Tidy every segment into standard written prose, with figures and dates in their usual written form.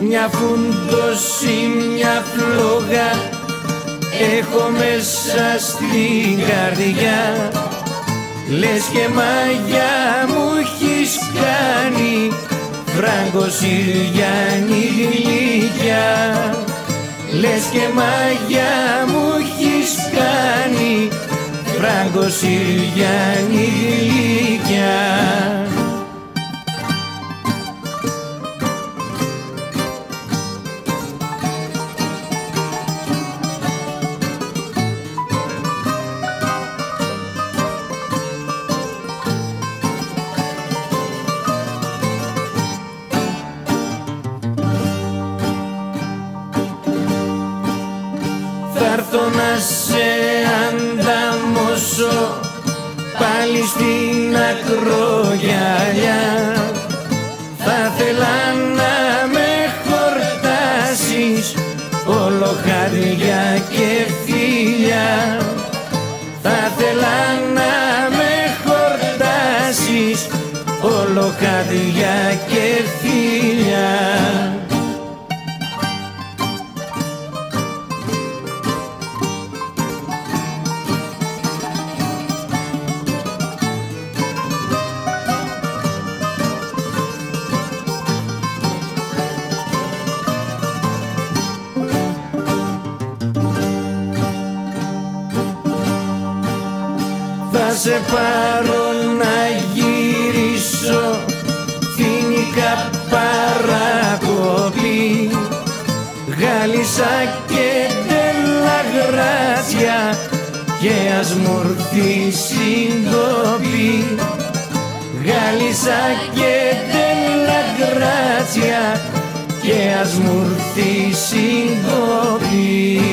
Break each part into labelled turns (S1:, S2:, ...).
S1: μια φούντωση, μια φλόγα έχω μέσα στην καρδιά. Λες και μαγιά μου έχεις κάνει, Φράγκο Συριανή γλυκιά. Λες και μαγιά μου έχεις κάνει, Φράγκο Συριανή γλυκιά. Θα'ρθω να σε ανταμώσω πάλι στην ακρογιαλιά. Θα θέλα να με χορτάσεις όλο χάδια και φιλιά. Θα θέλα να με χορτάσεις όλο χάδια και φιλιά. Θα σε πάρω να γυρίσω φοινικά παρακοπή, Γάλισσα και Ντέλα Γράτσια και ας μου έρθει συντοπή. Γάλισσα και Ντέλα Γράτσια και ας μου έρθει συντοπή.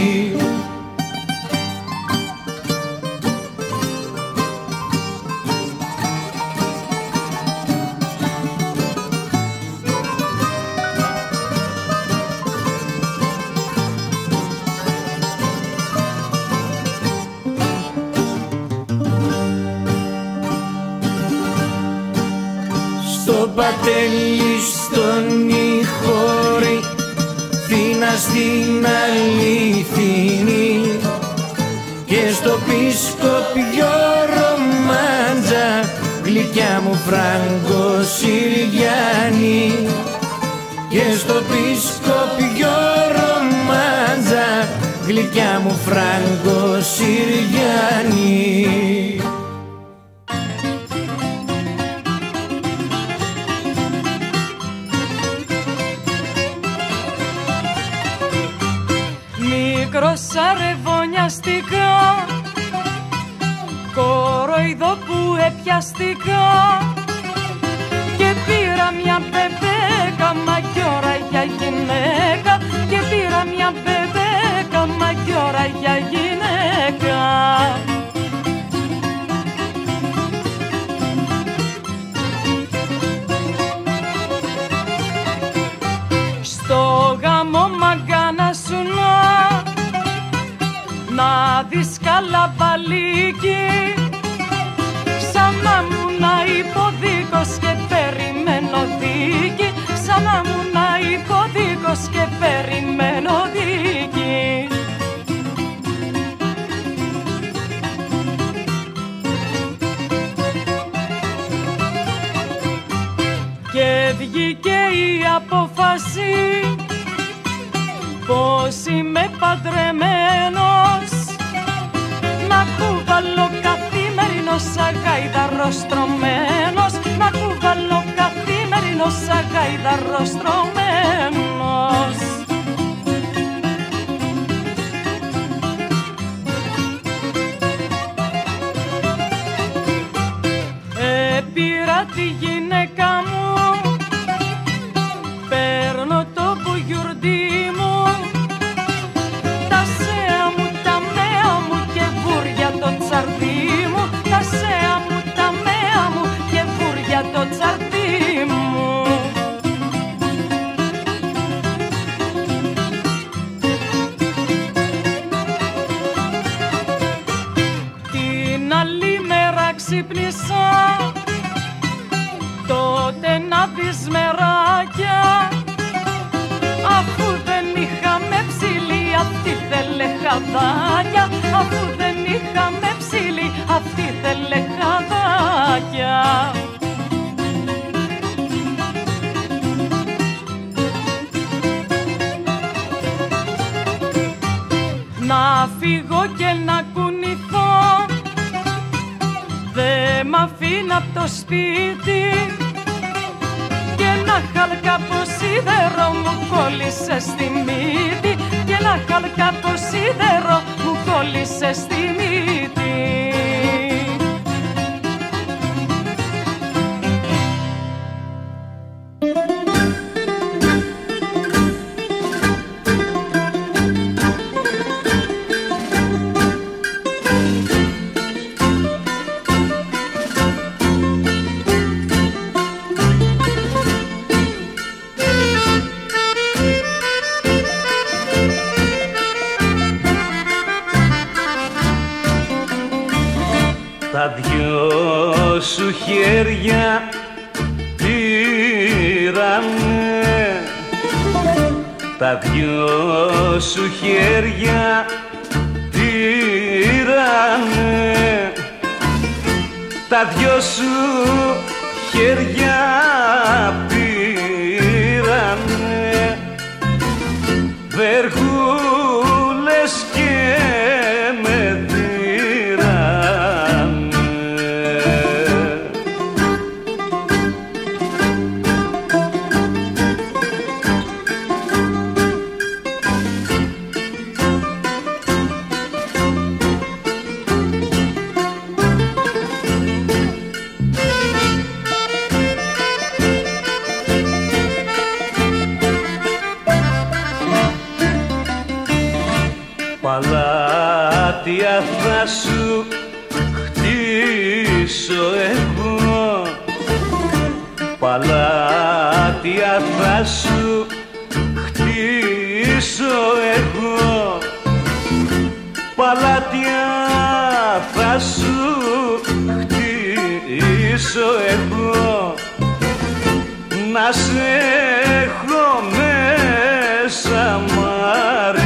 S1: Στο πατέλι, στον Ιχώρη, Θήνα στην Αληθινή και στο Πισκοπιό ρομάντζα, γλυκιά μου Φράγκο Συριανή. Και στο Πισκοπιό ρομάντζα, γλυκιά μου Φράγκο Συριανή.
S2: Μικροσαρεβωνιαστικά, κοροϊδοπουεπιαστικά, και πήρα μια μπεμπέκα μαγιόρα για γυναίκα, και πήρα μια μπεμπέκα μαγιόρα για γυναίκα. Στο γάμο μαγκάνα σου να δεις καλά παλίκι, σαν να μου να υποδίκος και περιμένω δίκη, σαν να μου να υποδίκος και περιμένω δίκη. Και βγήκε η απόφαση πως είμαι παντρεμένος, να κουβαλώ καθημερινός αγάιδαρος στρωμένος, να κουβαλώ καθημερινός αγάιδαρος στρωμένος. Πήρα τη γυναίκα μου, παίρνω το μπουγιουρντί μου, τα σέα μου, τα μέα μου και βούρια το τσαρτί μου, τα σέα μου, τα μέα μου και βούρια το τσαρτί μου. Την άλλη μέρα ξύπνησα, τότε να δεις μεράκια, λιβαδάκια, αφού δεν είχαμε ψήλι, αυτή θέλε χαδάκια. Να φύγω και να κουνηθώ, δε μ' αφήνει απ' το σπίτι, και ένα χαλκάπο σίδερο μου κόλλησε στη μύτη, και ένα χαλκάπο σίδερο μου κόλλησε στη μύτη.
S1: Τα δυο σου χέρια πήρανε, τα δυο σου χέρια πήρανε, τα δυο σου χέρια πήρανε, βεργούλες και με παλάτια θα σου χτίσω εγώ, παλάτια θα σου χτίσω εγώ, παλάτια θα σου χτίσω εγώ, να σε έχω μέσα μαρίγω.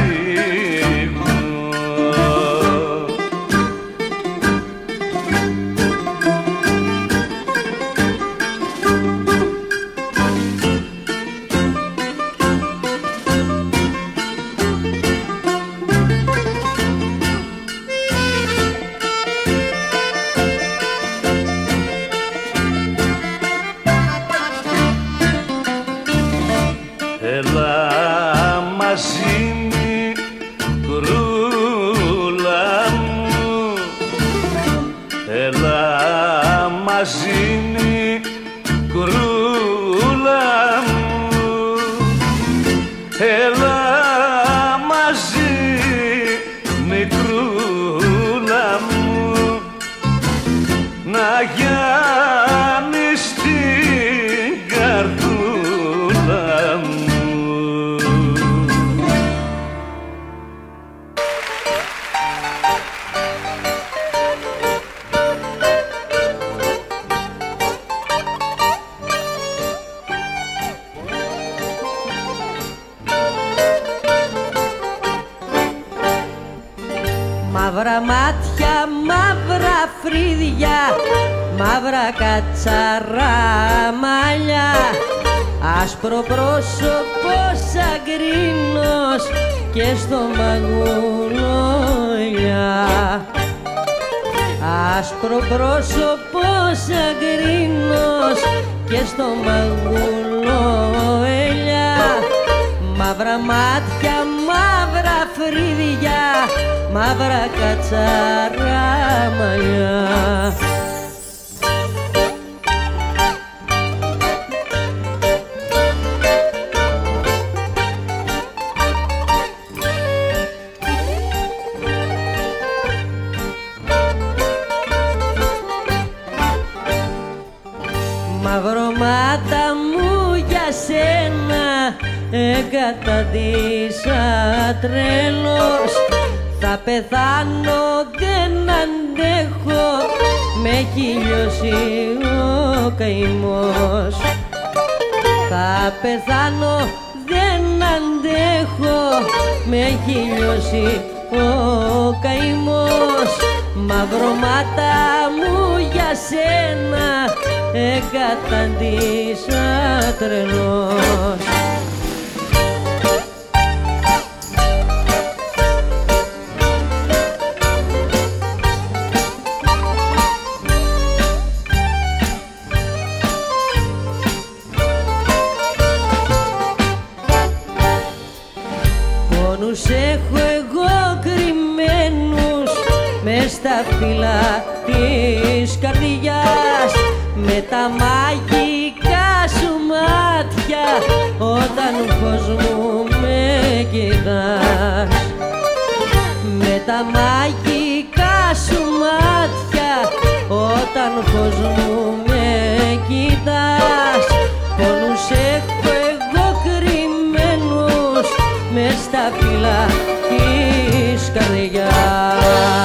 S1: Έλα μαζί μικρούλα μου, έλα μαζί μικρούλα μου, έλα μαζί μικρούλα μου, να γιάνεις την καρδούλα μου.
S3: Μαύρα μάτια, μαύρα φρύδια, μαύρα κατσαρά μαλλιά, άσπρο πρόσωπο σαν γκρίνος και στο μαγουλόλια. Άσπρο πρόσωπο σαν γκρίνος και στο μαγουλόλια, μαύρα μάτια, μαύρα φρύδια, μαύρα κατσαρά μαλλιά. Μαυρομάτα μου για σένα εγκαταντήσα τρελός, θα πεθάνω δεν αντέχω, με έχει λιώσει ο καημός. Θα πεθάνω δεν αντέχω, με έχει λιώσει ο καημός. Μαυρομάτα μου για σένα εγκαταντήσα τρελός. Πόνους έχω εγώ κρυμμένους μες στα φύλλα της καρδιάς, με τα μαγικά σου μάτια όταν φως μου με κοιτάς. Με τα μαγικά σου μάτια όταν φως μου με κοιτάς. Πόνους έχω εγώ κρυμμένους μες στα φύλλα της καρδιάς.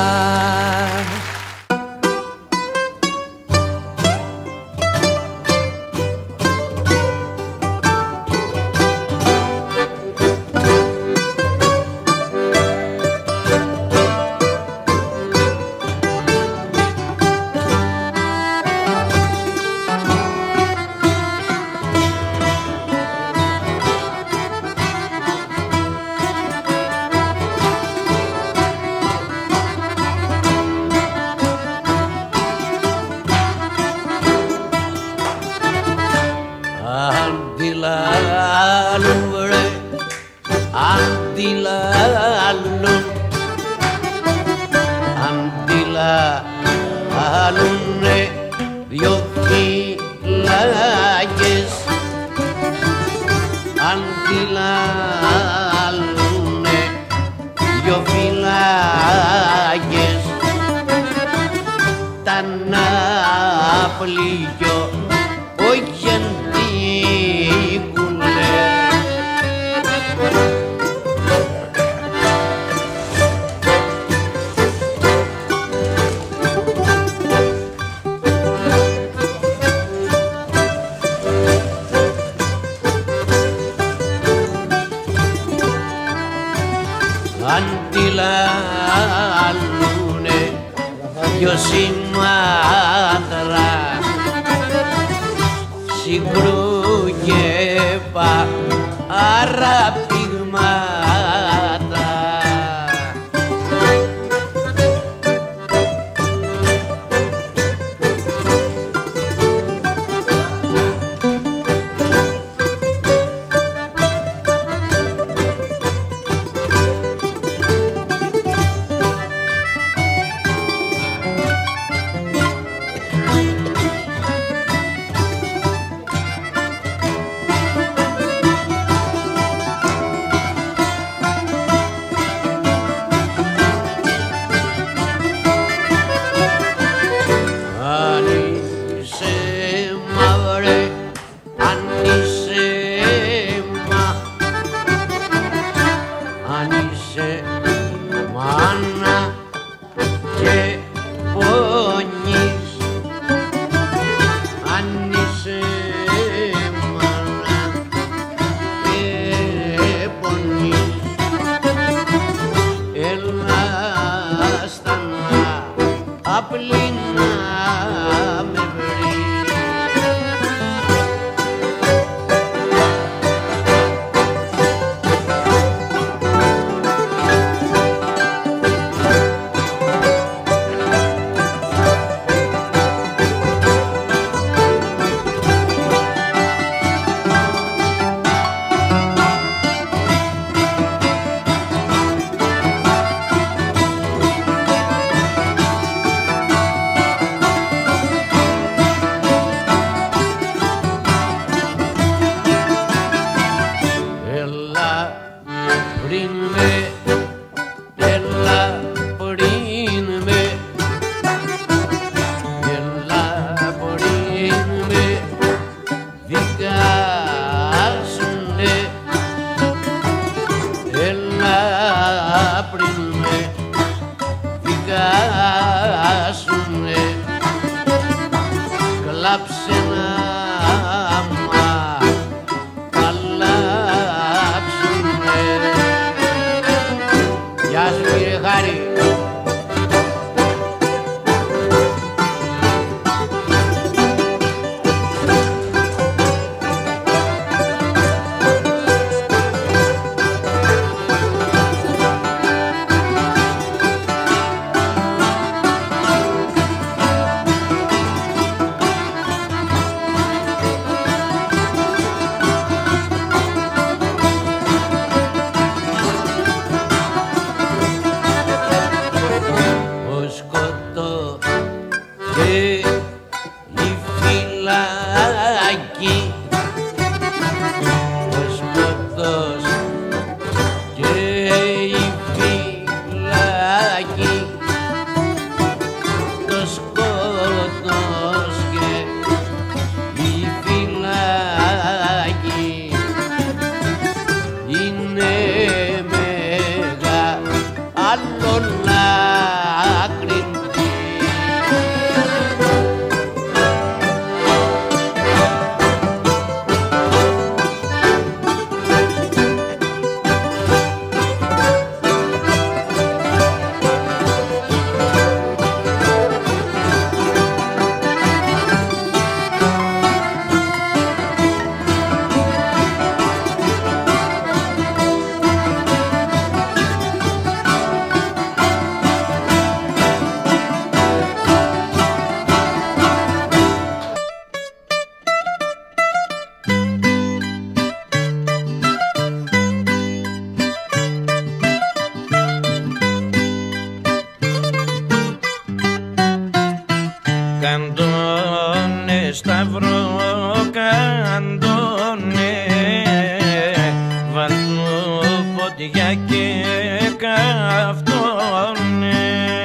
S1: Αντιλαλούνε δυο φυλάκες, αντιλαλούνε δυο φυλάκες, τα ναυπλιο όχι αντίκουλε. Αντιλαλούνε δυο σημάδρα, συγκρούγευα αραπηγμάτα.
S4: το σκότωσε η φυλακή. Είναι μεγάλο λάκρυντή.
S1: Καντώνε σταυρό, καντώνε, βαλτού φωτιά και καυτώνε.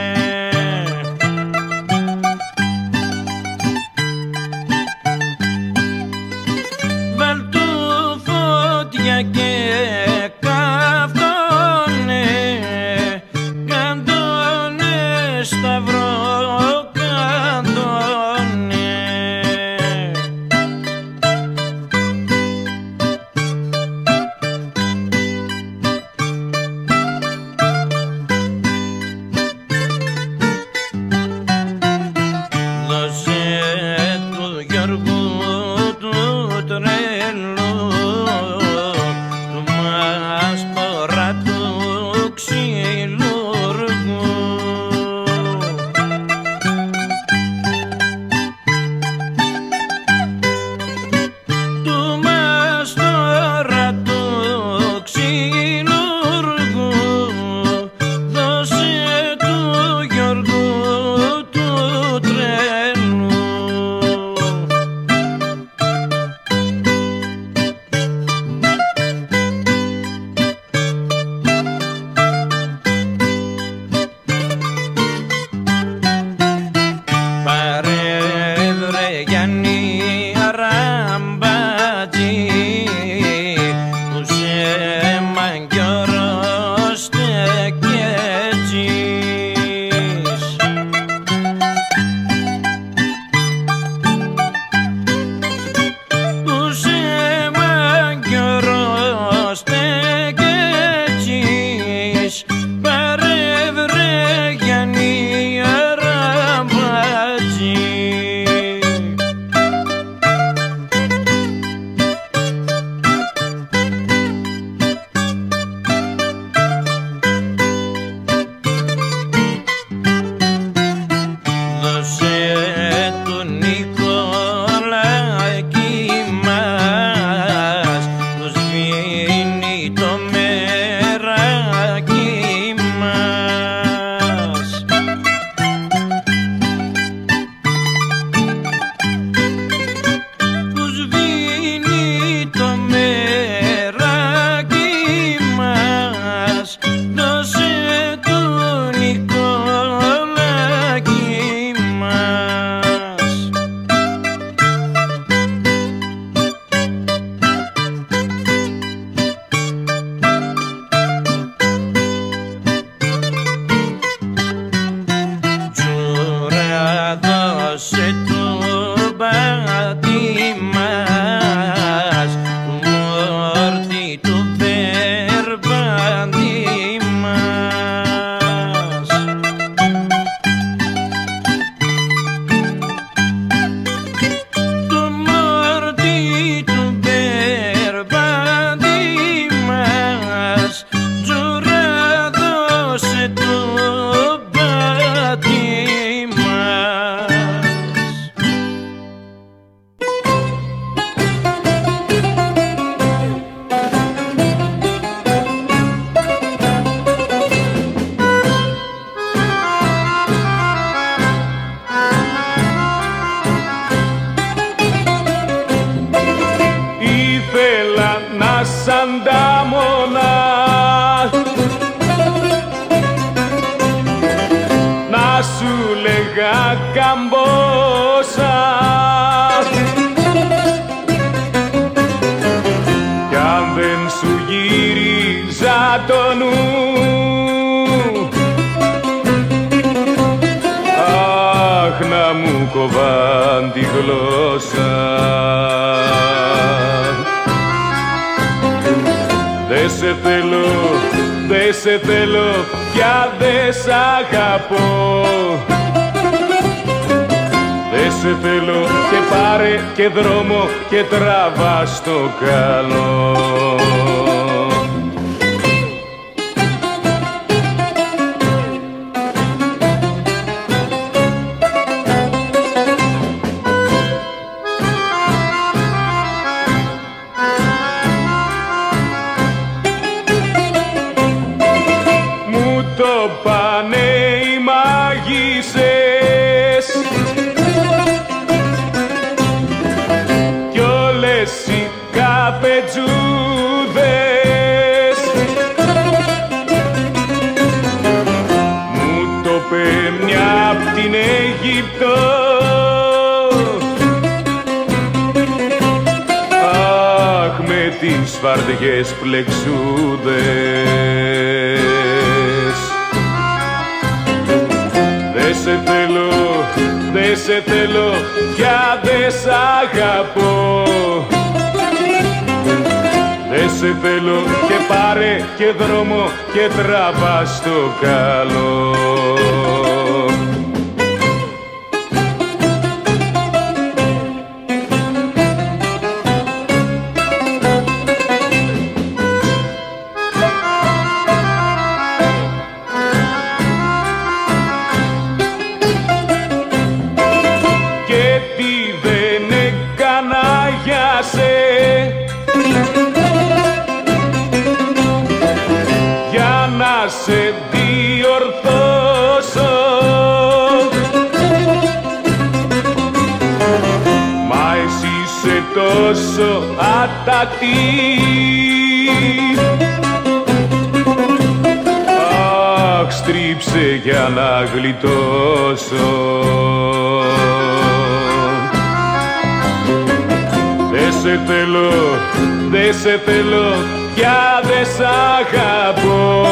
S1: Βαλτού φωτιά και καυτώνε, καντώνε σταυρό. σου λέγα καμπόσα κι αν δεν σου γύριζα το νου, αχ να μου κοβάν τη γλώσσα. Δε σε θέλω, δε σε θέλω, πια δε σ' αγαπώ. Δε σε θέλω και πάρε και δρόμο και τραβά στο καλό. Το πάνε οι μάγισσες κι όλες οι καπετζούδες μου το είπε μια απ' την Αίγυπτο, αχ με τις φαρδιές πλεξούδες. Δε σε θέλω, δε σε θέλω, πια δε σ' αγαπώ. Δε σε θέλω και πάρε και δρόμο και τραβά στο καλό. Για να σε διορθώσω, μα εσύ είσαι τόσο ατατή, αχ στρίψε για να γλιτώσω. Δε σε θέλω, δε σε θέλω, πια δε σ' αγαπώ.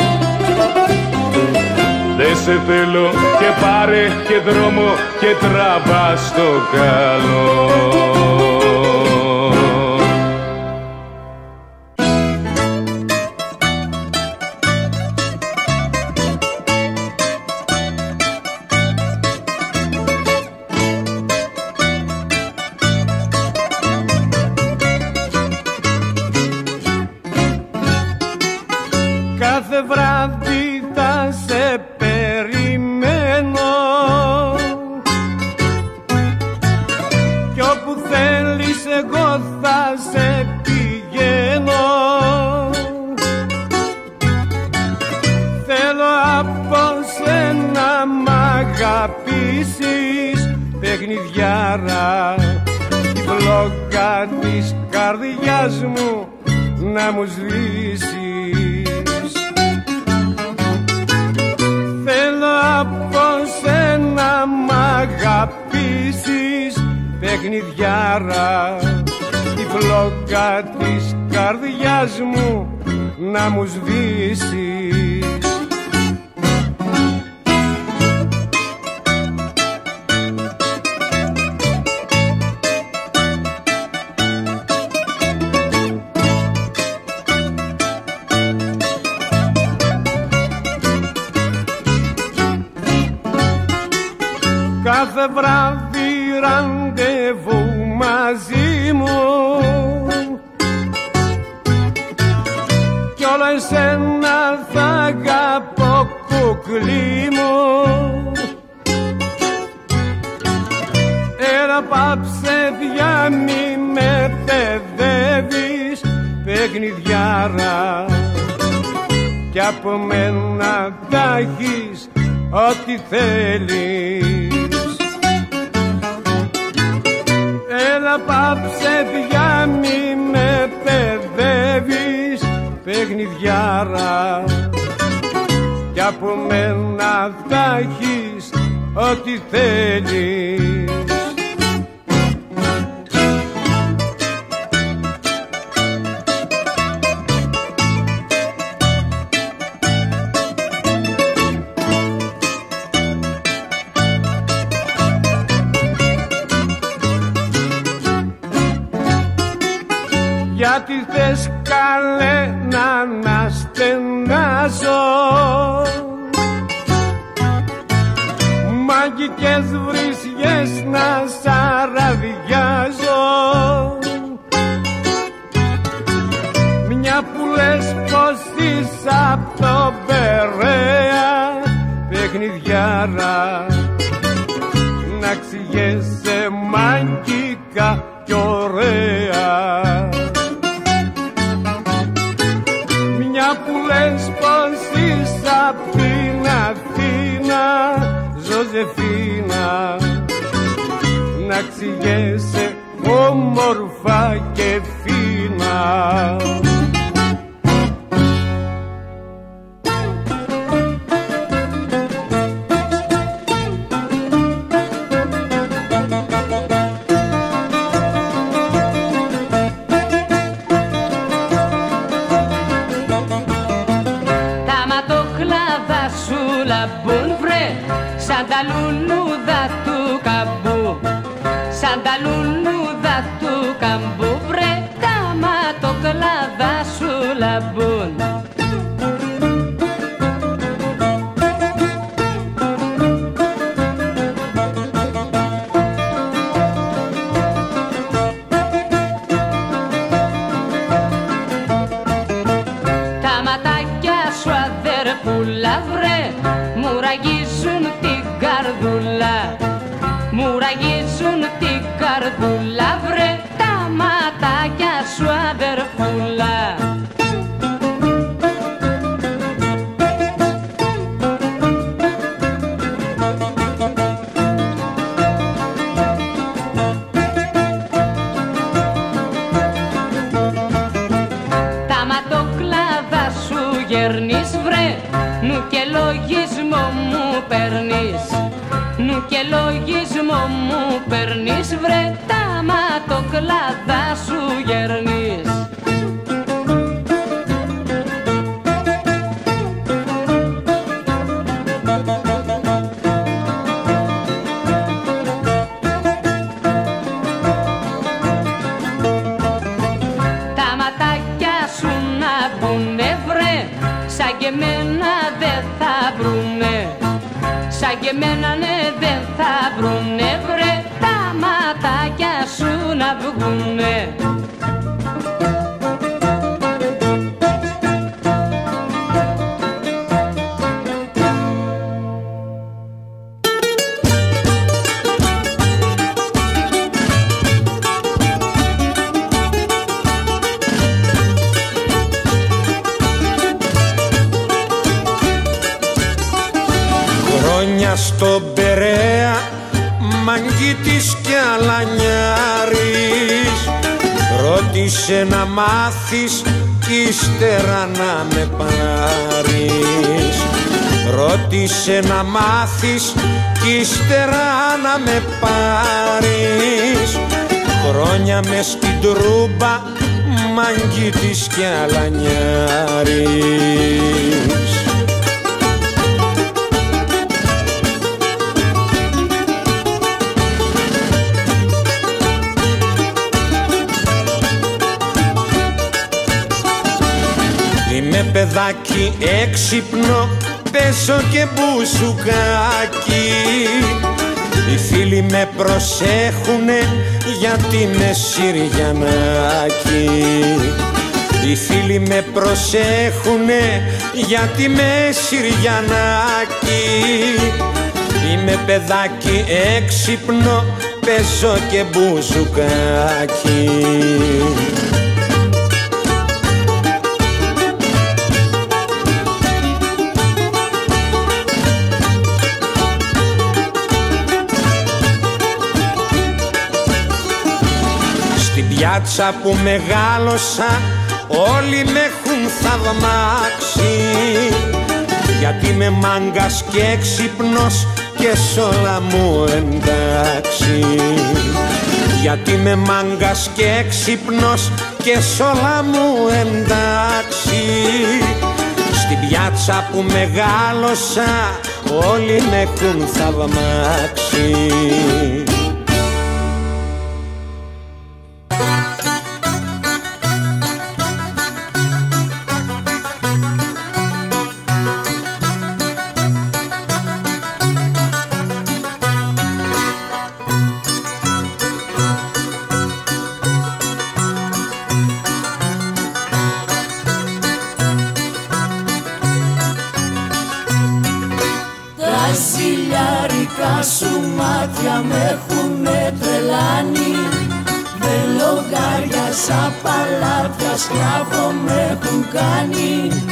S1: Δε σε θέλω και πάρε και δρόμο και τραβά στο καλό.
S5: Κάθε βράδυ θα σε περιμένω κι όπου θέλεις εγώ θα σε πηγαίνω. Θέλω από σένα μ' αγαπήσεις, παιχνιδιάρα, τη φλόγα της καρδιάς μου να μου σβήσεις. Θέλω από σένα μ' αγαπήσεις, παιχνιδιάρα, τη φλόγα της καρδιάς μου να μου σβήσεις. Κάθε βράδυ ραντεβού μαζί μου κι όλα εσένα θα αγαπώ κουκλί μου. Έλα πάψε πια μη με παιδεύεις, παιχνιδιάρα, κι από μένα θα έχεις ό,τι θέλεις. Έλα πάψε πια μη με παιδεύεις, παιχνιδιάρα, κι από μένα θα έχεις ό,τι θέλεις. Γιατί θες καλέ να αναστενάζω, μαγικές βρισιές να σαραδιάζω, μια που λες πως είσαι απ' το Περαία παιχνιδιάρα, να ξηγέσαι μαγικά κι ωραία. Μια που λες πως είσαι απ' την Αθήνα, Ζωζεφίνα, να ξηγέσαι όμορφα και φίνα.
S3: Σαν τα λουλούδα του καμπού, σαν τα λουλούδα του καμπού, βρε τα ματοκλάδα σου λαμπούν. Τα ματάκια σου αδερφούλα, βρε, μουραγίζουν την καρδούλα, μουραγίζουν την καρδούλα, βρε τα ματάκια σου αδερφούλα. Τα ματοκλάδα σου γερνείς, βρε, νου και λογισμό μου παίρνεις, νου και λογισμό μου παίρνεις, βρε τα ματοκλάδα σου γερνείς. Τα ματάκια σου να μπουνε, βρε, σαν και εμένα δεν θα βρουνε, σαν και εμένα ναι δεν θα βρουνε, βρε τα ματάκια σου να βγουνε.
S6: Χρόνια στον Περαία, μαγκίτης κι αλανιάρης, ρώτησε να μάθεις κι ύστερα να με πάρεις. Ρώτησε να μάθεις κι ύστερα να με πάρεις. Χρόνια μες στην τρούμπα, μαγκίτης κι αλανιάρης. Είμαι παιδάκι έξυπνο, παίζω και μπουζουκάκι. Οι φίλοι με προσέχουνε γιατί είμαι Συριανάκι. Οι φίλοι με προσέχουνε γιατί είμαι Συριανάκι. Είμαι παιδάκι έξυπνο, παίζω και μπουζουκάκι. Στην πιάτσα που μεγάλωσα όλοι με έχουν θαυμάξει, γιατί είμαι μάγκας και έξυπνος και σ' όλα μου εντάξει. Γιατί είμαι μάγκας και έξυπνος και σ' όλα μου εντάξει. Στην πιάτσα που μεγάλωσα όλοι με έχουν θαυμάξει.
S7: Σου μάτια με έχουνε τρελάνει, με λογάριασα παλάτια σκλάβο με έχουν κάνει.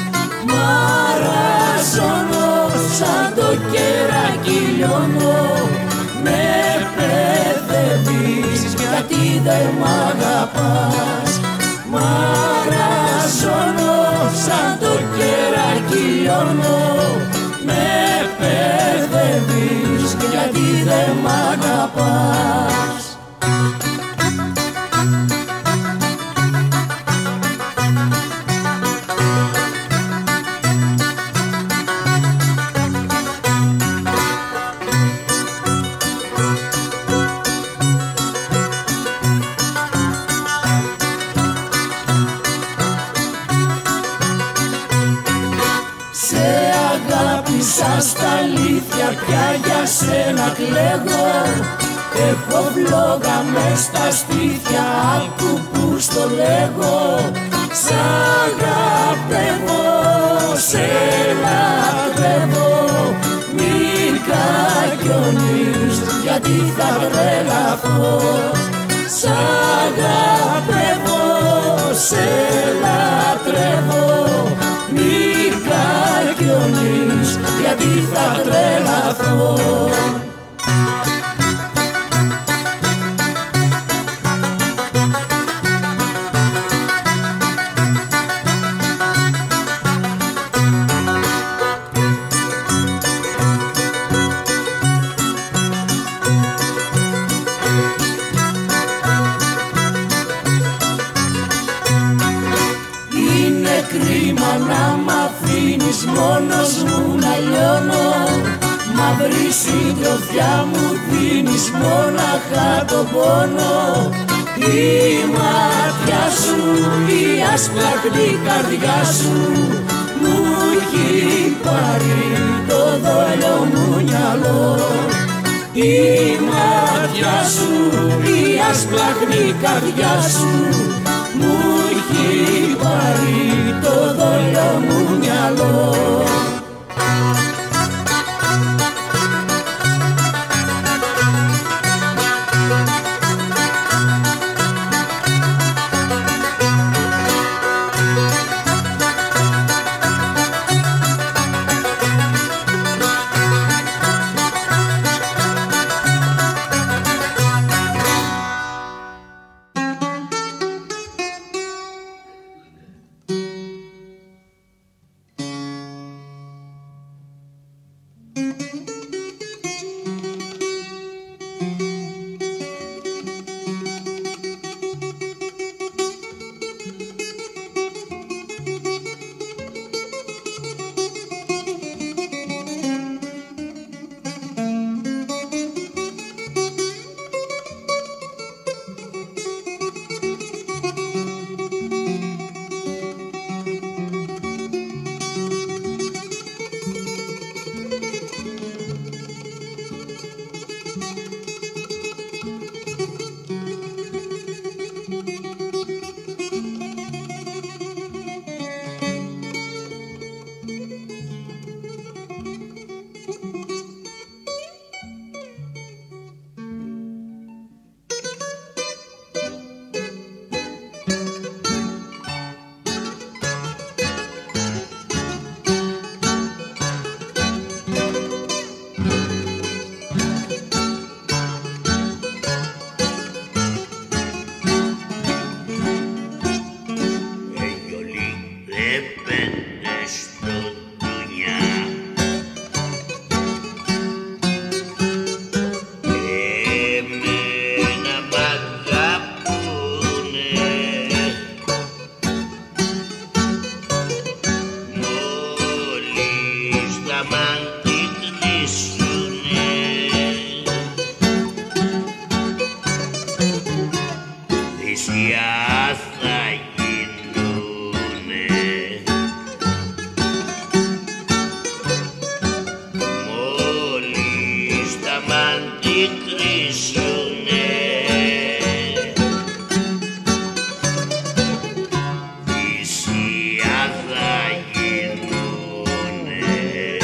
S7: Μαραζώνω σαν το κεράκι λιώνω, με παιδεύεις γιατί δεν μ' αγαπάς. Μαραζώνω σαν το κεράκι λιώνω, με παιδεύεις γιατί δεν μ' αγαπάς. Στα αλήθεια πια για σένα κλαίγω. Έχω βλόγα μες στα σπίτια, άκου που στο λέγω. Σ' αγαπεύω, σε λατρεύω, μην κακιονείς γιατί θα τρελαθώ. Σ' αγαπεύω, σε λατρεύω, μην κακιονείς γιατί θα τρελαθώ. Είναι κρίμα να μ' αφήνεις μόνος μου να λιώνω. Μαύρη συντροφιά μου δίνεις μοναχά τον πόνο. Η μάτια σου, η ασπλαχνή καρδιά σου μου έχει πάρει το δόλιο μου μυαλό. Η μάτια σου, η ασπλαχνή καρδιά σου μου έχει πάρει το δόλιο μου μυαλό.
S8: κρίσουνε, θυσία θα γίνουνε.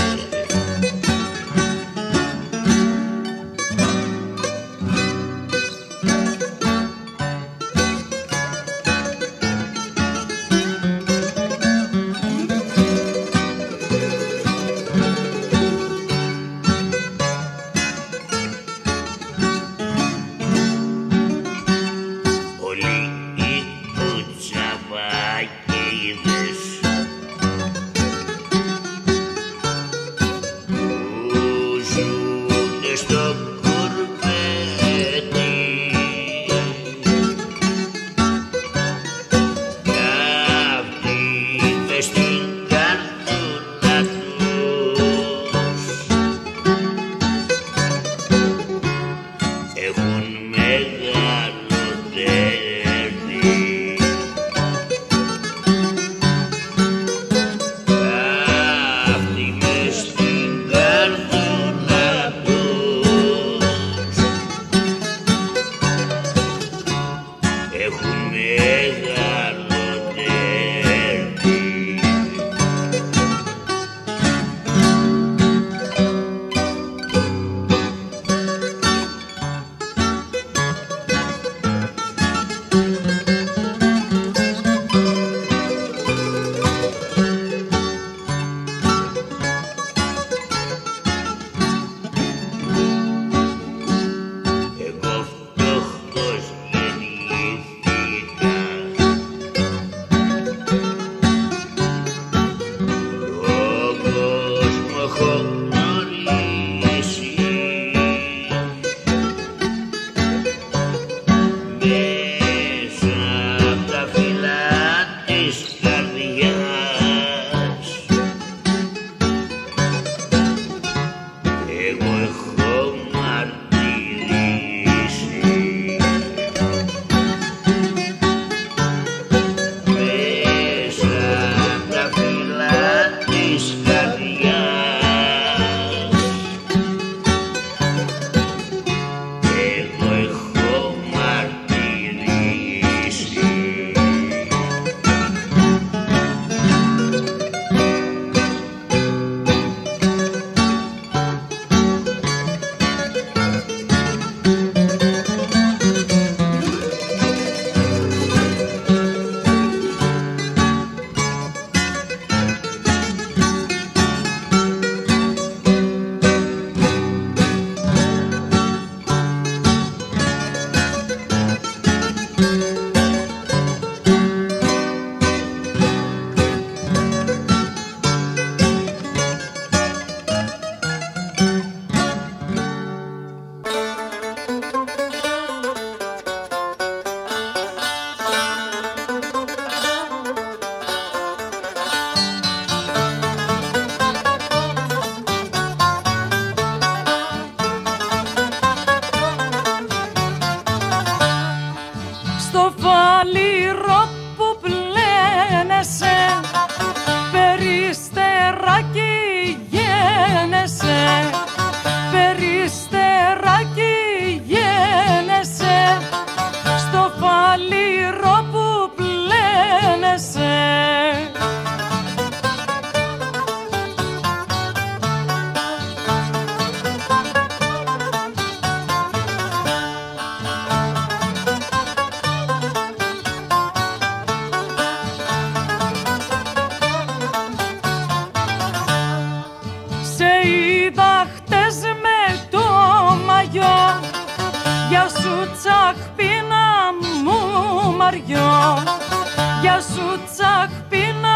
S2: Γεια σου τσαχπίνα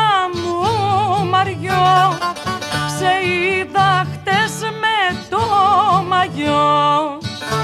S2: μου Μαριό, σε είδα χτες με το μαγιό.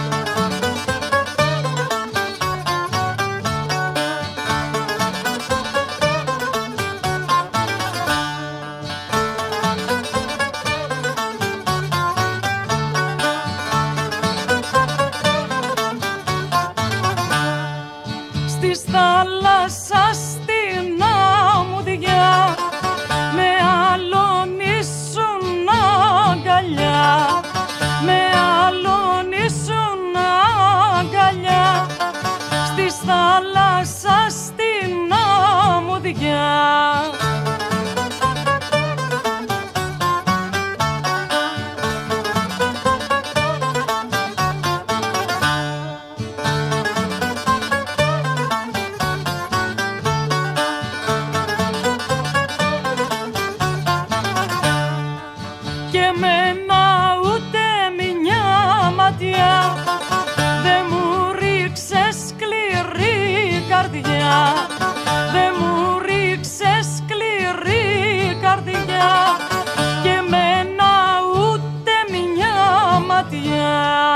S2: Της θάλασσας στην αμμουδιά με άλλον μέσα στην αμμουδιά. Και εμένα ούτε μια ματιά δε μου ρίξε σκληρή καρδιά, δε μου ρίξε σκληρή καρδιά, και εμένα ούτε μια ματιά.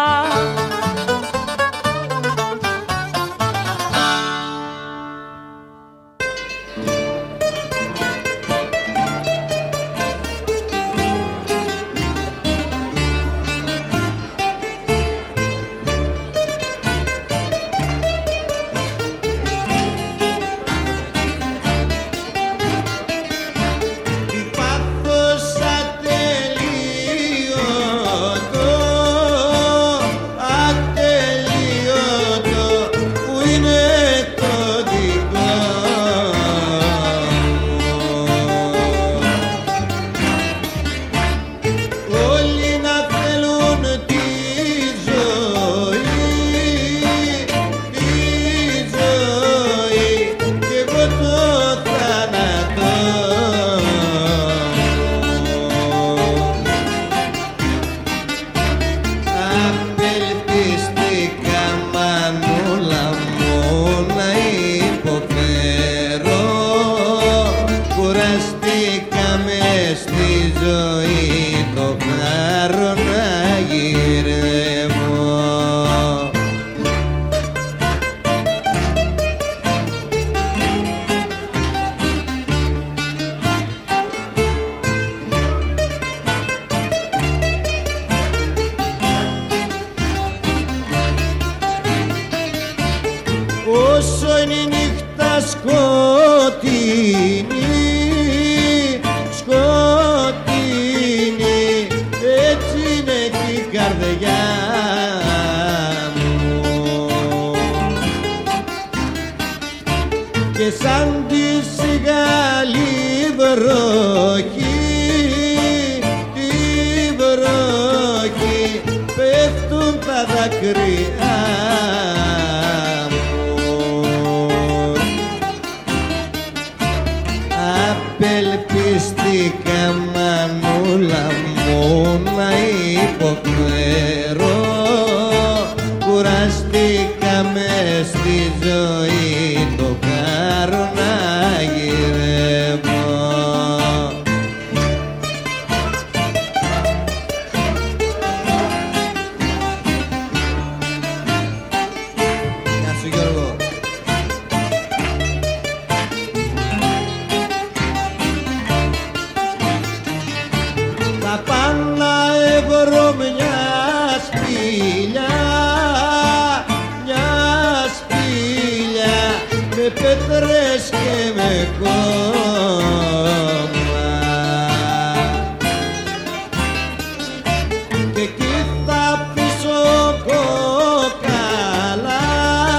S4: Όσο είναι η νύχτα σκοτεινή, σκοτεινή, έτσι είναι και η καρδιά μου. Και σαν τη σιγάλη βροχή, τη βροχή, πέφτουν τα δάκρυα. Απελπίστηκα μανούλα μου να υποφέρω, κουραστήκα μες στη ζωή, το χάρο να γυρεύω. Γεια σου Γιώργο. Θα πάω να βρω μια σπήλια, με πέτρες και με κόμμα, και εκεί θα πίσω κόκαλα,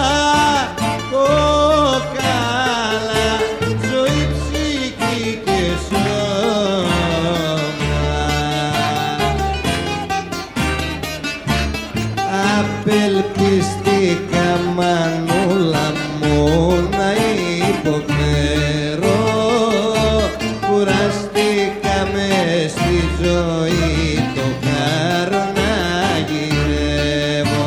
S4: κόκαλα, ζωή, ψυχή και σώμα. Απελπιστήκα μανούλα μου να υποφέρω, κουραστήκα μες στη ζωή, το χάρο να γυρεύω.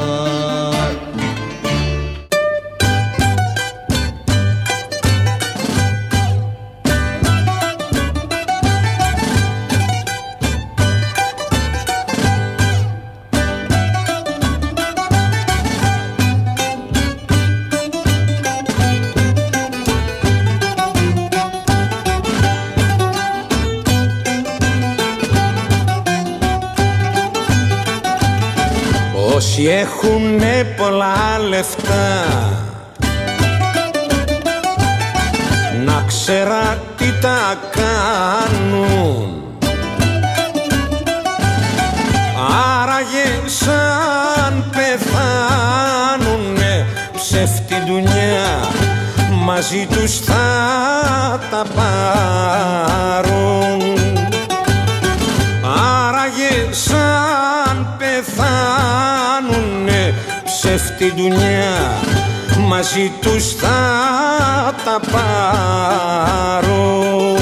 S6: Όσοι έχουνε πολλά λεφτά, να ξέρα τι τα κάνουν. Άραγε σαν πεθάνουνε ψεύτη ντουνιά, μαζί τους θα τα πάρουν. Άραγε σαν πεθάνουνε ψεύτη ντουνιά, μαζί τους θα τα πάρουν.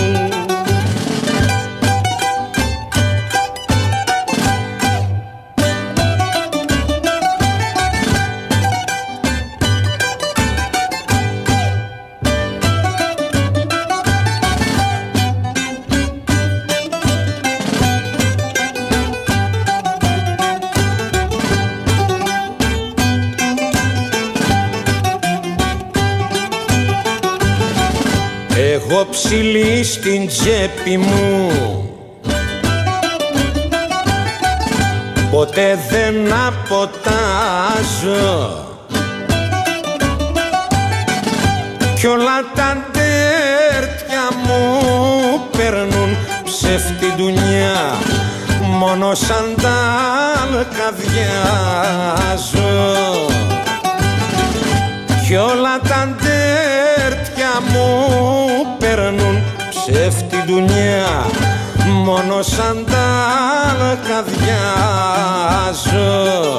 S6: Εγώ ψηλή στην τσέπη μου ποτέ δεν αποτάζω κι όλα τα ντέρτια μου παίρνουν ψεύτη ντουνιά, μόνο σαν τα καδιάζω κι όλα τα ντέρτια μου παίρνουν ψεύτη ντουνιά, μόνο σαν τα καδιάζω.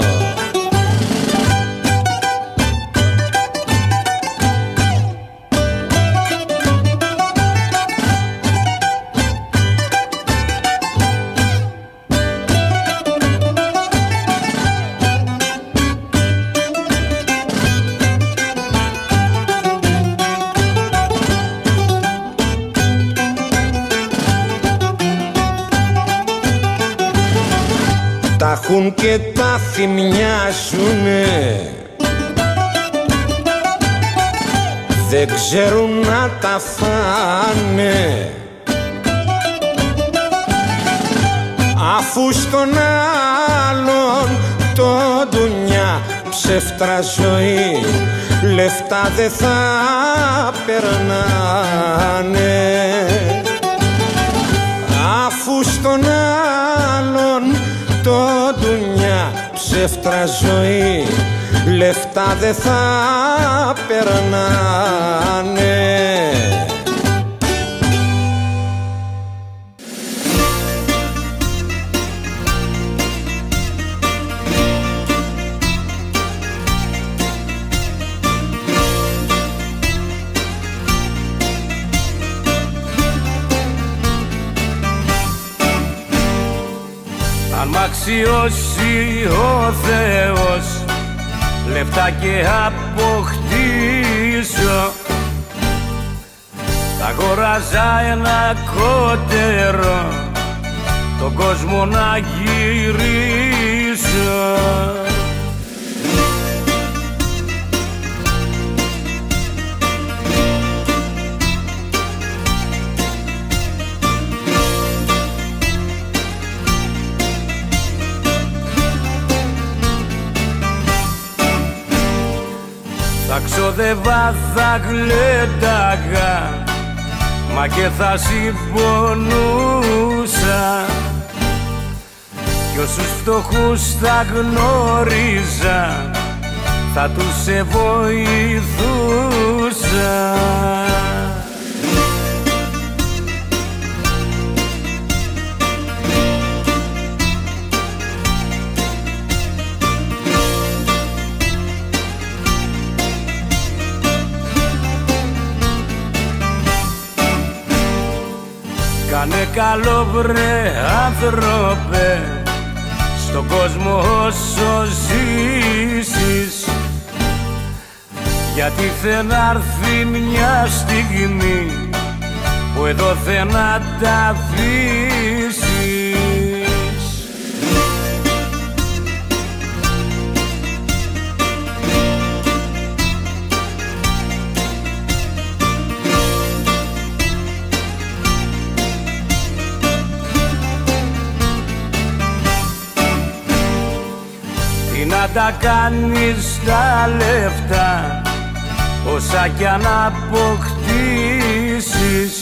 S6: Τα έχουν και τα θυμιάζουνε, δεν ξέρουν να τα φάνε, αφού στον άλλον το ντουνιά ψεύτρα ζωή, λεφτά δεν θα περνάνε. Αφού στον άλλον το ντουνιά ψεύτρα ζωή, λεφτά δεν θα περνάνε.
S1: Αν μ' αξιώσει ο Θεός λεφτά και αποκτήσω, θα αγοράζα ένα κότερο τον κόσμο να γυρίσω. Θα ξοδεύα, θα γλένταγα, μα και θα συμπονούσα κι όσους φτωχούς θα γνώριζα, θα τους βοηθούσα. Κάνε καλό βρε άνθρωπε στον κόσμο όσο ζήσεις, γιατί θε να έρθει μια στιγμή που εδώ θε να τα αφήσεις. Να τα κάνεις τα λεφτά όσα κι αν αποκτήσεις,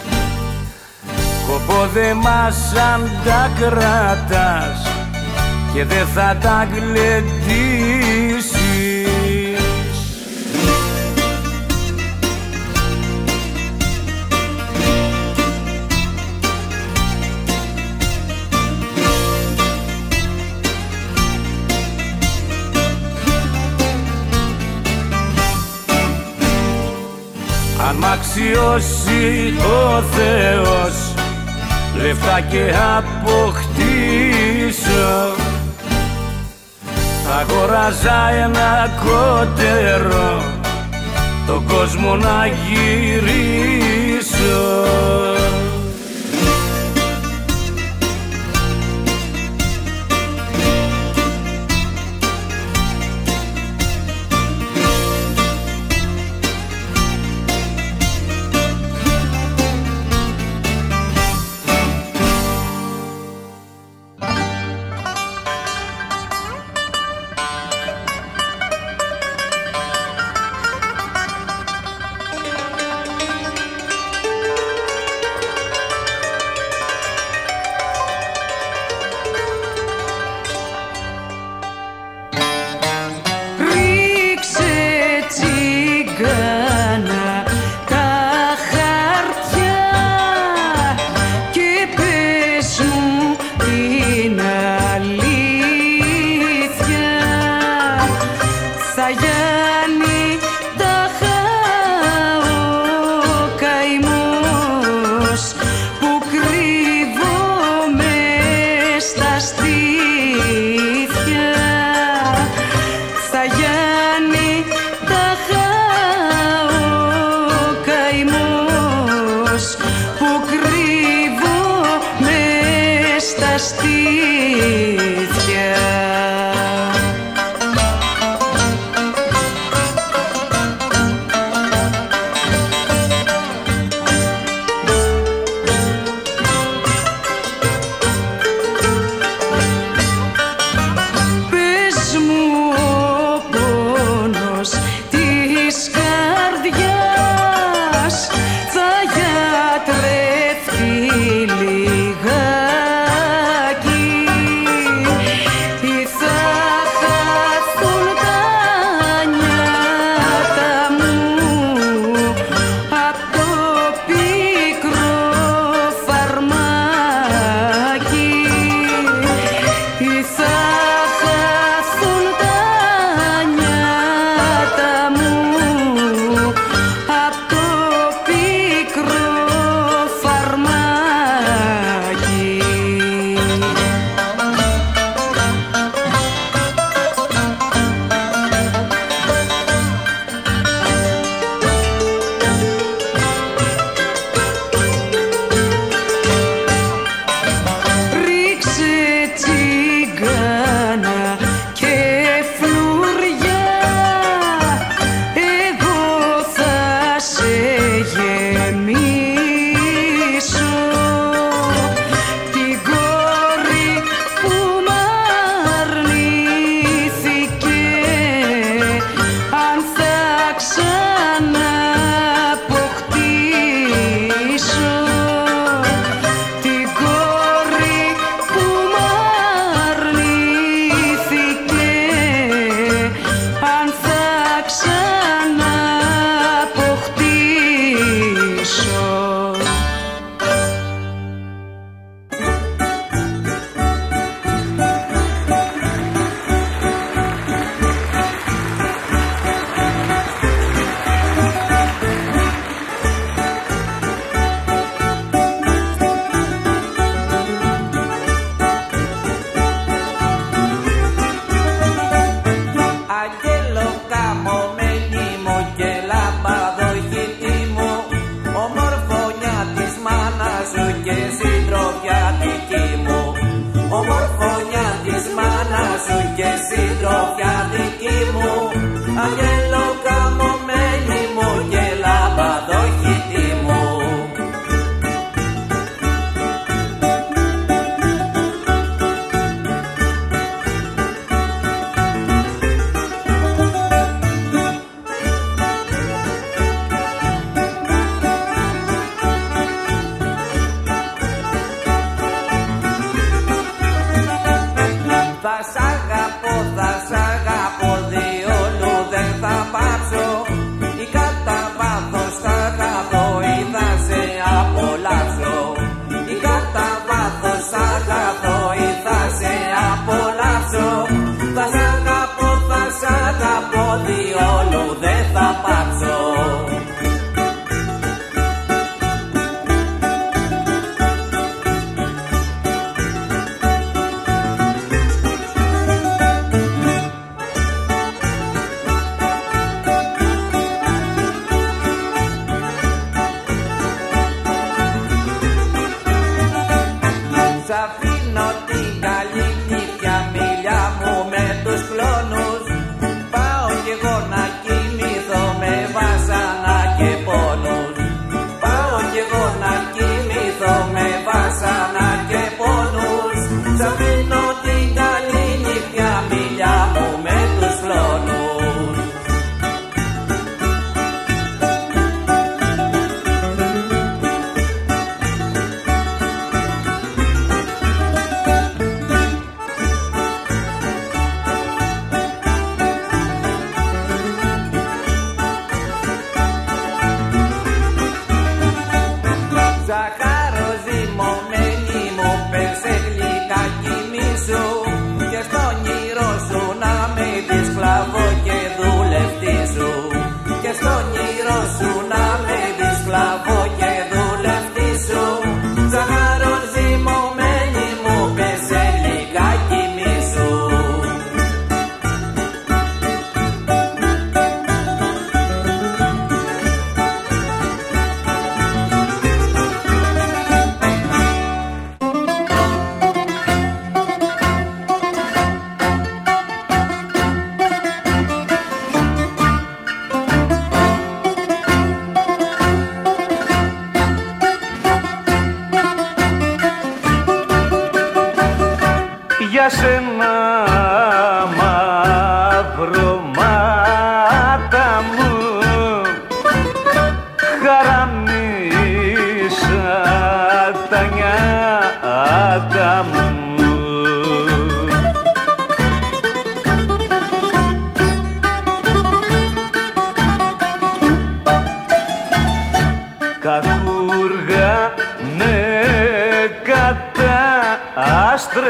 S1: σκοπό δε μας αν τα κρατάς και δε θα τα γλεντήσεις. μ' αξιώσει ο Θεός λεφτά και αποκτήσω, θα αγοράζα ένα κότερο τον κόσμο να γυρίσω.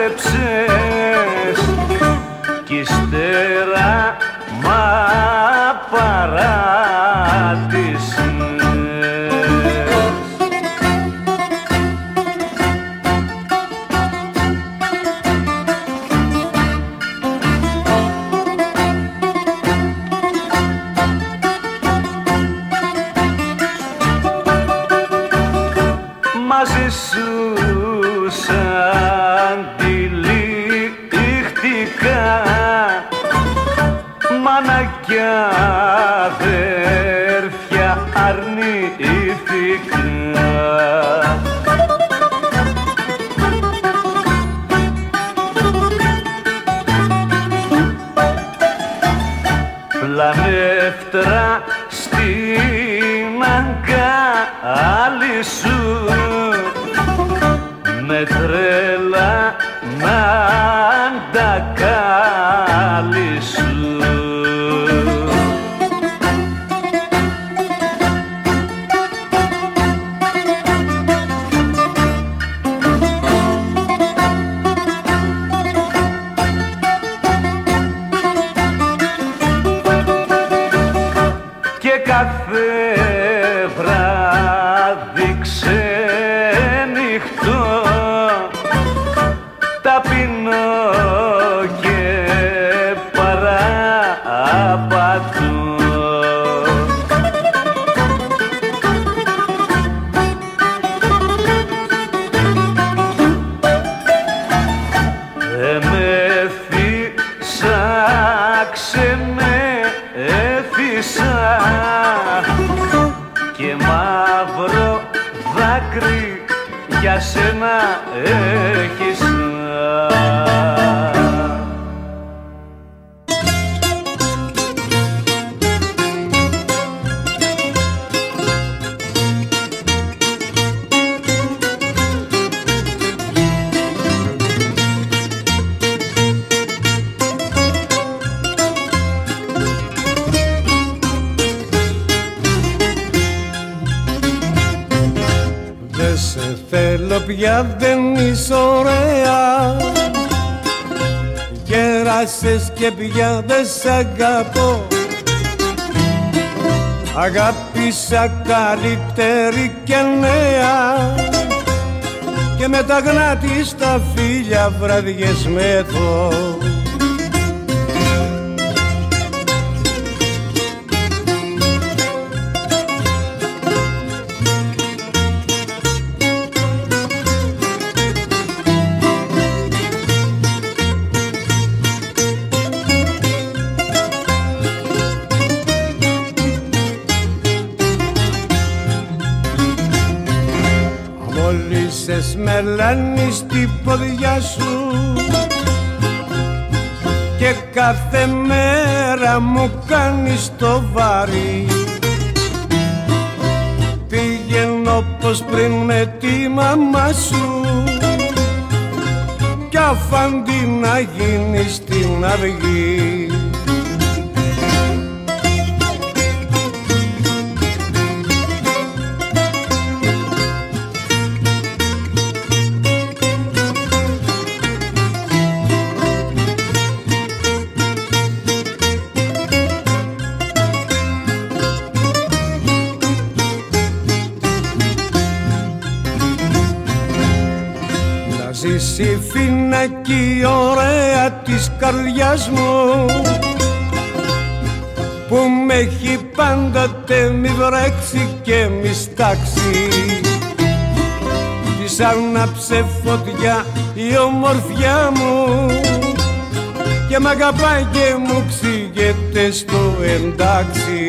S1: πάλεψες κι ύστερα παράτησες. Μαζί σου σαν τυλιχτικά, μάνα κι αδέρφια αρνήθηκα. Πλανεύτρα στην αγκάλι σου, με τρέλα να τα κάλυσου. Και κάθε βράδυ ξενυχτώ, ταπεινώ και παραπατώ. Εμέθησα, ξενέθησα και μαύρο δάκρυ για σένα έχισα.
S6: Δεν σε θέλω πια, δεν είσαι ωραία. Γέρασες και πια δεν σ' αγαπώ. Αγάπησα καλύτερη και νέα και με τα γνάτη στα φίλια βραδιές μεθώ. Μόλισες μελάνι στη ποδιά σου και κάθε μέρα μου κάνεις το βάρη. Πήγαινω όπως πριν με τη μαμά σου κι αφάντη να γίνεις στην αυγή. Ζήσει φινακή ωραία της καρδιάς μου που με έχει πάντοτε μη βρέξει και μη στάξει. Της άναψε φωτιά η ομορφιά μου και μ' αγαπάει και μου ξηγέται στο εντάξει.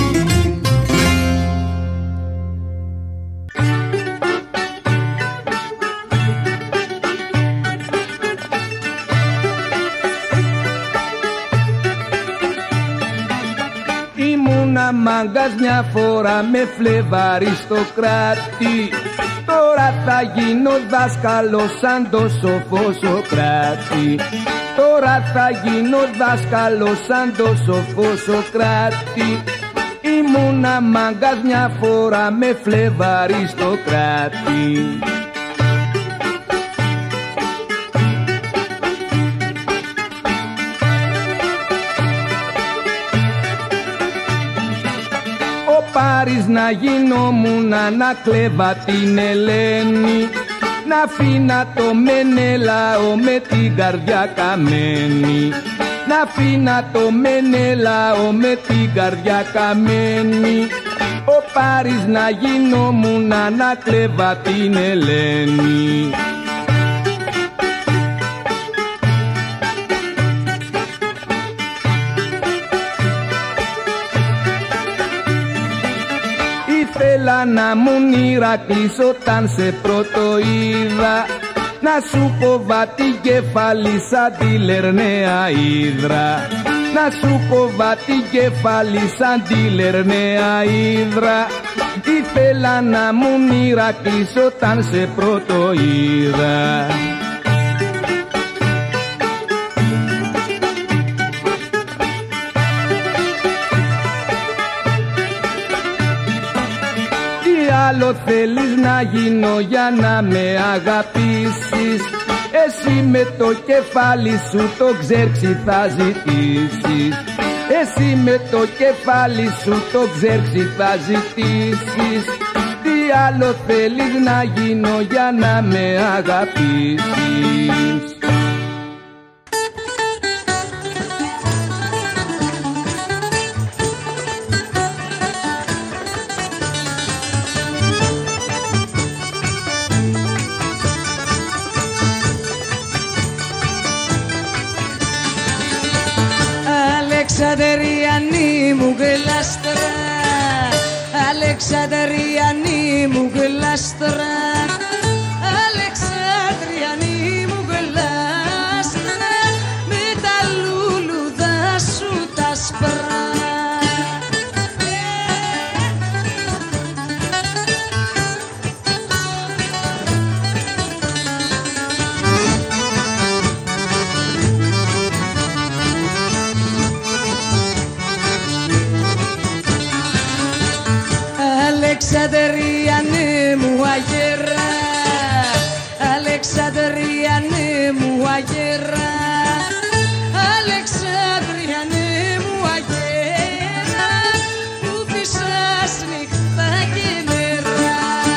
S8: Ήμουνα μάγκας μια φορά με φλεβάρι στο κράτη. Τώρα θα γίνω δάσκαλος σαν το σοφό Σοκράτη. Τώρα θα γίνω δάσκαλος σαν το σοφό Σοκράτη. Ήμουνα μάγκας μια φορά με φλεβάρι στο κράτη. Πάρης να γινόμουν να κλέβα την Ελένη, να αφήνα το Μενέλαο με την καρδιά καμένη, να αφήνα το Μενέλαο με την καρδιά καμένη. Ο Πάρης να γινόμουν να κλέβα την Ελένη. Ήθελα να μου Ηρακλής όταν σε πρώτο είδα, να σου κόβα την κεφάλι σαν τη Λερναία Ύδρα, να σου κόβα την κεφάλι σαν τη Λερναία Ύδρα. Ήθελα να μου Ηρακλής όταν σε πρώτο είδα. Άλλο θέλεις να γίνω για να με αγαπήσεις, εσύ με το κεφάλι σου το ξέρξι θα ζητήσεις, εσύ με το κεφάλι σου το ξέρξι θα ζητήσεις. Τι άλλο θέλεις να γίνω για να με αγαπήσεις.
S9: Αλεξανδριανή μου γλάστρα, Αλεξανδριανή μου γλάστρα, Αλεξανδριανή μου γλάστρα, με τα λουλουδά σου τα σπρά. Αλεξανδριανέ μου αγέρα, Αλεξανδριανέ μου αγέρα, Αλεξανδριανέ μου αγέρα, που φυσάς νυχτά και μέρα.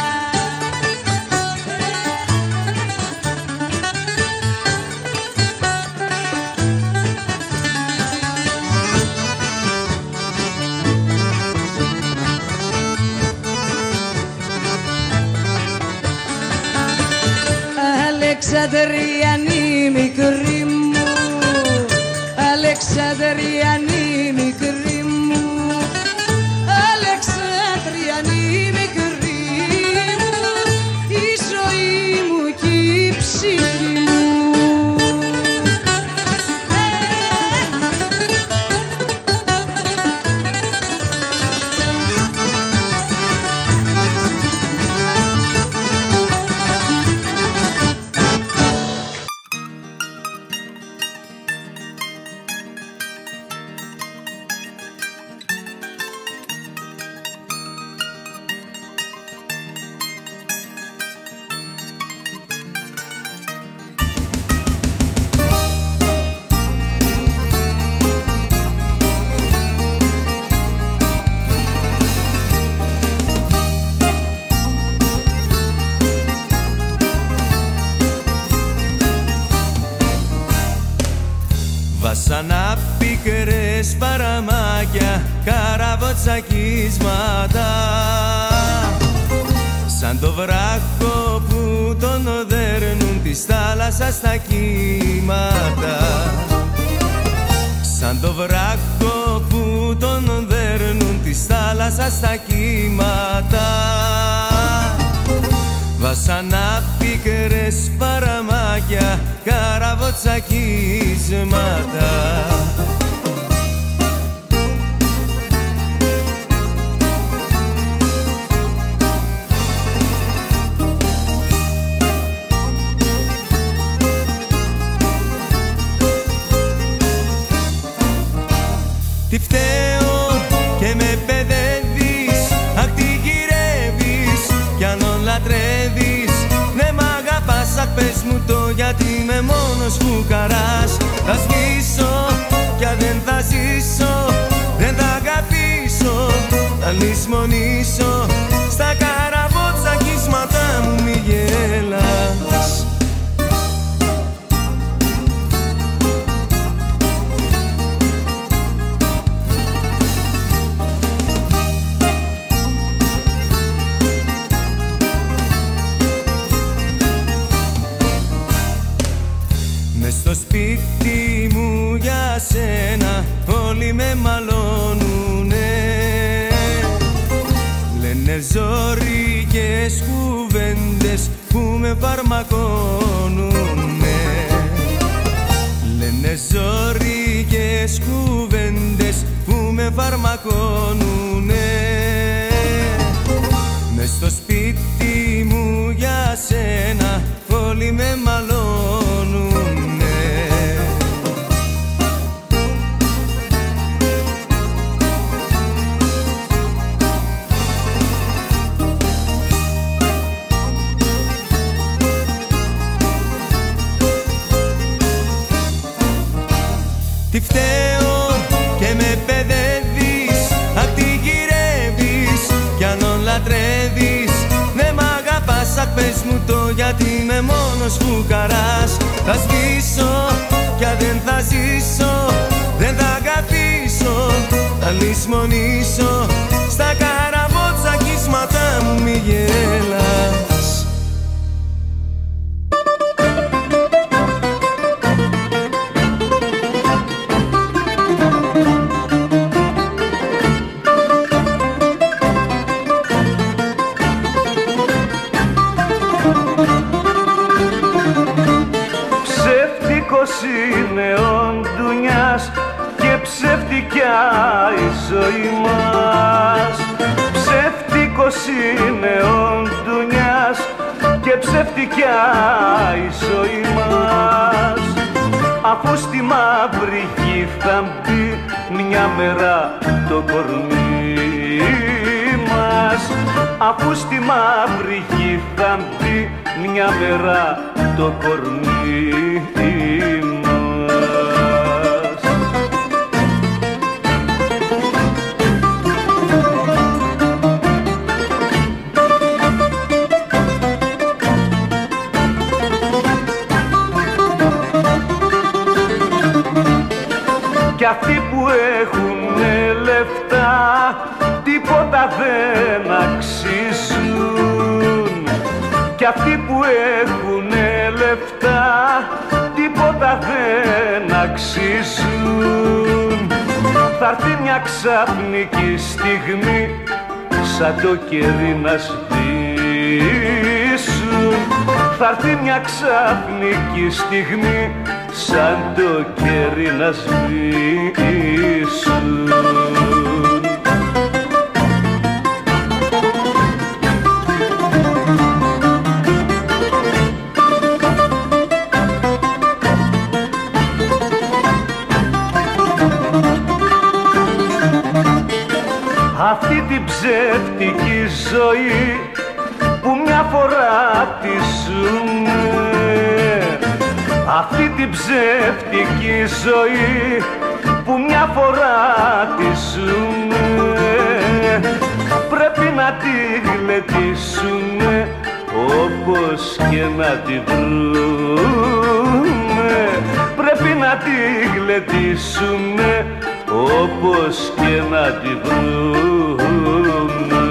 S9: Αλεξανδριανή μικρή μου, Αλεξανδριανή μικρή μου, Αλεξανδριανή μικρή μου, η ζωή μου και η ψυχή μου.
S10: Βάσανα πίκρες παραμάκια, καραβοτσακίσματα, σαν το βράχο που τον οδέρνουν της θάλασσας στα κύματα, σαν το βράχο που τον οδέρνουν της θάλασσας στα κύματα. Βάσανα πίκρες παραμάκια, καραβοτσακίσματα. Τι φταίω και με παιδεύεις, αχ τι γυρεύεις κι αν λατρεύεις. Ναι μ' αγαπάς, αχ πες μου το γιατί είμαι μόνος φουκαράς. Θα σβήσω κι αν δεν θα ζήσω, δεν θα αγαπήσω. Τα λησμονήσω. Στα καραβότσακίσματα μου μη γέλας. Μες στο σπίτι μου για σένα όλοι με μαλώνουνε. Λένε ζωρικές κουβέντες που με φαρμακώνουνε. Λένε ζωρικές κουβέντες που με φαρμακώνουνε. Μες στο σπίτι μου για σένα όλοι με μαλώνουνε. Τι φταίω και με παιδεύεις, αχ τι γυρεύεις κι αν λατρεύεις. Ναι μ' αγαπάς, αχ πες μου το γιατί είμαι μόνος φουκαράς. Θα σβήσω κι αν δεν θα ζήσω, δεν θα αγαπήσω, θα λησμονήσω. Στα καραβότσακίσματα μου μη γέλας.
S1: Είναι ο ντουνιάς και ψευτικιά η ζωή μας. Ψεύτικος είναι ο ντουνιάς και ψευτικιά η ζωή μας. Αφού στη μαύρη γη θα μπει μια μέρα το κορμί μας. Αφού στη μαύρη γη θα μπει μια μέρα το κορμί μας. Κι αυτοί που έχουνε λεφτά τίποτα δεν αξίζουν. Κι αυτοί που έχουνε λεφτά τίποτα δεν αξίζουν. Θα έρθει μια ξαφνική στιγμή σαν το κερί να σβήσουν. Θα έρθει μια ξαφνική στιγμή σαν το κερί να σβήσουν. Αυτή την ψεύτικη ζωή που μια φορά τη ζούμε. Αυτή την ψεύτικη ζωή που μια φορά τη ζούμε. Πρέπει να τη γλεντήσουμε όπως και να τη βρούμε. Πρέπει να τη γλεντήσουμε όπως και να τη βρούμε.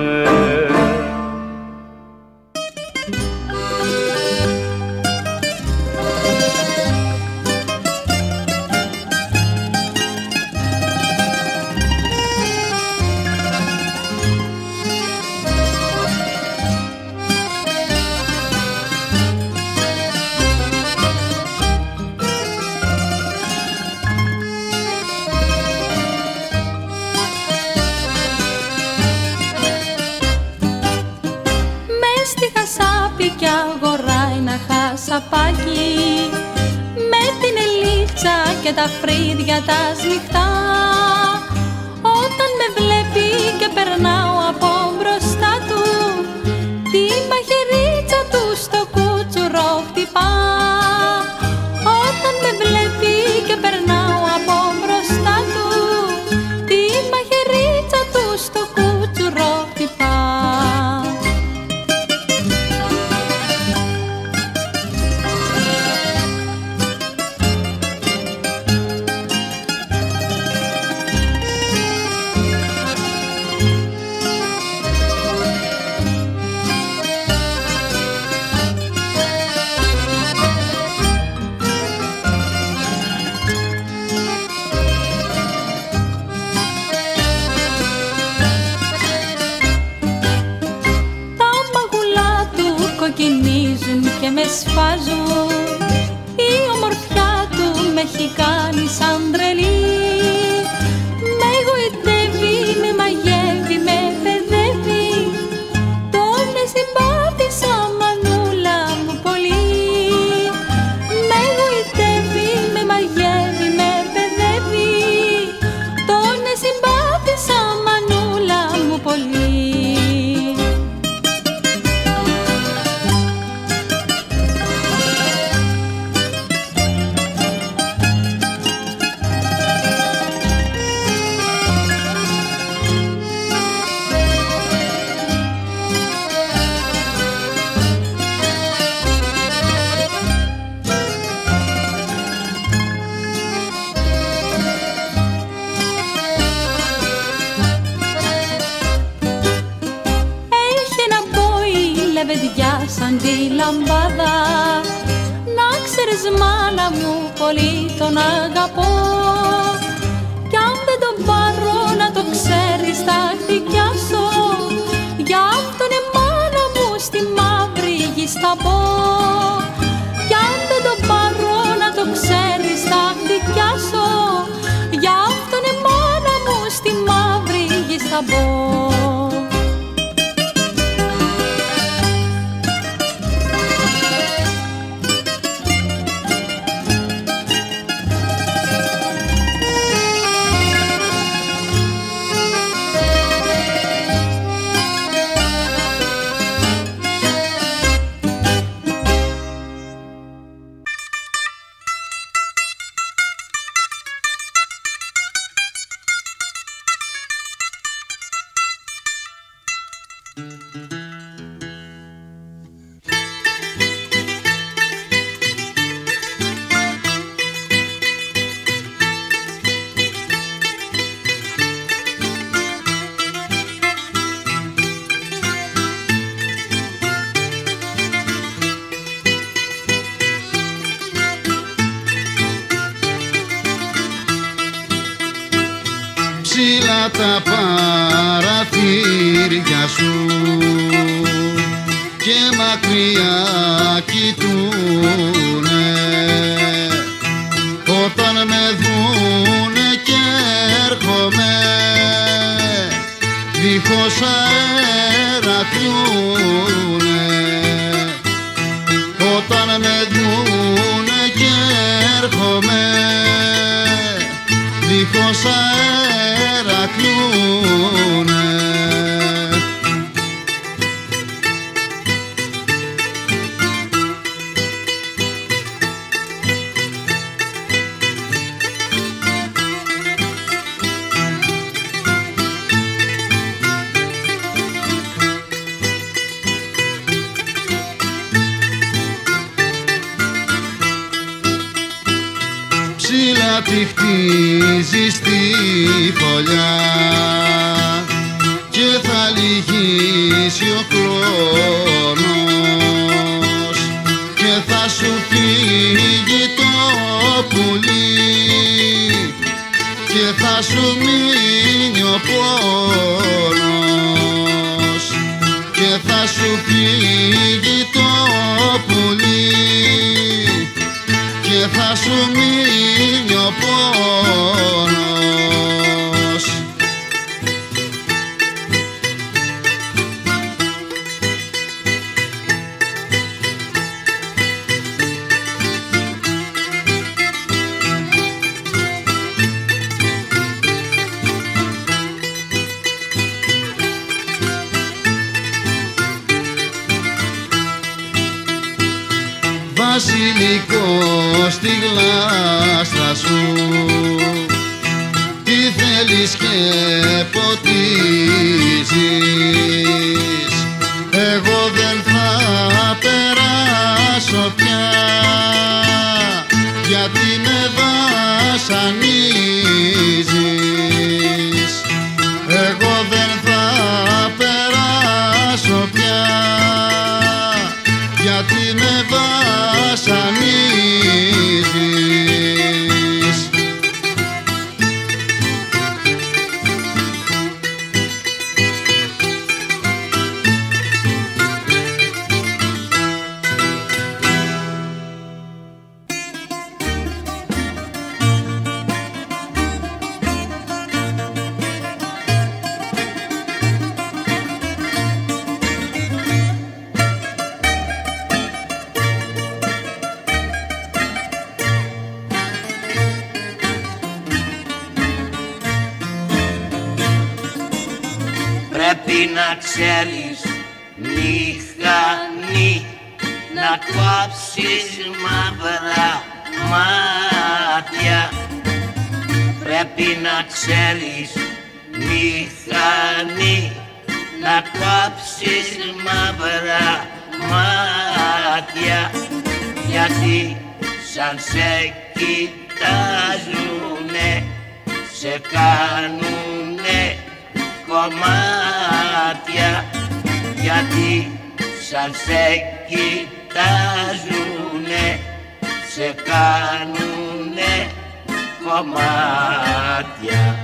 S11: Σαπάκι με την ελίτσα και τα φρύδια τα σμιχτά. Όταν με βλέπει και περνάω από μπροστά του, τη μαχαιρίτσα του στο κούτσουρο χτυπά. Όταν με βλέπει και περνάω από μπροστά του, τη μαχαιρίτσα του στο κούτσουρο σφάζουν. Η ομορφιά του με έχει κάνει σαν τρελή. Με γοητεύει, με μαγεύει, με παιδεύει. Τον συμπάθησα μανούλα μου πολύ. Με γοητεύει, με μαγεύει, με παιδεύει. Τον συμπάθησα μανούλα μου πολύ. Σαν τη λαμπάδα. Να ξέρεις μάνα μου πολύ τον αγαπώ. Κι αν δεν τον πάρω να το ξέρεις θα χτυκιάσω. Για αυτόν μάνα μου στη μαύρη γη θα πω. Κι αν δεν τον πάρω να το ξέρεις θα χτυκιάσω. Για αυτόν μάνα μου στη μαύρη γη θα πω.
S12: Ψηλά τα παραθύρια σου και μακριά κοιτούνε. Όταν με δούνε και έρχομαι δίχως αέρα κλούνε. Όταν με δούνε και έρχομαι δίχως αέρα κλούνε. Ψηλά τη χτίζεις στη φωλιά και θα λυγίσει ο χρόνος και θα σου φύγει το πουλί και θα σου μείνει ο πόνος και θα σου φύγει το πουλί και θα σου μείνει ο πόνος. Βασιλικό στη γλάστρα σου τι θέλεις και ποτίζεις. Εγώ δεν θα περάσω πια γιατί με βασανίζεις. Εγώ δεν θα περάσω πια γιατί με βασανίζεις.
S1: Πρέπει να ξέρεις μηχανή, να κόψεις μαύρα μάτια. Πρέπει να ξέρεις μηχανή, να κόψεις μαύρα μάτια. Γιατί σαν σε κοιτάζουνε, σε κάνουνε κομμάτια. Γιατί σαν σε κοιτάζουνε, σε κάνουνε κομμάτια.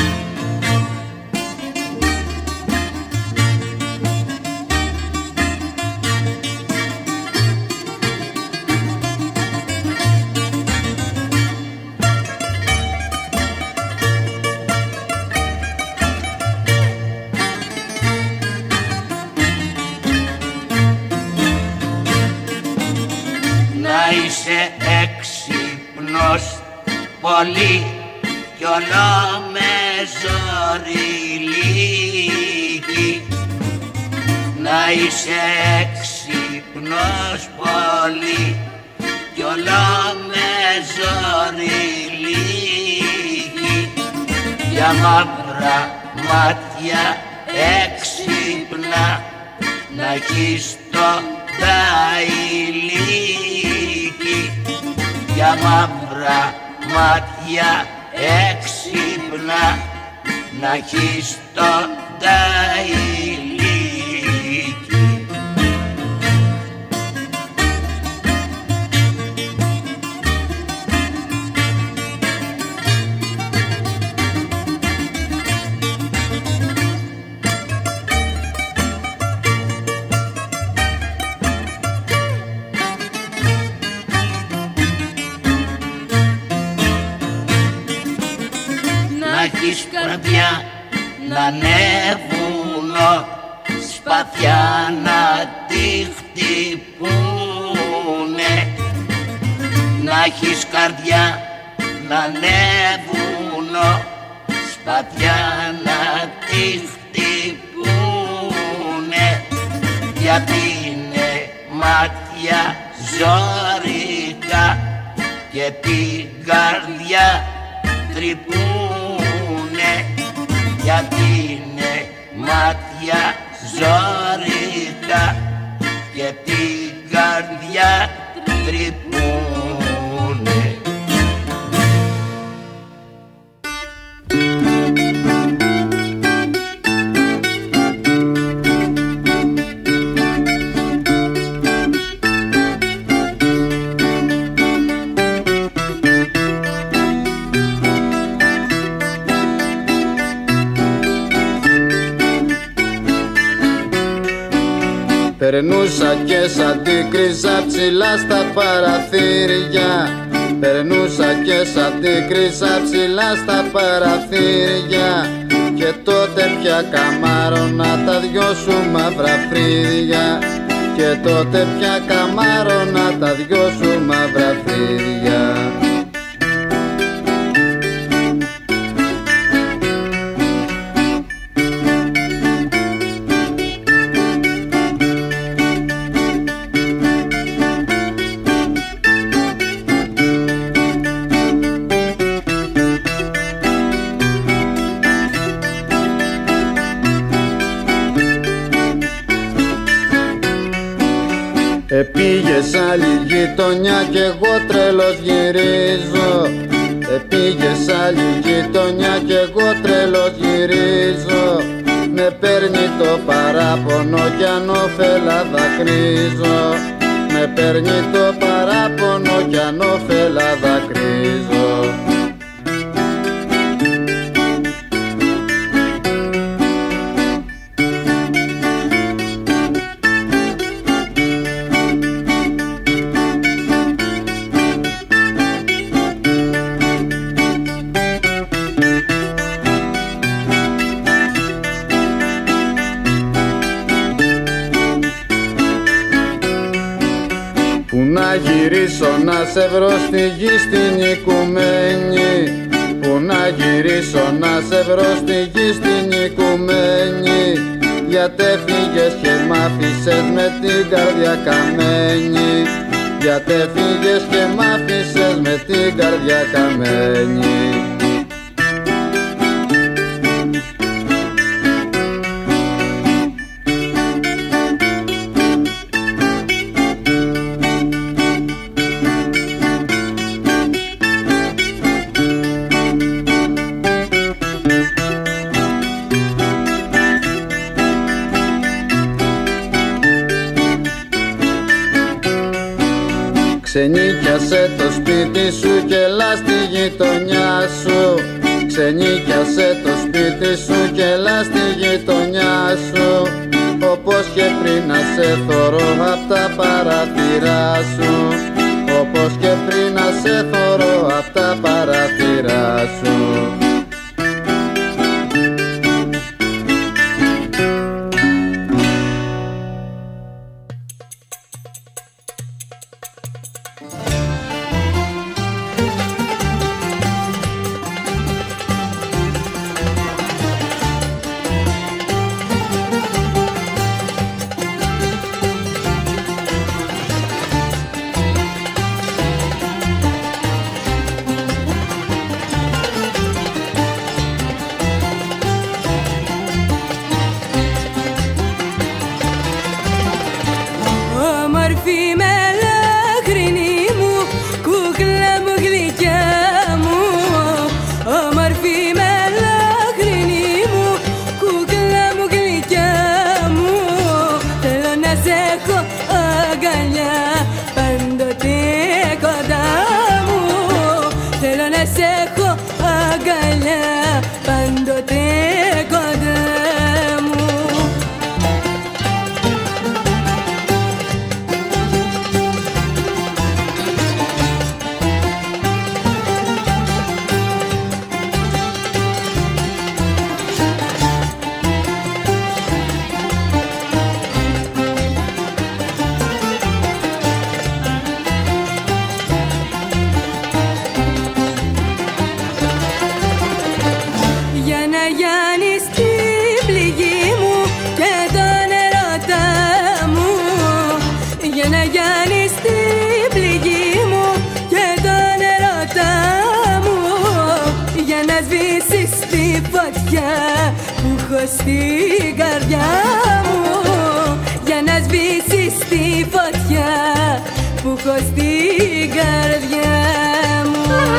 S1: Να είσαι έξυπνος πολύ κι όλο με ζωριλίκι. Να είσαι έξυπνος πολύ κι όλο με ζωριλίκι. Για μαύρα μάτια έξυπνα να έχεις το ταηλίκι. Για μαύρα μάτια έξυπνα να έχεις το ταηλίκι. Έχεις καρδιά να ανέβουνο, σπαθιά να τη χτυπούνε. Να έχεις καρδιά να ανέβουνο, σπαθιά να τη χτυπούνε. Γιατί είναι μάτια ζώρικα και την καρδιά τρυπούν. Γιατί είναι μάτια ζώρικα και την καρδιά τρυπούνε.
S13: Περνούσα και σαν την κρίζα ψηλά στα παραθύρια. Περνούσα και σαν την κρίζα ψηλά στα παραθύρια. Και τότε πια καμάρωνα τα δυο σου μαύρα φρύδια. Και τότε πια καμάρωνα τα δυο σου μαύρα φρύδια. Επήγες άλλη γειτονιά κι εγώ τρελός γυρίζω. Επήγες άλλη γειτονιά κι εγώ τρελός γυρίζω. Με παίρνει το παράπονο κι ανώφελα δακρύζω. Με παίρνει το παράπονο κι ανώφελα δακρύζω. Να γυρίσω να σε βρω στη γη στην οικουμένη. Που να γυρίσω να σε βρω στη γη στην οικουμένη. γιατί φύγες και μ' άφησες με την καρδιά καμένη, γιατί φύγες και μ' άφησες με την καρδιά καμένη. Ξενίκιασε το σπίτι σου και έλα στη γειτονιά σου, ξενίκιασε το σπίτι σου και έλα στη γειτονιά σου, όπως και πριν να σε θωρώ απ' τα παραθυρά σου, όπως και πριν να σε θωρώ απ' τα παραθυρά σου.
S14: Στην καρδιά μου, για να σβήσεις τη φωτιά που έχω στην καρδιά μου.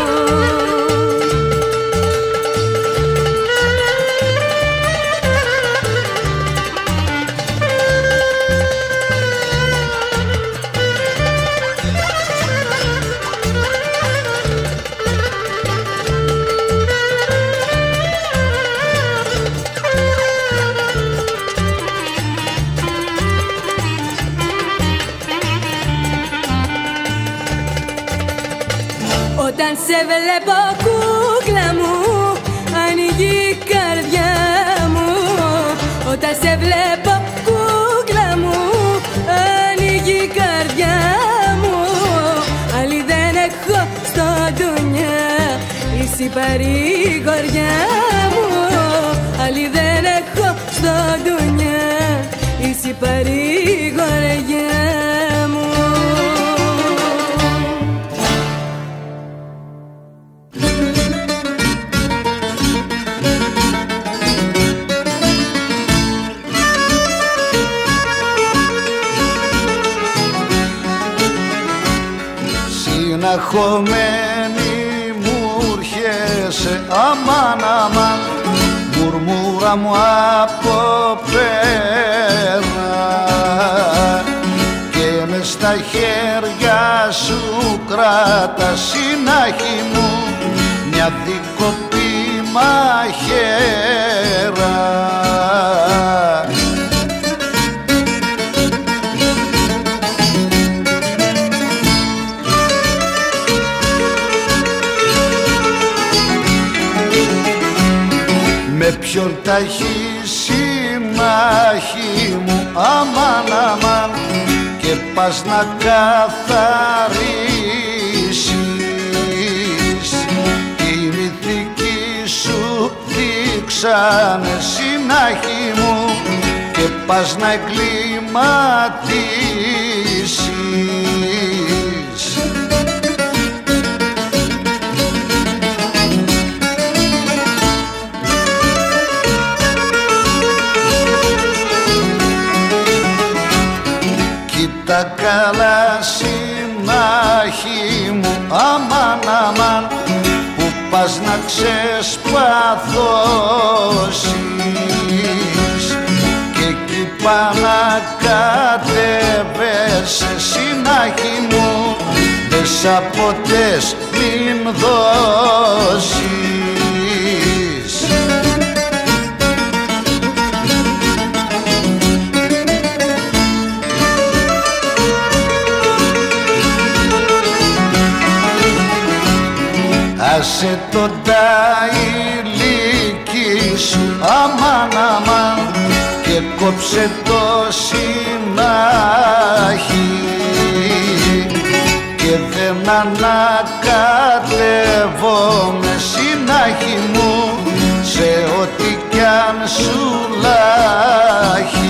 S14: Όταν σε βλέπω κούκλα μου, ανοίγει η καρδιά μου. Όταν σε βλέπω κούκλα μου, ανοίγει η καρδιά μου. Άλλη δεν έχω στο ντουνιά, είσαι η παρηγοριά μου. Άλλη δεν έχω στο ντουνιά, είσαι η παρηγοριά μου.
S15: Συναχωμένη μου έρχεσαι, αμάν αμάν, μουρμούρα μου από πέρα, και μες στα χέρια σου κράτα, συνάχη μου, μια δίκοπη μαχαίρα. Με ποιον τα έχεις η μάχη μου, αμάν αμάν, και πας να καθαρίσεις τη μυθική σου δείξανε, συνάχη μου, και και πας να εγκληματίσεις. Κοίτα καλά συνάχη μου, αμάν αμάν, που πας να ξεσπαθώσεις και εκεί πάνω κατέβεσαι συνάχη μου, δες απότες μην δώσεις. Άσε το ταΐλικι σου, αμάν αμάν, και κόψε το συνάχη και δεν ανακατεύομαι συνάχη μου σε ό,τι κι αν σου λάχει.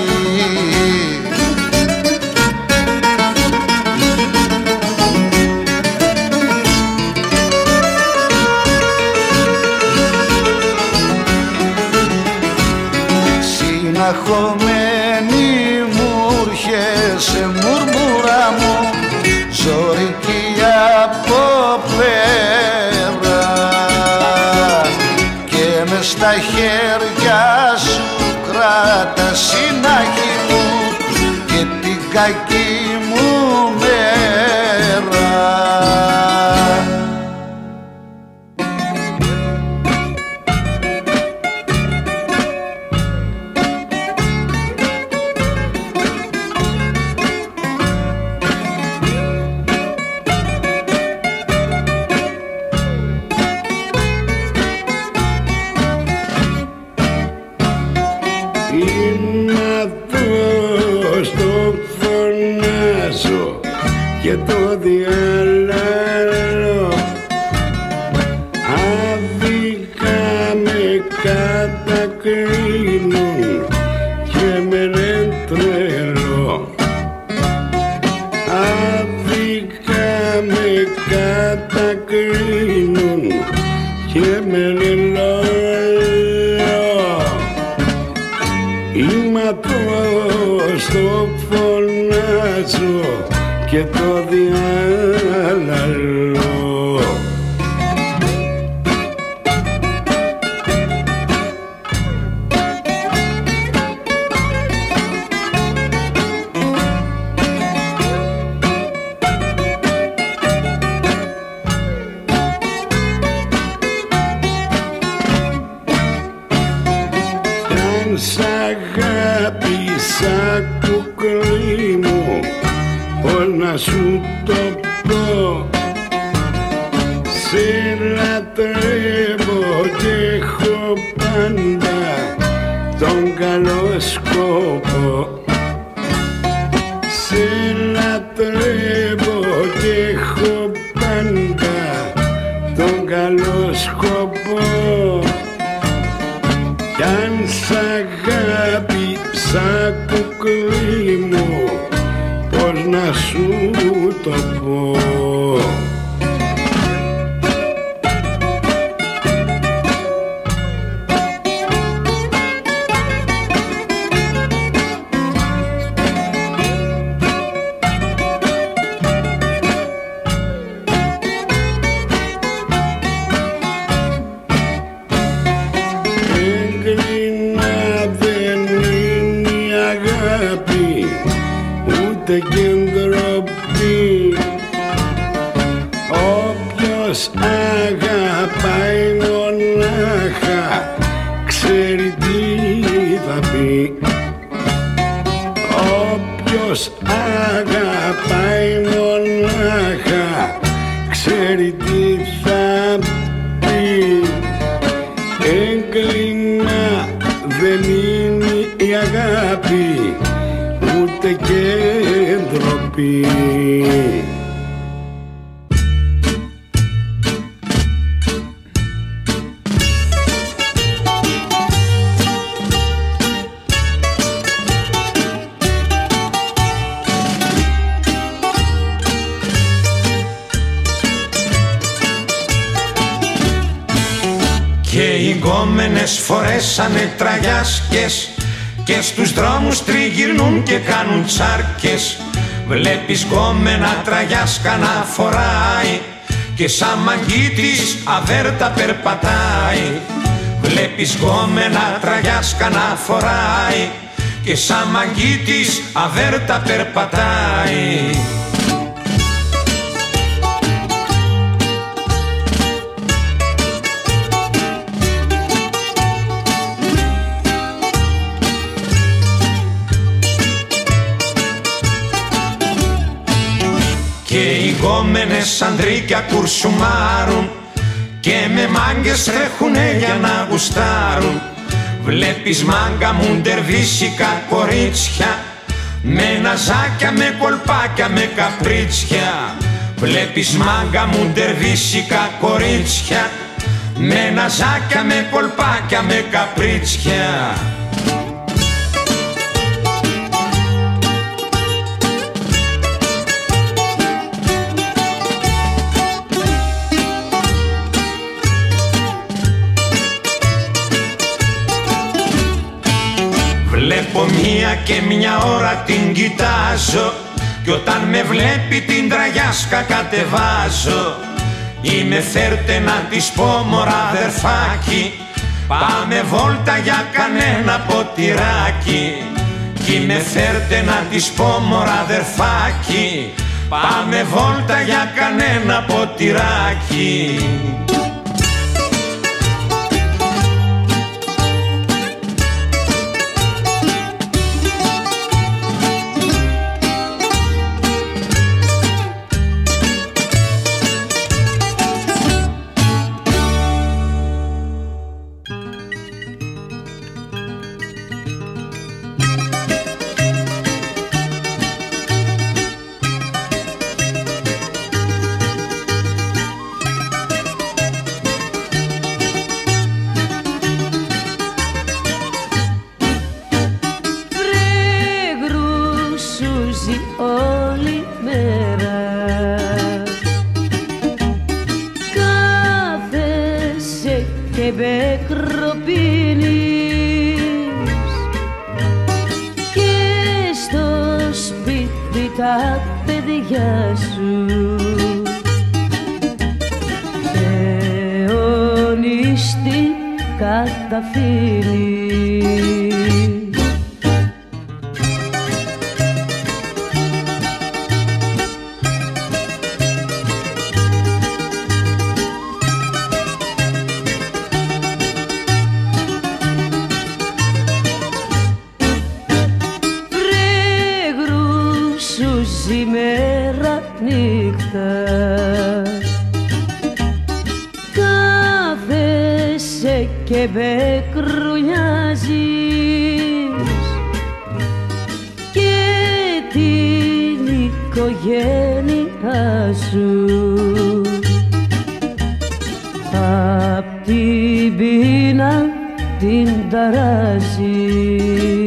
S15: Συναχωμένη μου έρχεσαι μουρμούρα μου, ζωρική από πέρα, και μες στα χέρια σου κράτα συνάχη μου και την κακή μου μέρα.
S16: Και το διάλαλο άδικα με κατακρίνουν και με λένε τρελό. Άδικα με κατακρίνουν και με λένε είμαι ατός το φωνάζω και το διάλαλο. Αν σ' αγάπησα κουκλί μου, πώς να σου το πω, σε λατρεύω και έχω πάντα τον καλό σκοπό. Σε λατρεύω και έχω πάντα τον καλό σκοπό, κι αν σ' αγάπησα κουκλί μου, πώς να σου το πω. Έγκρινα δεν είναι η αγάπη, ούτε και ντροπή. Όποιος αγαπάει μονάχα ξέρει τι θα πει. Όποιος αγαπάει μονάχα ξέρει τι θα πει. Έγκλημα δεν είναι η αγάπη, ούτε και ντροπή.
S1: γκόμενες φορέσανε τραγιάσκες και στους δρόμους τριγυρνούν και κάνουν τσάρκες. Βλέπεις γκόμενα τραγιάσκα να φοράει και σαν μαγκίτης αβέρτα περπατάει. Βλέπεις γκόμενα τραγιάσκα να φοράει και σαν μαγκίτης αβέρτα περπατάει. Και οι γκόμενες αντρίκια κουρσουμάρουν και με μάγκες τρέχουνε για να γουστάρουν. Βλέπεις μάγκα μου ντερβίσικα κορίτσια με ναζάκια, με κολπάκια, με καπρίτσια. Βλέπεις μάγκα μου ντερβίσικα κορίτσια με ναζάκια, με κολπάκια, με καπρίτσια. Βλέπω μία και μια ώρα την κοιτάζω κι όταν με βλέπει την τραγιάσκα κατεβάζω. Είμαι φέρτε να της πω μωρά αδερφάκι, πάμε βόλτα για κανένα ποτηράκι. Είμαι φέρτε να της πω μωρά αδερφάκι, πάμε βόλτα για κανένα ποτηράκι.
S17: Όλη μέρα κάθεσαι και μπεκροπίνεις και στο σπίτι τα παιδιά σου αιωνιστικά τα αφήνεις. Μέρα νύχτα κάθεσαι και μπεκρουνιάζεις και την οικογένειά σου απ' την πείνα την ταράζεις.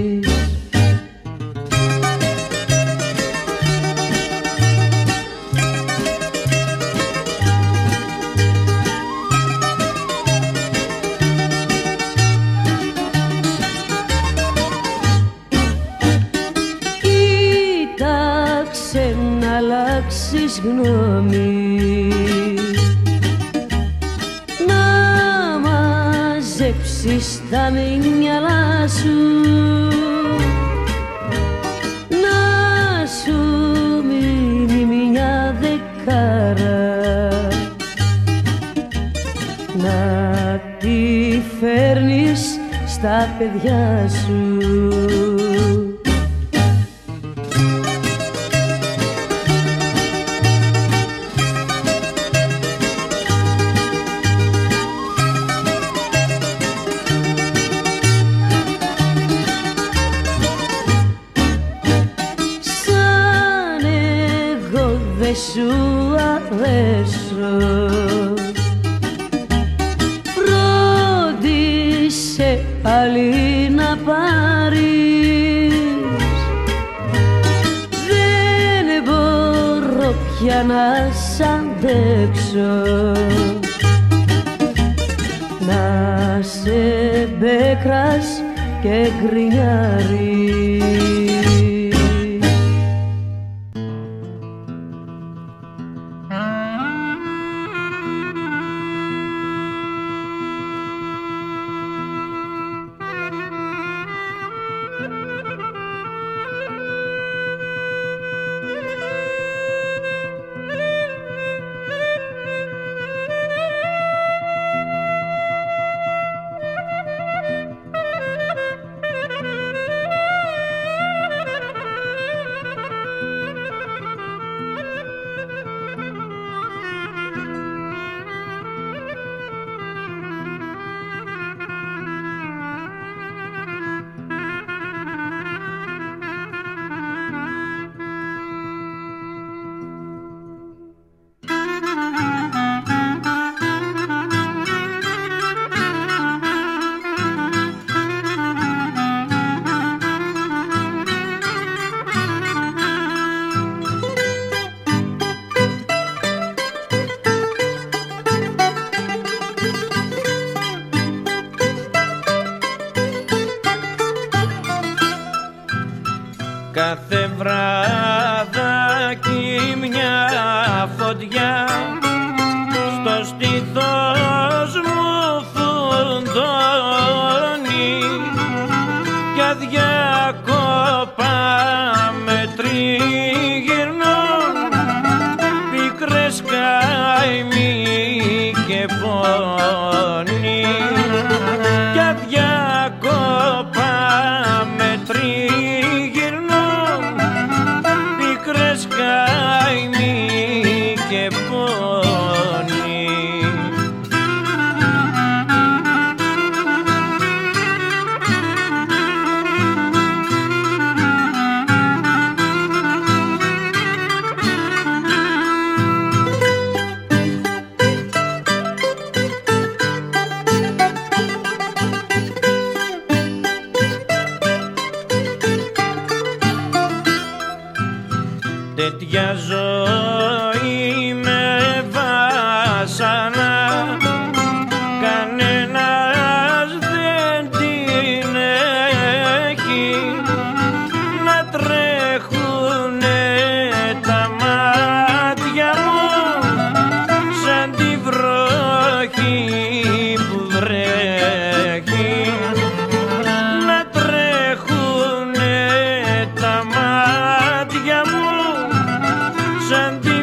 S17: Να αλλάξεις γνώμη, να μαζέψεις τα μυαλά σου, να σου μείνει μια δεκάρα, να τη φέρνεις στα παιδιά σου. Δε σου αρέσω, φρόντισε άλλη να πάρεις. Δεν μπορώ πια να σ' αντέξω, να σε μπέκρας και γκρινιάρι.
S1: Κάθε βράδακι μια φωτιά στο στήθος μου φουντώνει κι αδιάκοπα με τριγυρνούν πίκρες καημοί και πόνοι κι αδιάκοπα με τριγυρνούν καημοί και πόνοι. Τέτοια ζωή με βάσανα κανένας δεν την έχει να τρέχουνε τα μάτια μου σαν τη βροχή που βρέχει να τρέχουνε τα μάτια μου σαν τη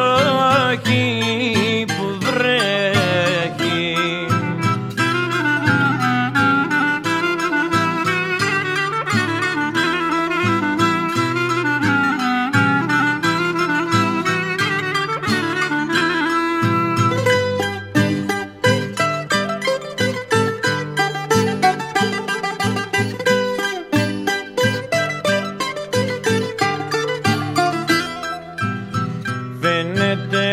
S1: βροχή που βρέχει. Φαίνεται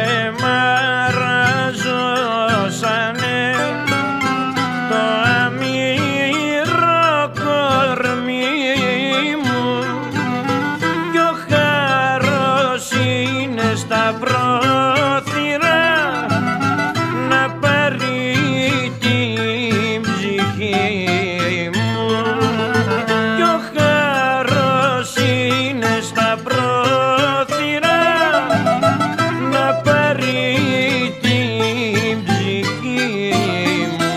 S1: μαραζώσανε το αμύρο κορμί μου κι ο χάρος είναι στα πρόθυρα να πάρει την ψυχή μου κι ο χάρος είναι στα πρόθυρα να πάρει την ψυχή μου.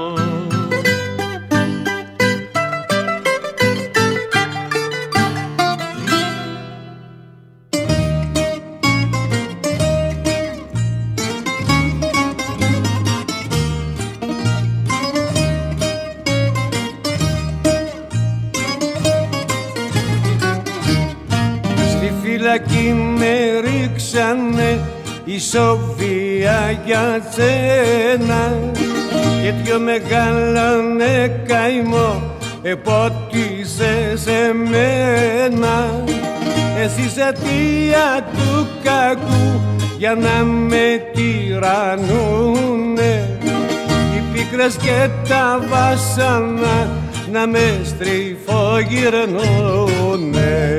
S6: Στη φυλακή με ρίξανε η Σοφία για σένα και δυο μεγάλανε καημό επότισε σε μένα. Εσύ είσαι αιτία του κακού για να με τυρανούνε οι πίκρες και τα βάσανα να με στριφογυρνούνε.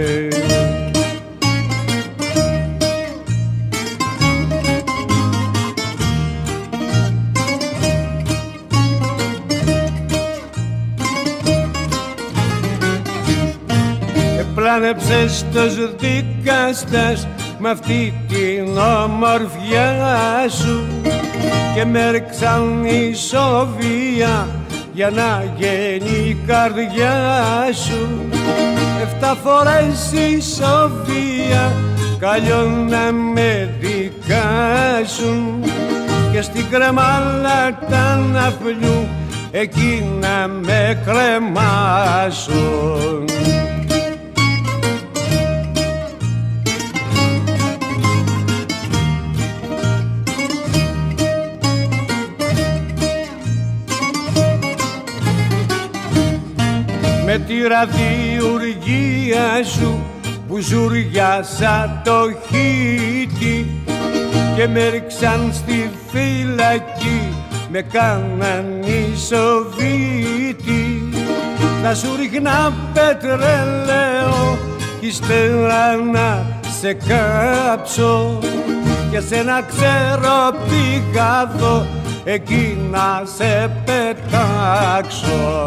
S6: πλάνεψες τους δικαστές μ' αυτή την ομορφιά σου και με ρίξαν ισοβία για να γίνει η καρδιά σου. 7 φορές ισοβία καλλιόν να με δικάσουν και στην κρεμάλα τα ναυπλιού εκεί να με κρεμάσουν. Με τη ραδιουργία σου που ζουριάσα το χίτι και με ρίξαν στη φυλακή, με κάναν ισοβίτη. Θα σου ρίχνα πετρέλαιο κι ύστερα να σε κάψω και σένα ξέρω πηγάδο εκεί να σε πετάξω.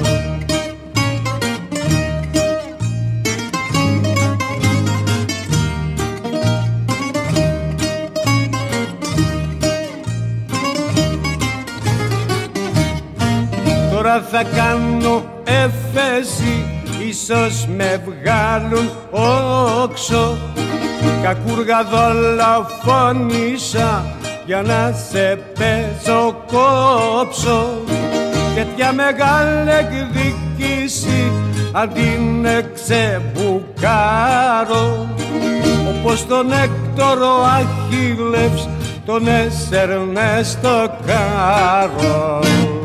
S6: Τώρα θα κάνω έφεση, ίσως με βγάλουν όξο. Κακούργα δολοφόνησα για να σε πέσω κόψω. Τέτοια μεγάλη εκδίκηση αντί να ξεμπουκάρω, όπως τον Έκτορο Αχίλλες τον έσερνε στο κάρο.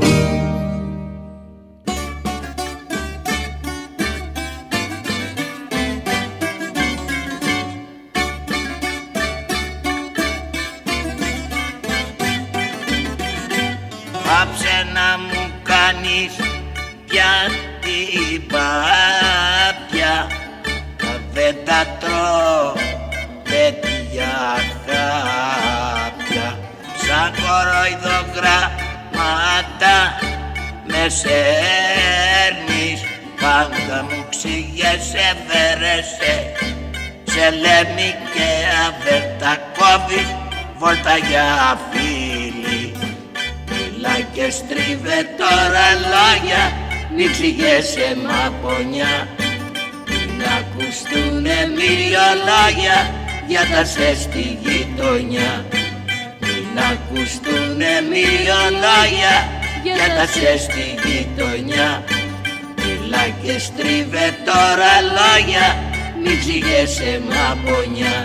S18: Πάψε να μου κάνεις πια την πάπια, δεν τα τρώω τέτοια χάπια. Σαν κοροϊδογράμματα με σέρνεις, πάντα μου ξηγέσαι, βέρεσαι, σε λέμε και αβέρτα κόβεις, βόλτα για φίλοι. Μιλά και στρίβε τώρα λόγια, μη ξηγέσαι μαπονιά. Μην ακουστούνε μυριολόγια για τα σε στη γειτονιά. Μην ακουστούνε μυριολόγια για τα σε στη γειτονιά. Μιλά και στρίβε τώρα λόγια, μη ξηγέσαι μαπονιά.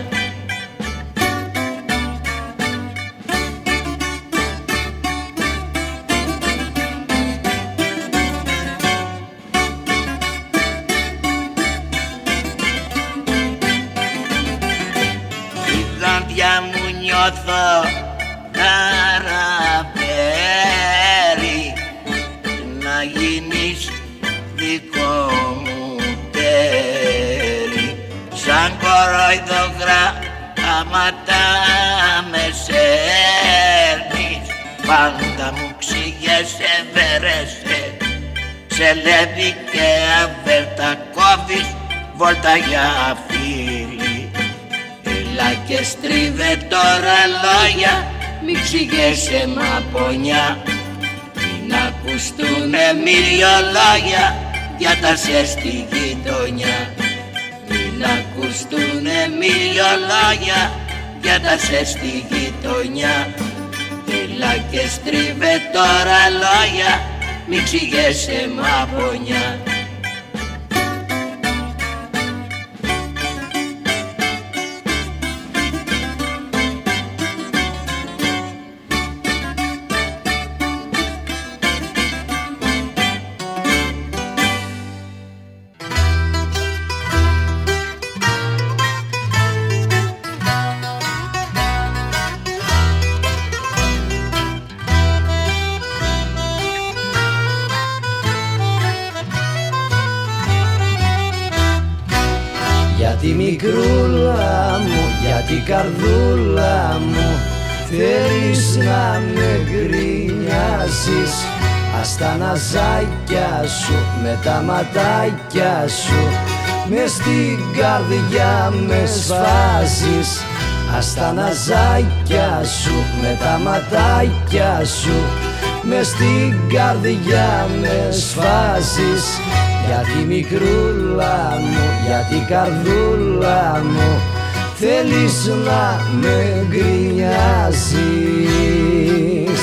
S18: Μου νιώθω καραπέρι, να γίνεις δικό μου τέρι. Σαν κοροϊδογράμματα με σέρνεις, πάντα μου ξηγέσαι, βέρεσαι, σε λέδι και αβέρτα κόβεις, βόλτα για φίλοι. Έλα και στρίβε τώρα λόγια, μη ξηγέσαι μαπονιά. Μην ακουστούνε μυριολόγια για τα σε στη γειτονιά. Μην ακουστούνε μυριολόγια για τα σε στη γειτονιά. Έλα και στρίβε τώρα λόγια, μη ξηγέσαι μαπονιά.
S19: τη μικρούλα μου, για την καρδούλα μου θέλεις να με γκρινιάζεις. Ας τα ναζάκια σου με τα ματάκια σου μες στην καρδιά με σφάζεις. Ας τα ναζάκια σου με τα ματάκια σου μες στην καρδιά με σφάζεις. Γιατί μικρούλα μου, γιατί καρδούλα μου θέλεις να με γκρινιάζεις.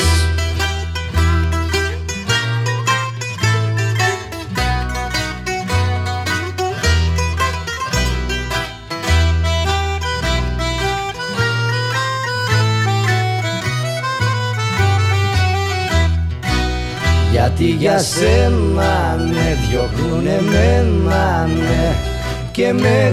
S19: Γιατί για σένα ναι, διώχνουνε εμένα ναι, και με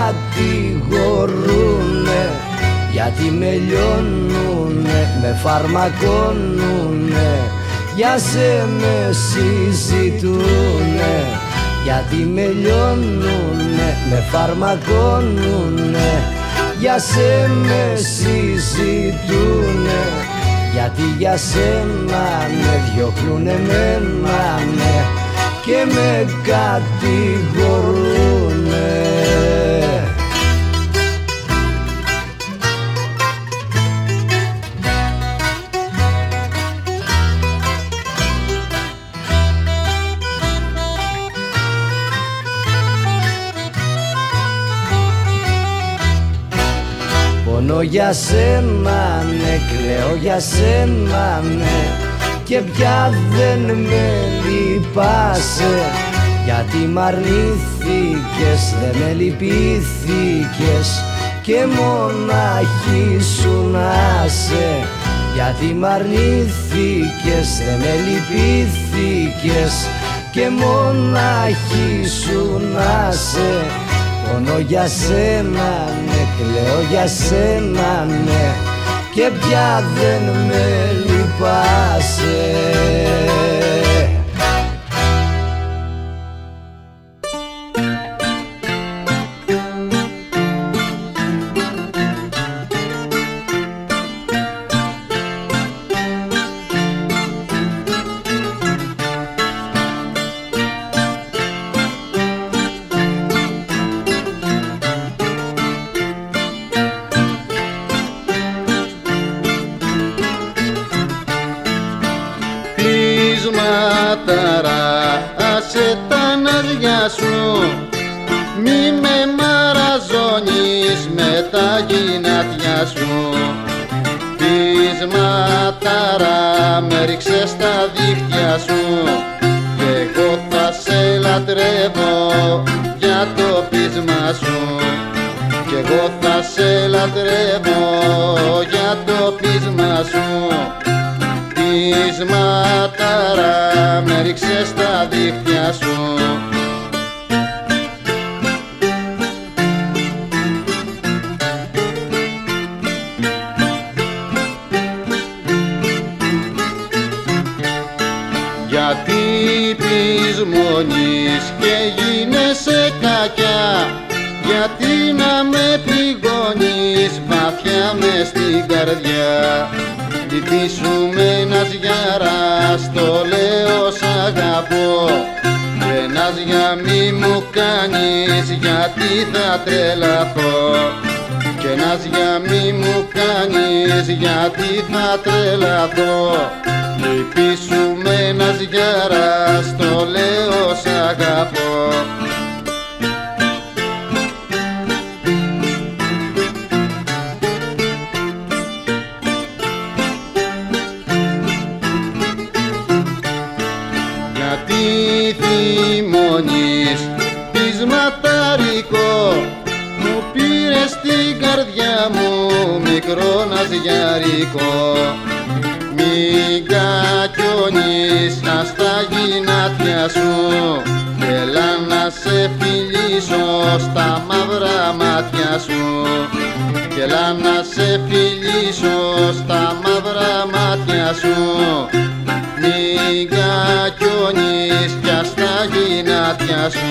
S19: κατηγορούνε. Γιατί με λιώνουνε, με φαρμακώνουνε, για σε με συζητούνε. Γιατί με λιώνουνε, με φαρμακώνουνε, για σε με συζητούνε. Γιατί για σένα με διώχνουνε εμένα ναι, και με κατηγορούνε. Πονώ για σένα ναι, κλαίω για σένα ναι, και πια δεν με λυπάσαι. Γιατί μ' αρνήθηκες, δεν με λυπήθηκες, και μοναχή σου να σε. Γιατί μ' αρνήθηκες, δεν με λυπήθηκες, και μοναχή σου να σε. Πονώ για σένα ναι, κλαίω για σένα ναι, και πια δεν με λυπάσαι.
S13: Άσε τα ναδιά σου, μη με μαραζώνεις με τα γυνάτια σου. Πεισματάρα με ρίξες στα δίχτυα σου, και εγώ θα σε λατρεύω για το πείσμα σου. Κι εγώ θα σε λατρεύω για το πείσμα σου. Πεισματάρα με ρίξες στα δίχτυα σου. Γιατί πεισμονείς και γίνεσαι κακιά, γιατί να με πληγώνεις βαθιά μες στην καρδιά. Λυπήσουμε ένας γιαράς, το λέω σ' αγαπώ, και ένας για μη μου κάνεις γιατί θα τρελαθώ. Και ένας για μη μου κάνεις γιατί θα τρελαθώ. Λυπήσουμε ένας γιαράς, το λέω σ' αγαπώ. Θυμώνεις πεισματάρικο, μου πήρες την καρδιά μου μικρό ναζιάρικο. Μην κακιώνεις στα γυνάτια σου, έλα να σε φιλήσω στα μαύρα μάτια σου. Έλα να σε φιλήσω στα μαύρα μάτια σου. Μην κακιώνεις πια στα γυνάτια σου.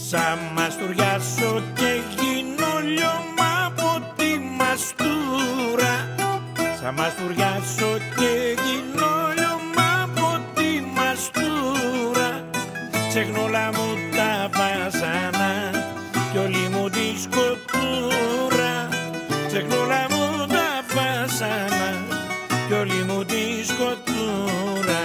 S6: Σα μαστουριάσω και γίνω λιώμα από τη μαστούρα. Σα μαστουριάσω και γίνω λιώμα από τη μαστούρα. Ξεχνώ όλα μου τα βάζανα κι όλη μου τη σκοτούρα. Ξεχνώ όλα μου τα βάζανα κι όλη μου τη σκοτούρα.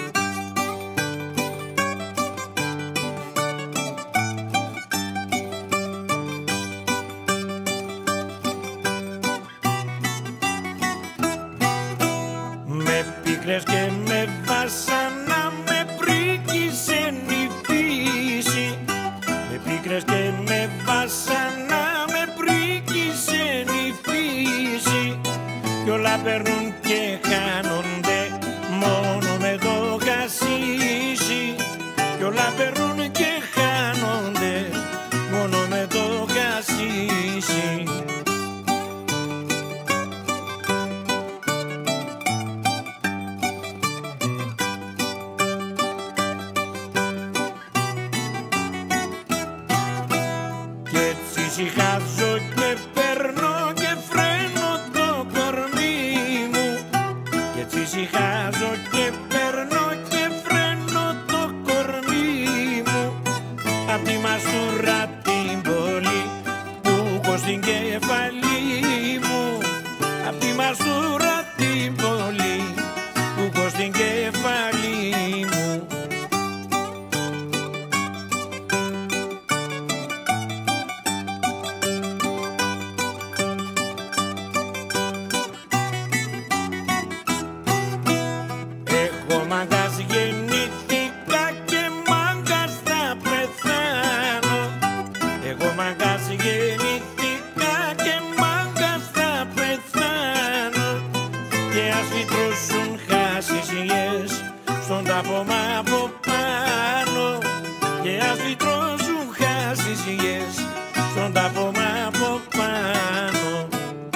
S6: Και με βάσανα, με πρίκησε η φύση. Με πίκρες και με βάσανα, με πρίκησε η φύση. Κι όλα περνούν και χάνονται μόνο με το χασίσι. Κι όλα περνούν και χάνονται μόνο με το χασίσι. Ησυχάζω και παίρνω και φρένω το κορμί μου. Και έτσι ησυχάζω και παίρνω και φρένω το κορμί μου. Απ' τη μαστούρα την πολύ που έχω στην κεφαλή μου. Απ' τη μαστούρα την πολύ που έχω στην κεφαλή μου. Στον τάπομα από πάνω και ας βιτρώσουν χάσισιες στον τάπομα από πάνω.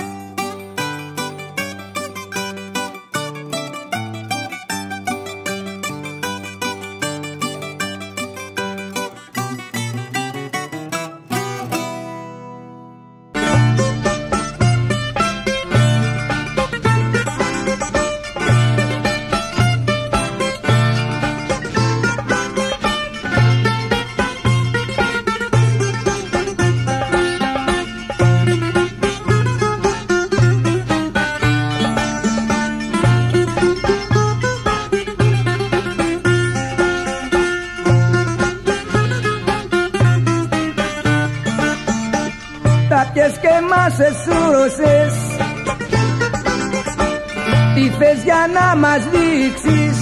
S8: Και μας εσούρωσες. Τι θες για να μας δείξεις?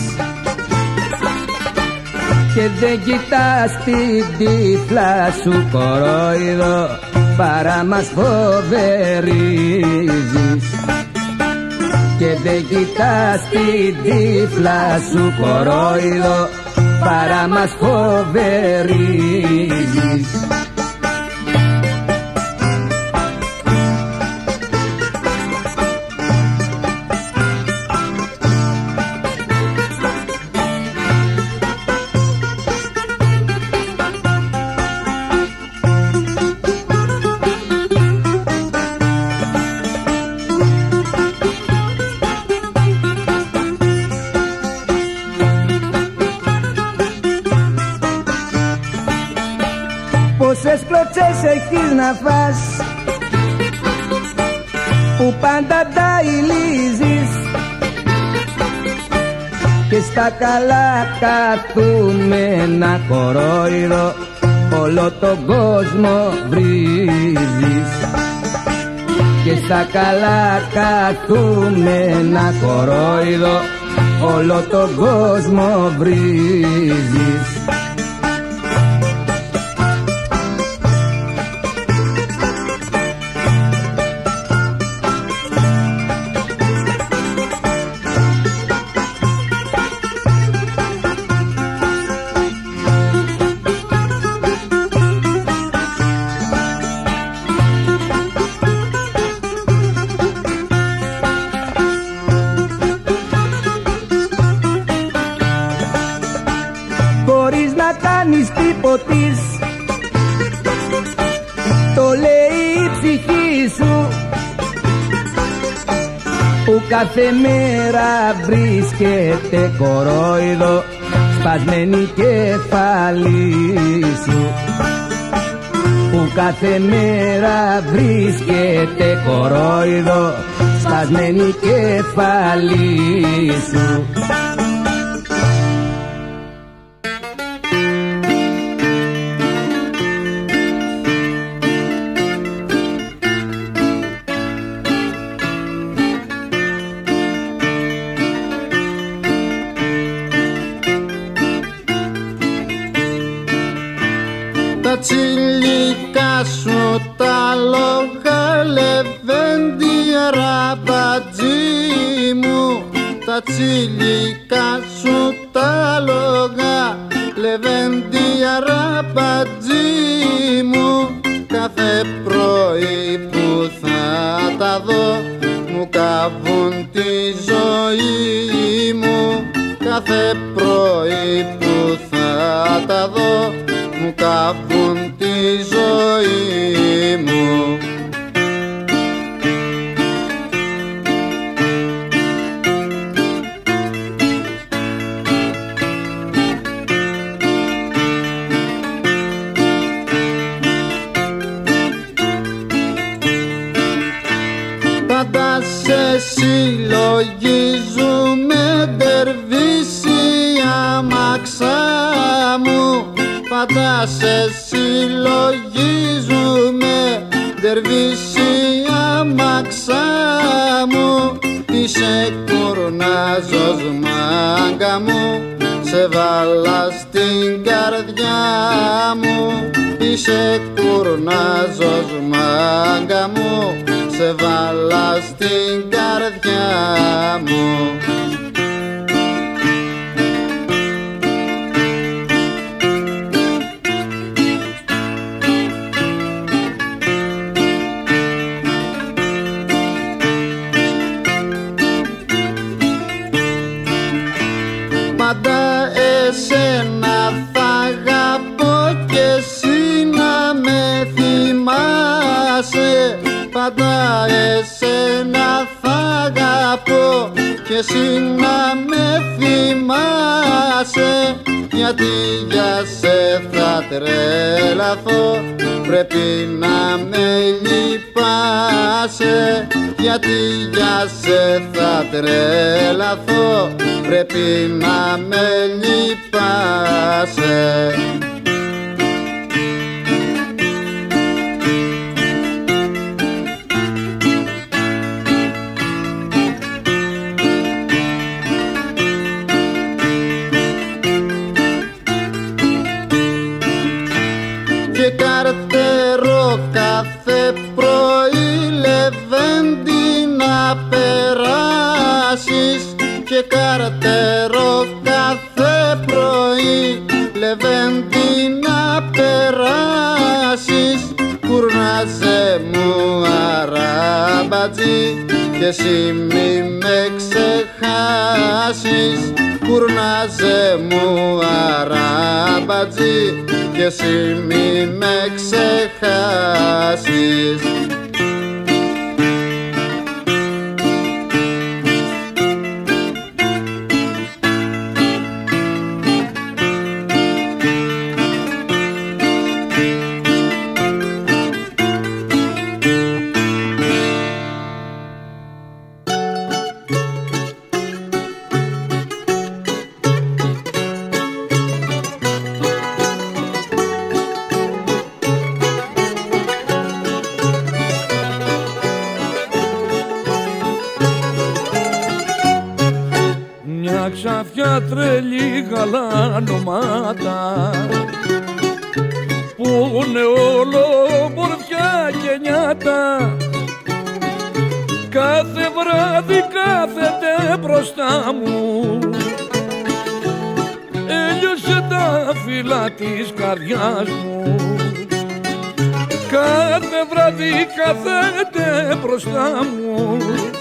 S8: Και δεν κοιτάς την τύφλα σου κορόιδο, παρά μας φοβερίζεις. Και δεν κοιτάς την τύφλα σου κορόιδο, παρά μας φοβερίζεις.
S20: Πόσες κλωτσές έχεις να φας που πάντα τα ηλίζεις και στα καλά καθούμενα κορόιδο όλο τον κόσμο βρίζεις. Και στα καλά καθούμενα κορόιδο όλο τον κόσμο βρίζεις. Χωρίς κάθε μέρα βρίσκεται κορόιδο σπασμένη κεφαλή σου, που κάθε μέρα βρίσκεται κορόιδο σπασμένη κεφαλή σου.
S13: Τα τσιλικά σου τα λόγα λεβέντια ραμπατζή μου, τα τσιλικά σου τα λόγα λεβέντια ραμπατζή μου, κάθε πρωί που θα τα δω μου καβούν τη ζωή μου, κάθε πρωί που θα τα δω μου καβούν τη ζωή μου. Πάντα σε συλλογίζουμε ντερβίσι αμαξά μου, πάντα σε συλλογίζουμε ντερβίσι αμαξά μου, είσαι κουρνάζος μάγκα μου, σε βάλα στην καρδιά μου, είσαι κουρνάζος μάγκα μου, σε βάλα στην καρδιά μου. Πάντα εσένα θα αγαπώ και εσύ να με θυμάσαι, πάντα εσένα θα αγαπώ και εσύ να με θυμάσαι, γιατί για σε θα τρελαθώ, πρέπει να με λυπάσαι, γιατί για σε θα τρελαθώ, πρέπει να με λυπάσαι. Και καρτερώ κάθε πρωί λεβέντη να περάσεις, και καρτερώ κάθε πρωί λεβέντη να περάσεις, κουρνάζε μου αραμπατζή και εσύ μη με ξεχάσεις, κουρνάζε μου αραμπατζή και εσύ μη με ξεχάσεις.
S21: Ξαφιά τρελή γαλανομάτα που είναι όλο μορφιά και νιάτα, κάθε βράδυ κάθεται μπροστά μου, έλειωσε τα φύλλα της καρδιάς μου, κάθε βράδυ κάθεται μπροστά μου,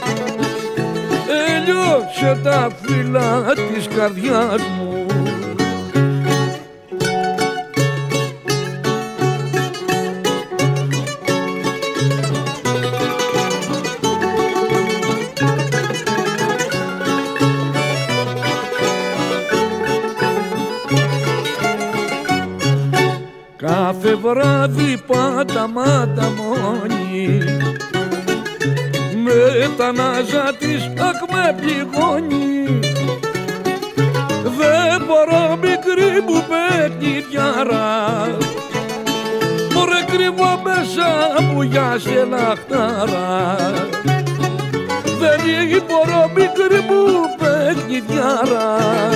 S21: έλειωσε τα φύλλα της καρδιάς μου. βράδυ πάντα μόνη, με τα νάζα της αχ με πληγώνει. Δεν μπορώ μικρή μου παιχνιδιάρα, μωρέ κρύβω μέσα μου για σε λαχτάρα. Δεν μπορώ μικρή μου παιχνιδιάρα,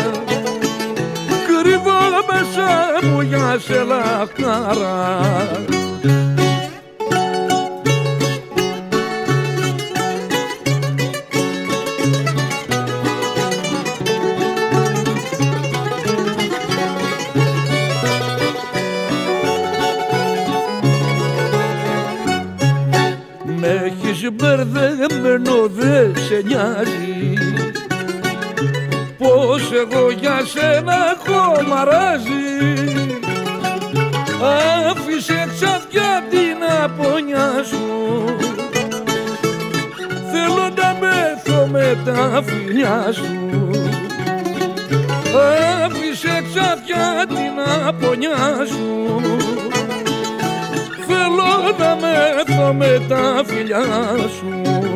S21: κρύβω μέσα μου για σε λαχτάρα. Μπερδεμένο δε σε νοιάζει πως εγώ για σένα έχω μαράζει. Άφησε ξαφιά την απονιά σου, θέλω να μεθώ με τα φιλιά σου. Άφησε ξαφιά την απονιά σου, θέλω να μεθώ με τα φιλιά σου.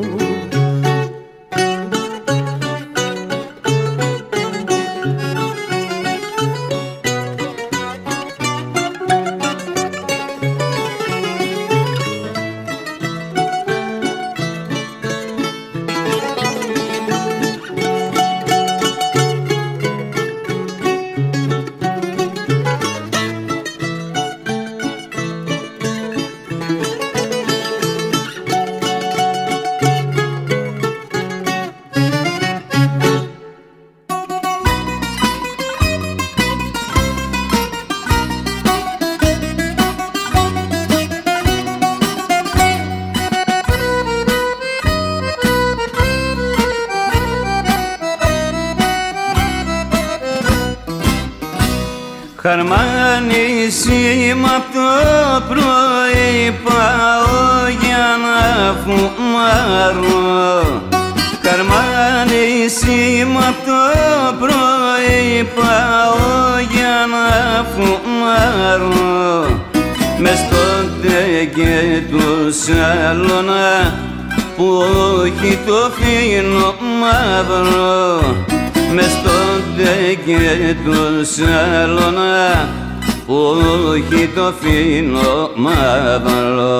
S5: Χαρμάνισι μ' απ' το πρωί πάω για να φουμάρω. Χαρμάνισι μ' απ' το πρωί πάω για να φουμάρω. Μες στο τέκε του σαλόνα που έχει το φίνο μαύρο. Μες στο τέκε του σαλόνα που έχει το φίνο μαύρο.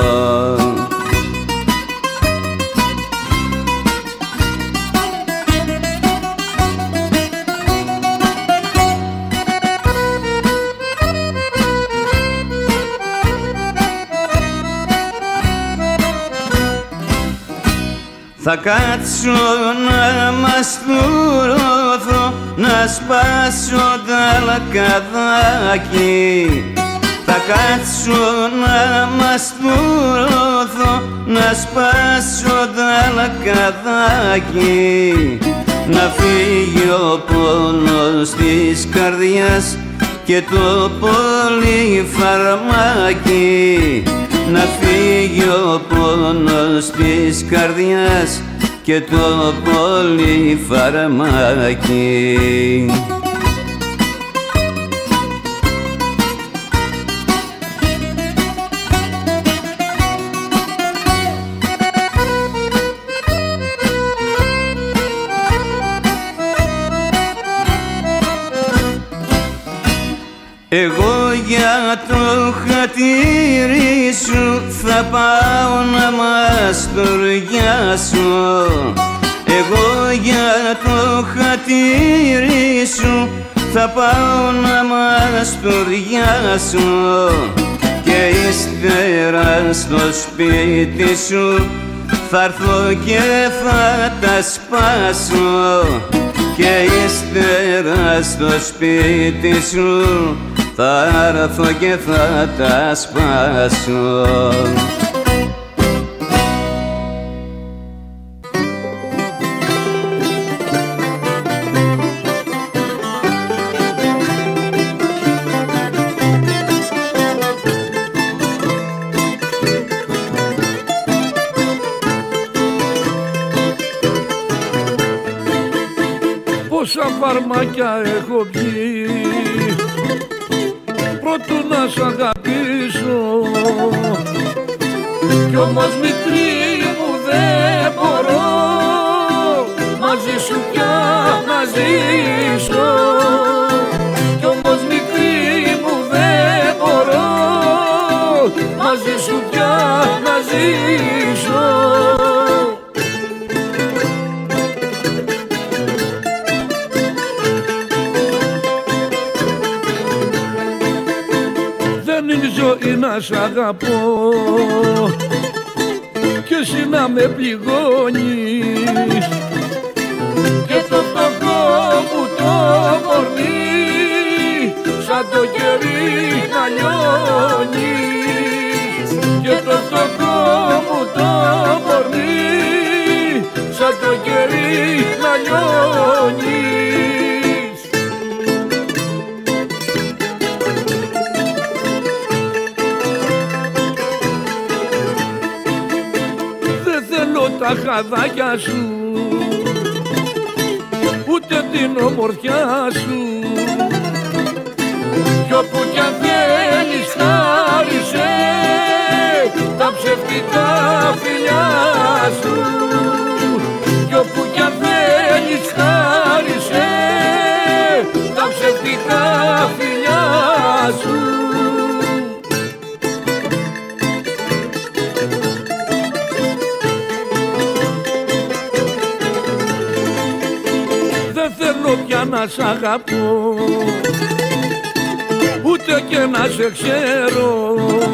S5: Θα κάτσω να μαστούρωθω, να σπάσω τα λακαδάκι. Θα κάτσω να μαστούρωθω, να σπάσω τα λακαδάκι. Να φύγει ο πόνος της καρδιάς και το πολυφαρμάκι. Να φύγει ο πόνος της καρδιάς και το πολυφαρμάκι. Εγώ για το χατήρι σου θα πάω να μαστοριάσω. Εγώ για το χατήρι σου θα πάω να μαστοριάσω. Και ύστερα στο σπίτι σου θα έρθω και θα τα σπάσω. Και ύστερα στο σπίτι σου θα έρθω και θα τα σπάσω.
S21: Πόσα φαρμάκια έχω πιει πρότου να σ' αγαπήσω. ζήσω. Κι όμως μικρή μου δεν μπορώ μαζί σου πια να ζήσω. Κι όμως μικρή μου δεν μπορώ μαζί σου πια να ζήσω. Δεν είναι ζωή να σ' αγαπώ και εσύ να με πληγώνεις και το φτωχό μου το κορμί σαν το κερί να λιώνεις και το φτωχό μου το κορμί σαν το κερί να λιώνεις. Δεν θέλω τα χαδάκια σου ούτε την ομορφιά σου κι όπου κι αν θέλεις χάρισε τα ψευτικά φιλιά σου κι όπου κι αν θέλεις χάρισε τα ψευτικά φιλιά σου. Δεν θέλω πια να σ' αγαπώ ούτε και να σε ξέρω,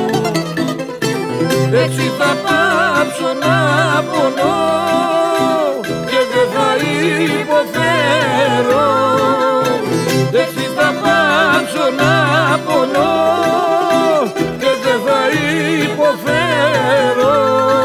S21: έτσι θα πάψω να πονώ και δεν θα υποφέρω, έτσι θα πάψω να πονώ και δεν θα υποφέρω.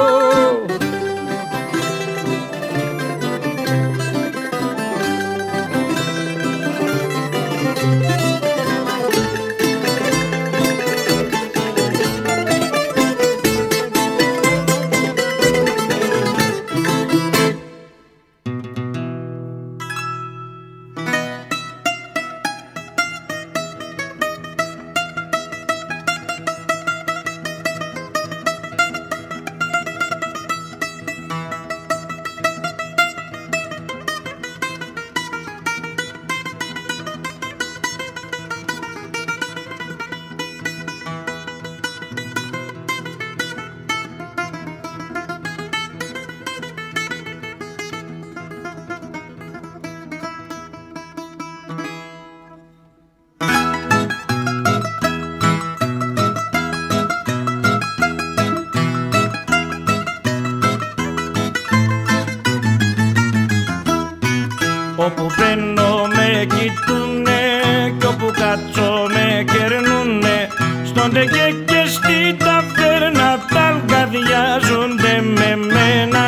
S6: Όπου μπαίνω με κοιτούνε κι όπου κάτσω με κερνούνε, στον τεκέ και στη ταβέρνα τα αγκαδιάζονται με μένα.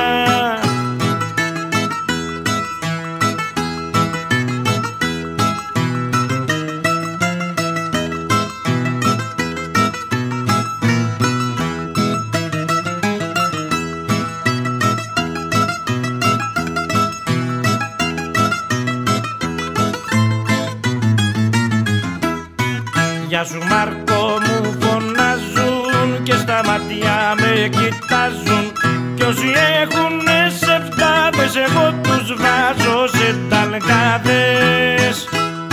S6: Γεια σου Μάρκο μου φωνάζουν και στα μάτια με κοιτάζουν κι όσοι έχουνε σε φτάδες εγώ τους βάζω σε ταλγάδες.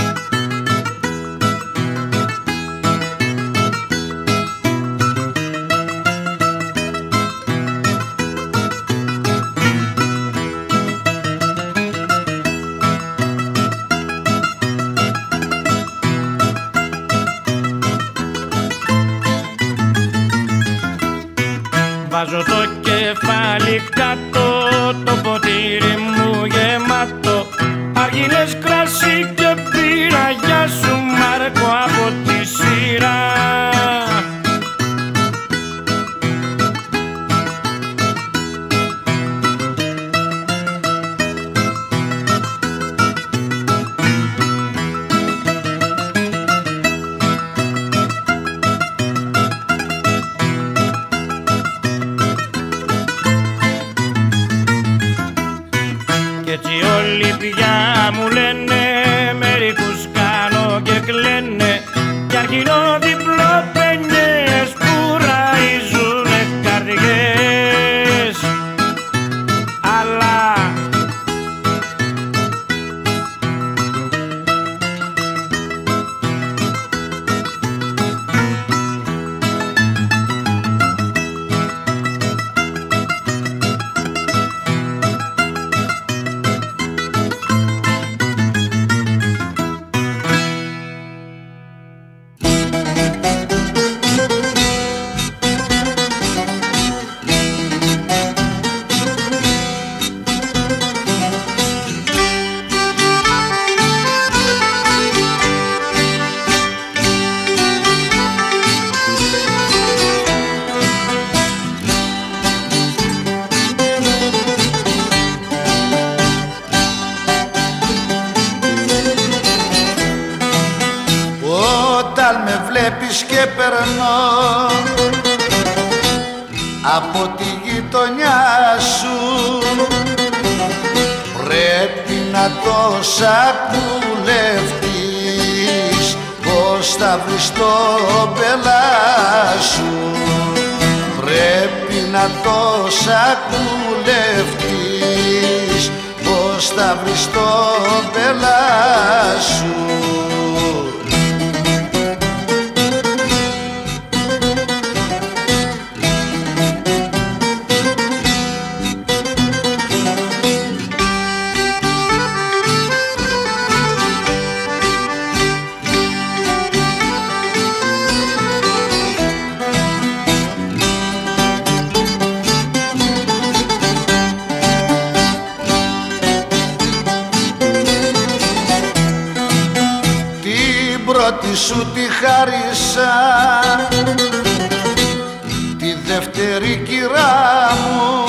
S6: Βάζω το κεφάλι κάτω, το ποτήρι μου γεμάτο, αργυρές, κρασί και πύρα, γεια σου Μάρκο από τη σειρά. Έτσι όλοι πια μου λένε, μερικούς κάνω και κλαίνε, κι αρχινό διπλό πενιέ
S15: από τη γειτονιά σου. Πρέπει να το σακουλευτείς, πως θα βρεις το μπελά σου. Πρέπει να το σακουλευτείς, πως θα βρεις το μπελά σου. Πρώτη σου τη χάρισα, τη δεύτερη κυρά μου.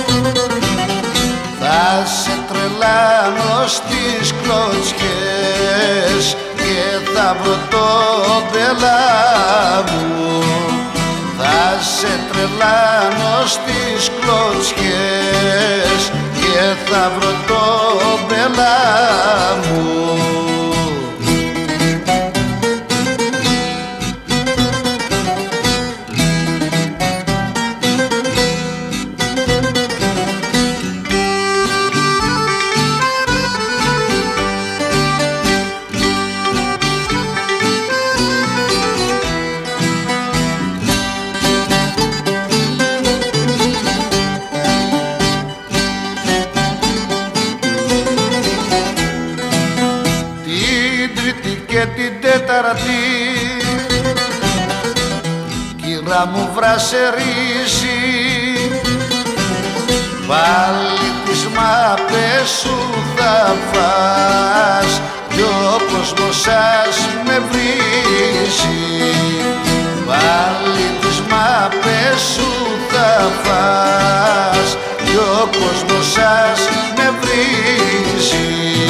S15: Θα σε τρελάνω στις κλωτσιές και θα βρω το μπελά μου. Θα σε τρελάνω στις κλωτσιές και θα βρω το μπελά μου. Και την Τέταρτη κύρα μου βρασερίζει, πάλι τις μάπες σου θα φας κι ο κόσμος σας με βρίζει. Πάλι τις μάπες σου θα φας κι ο κόσμος σας με βρίζει.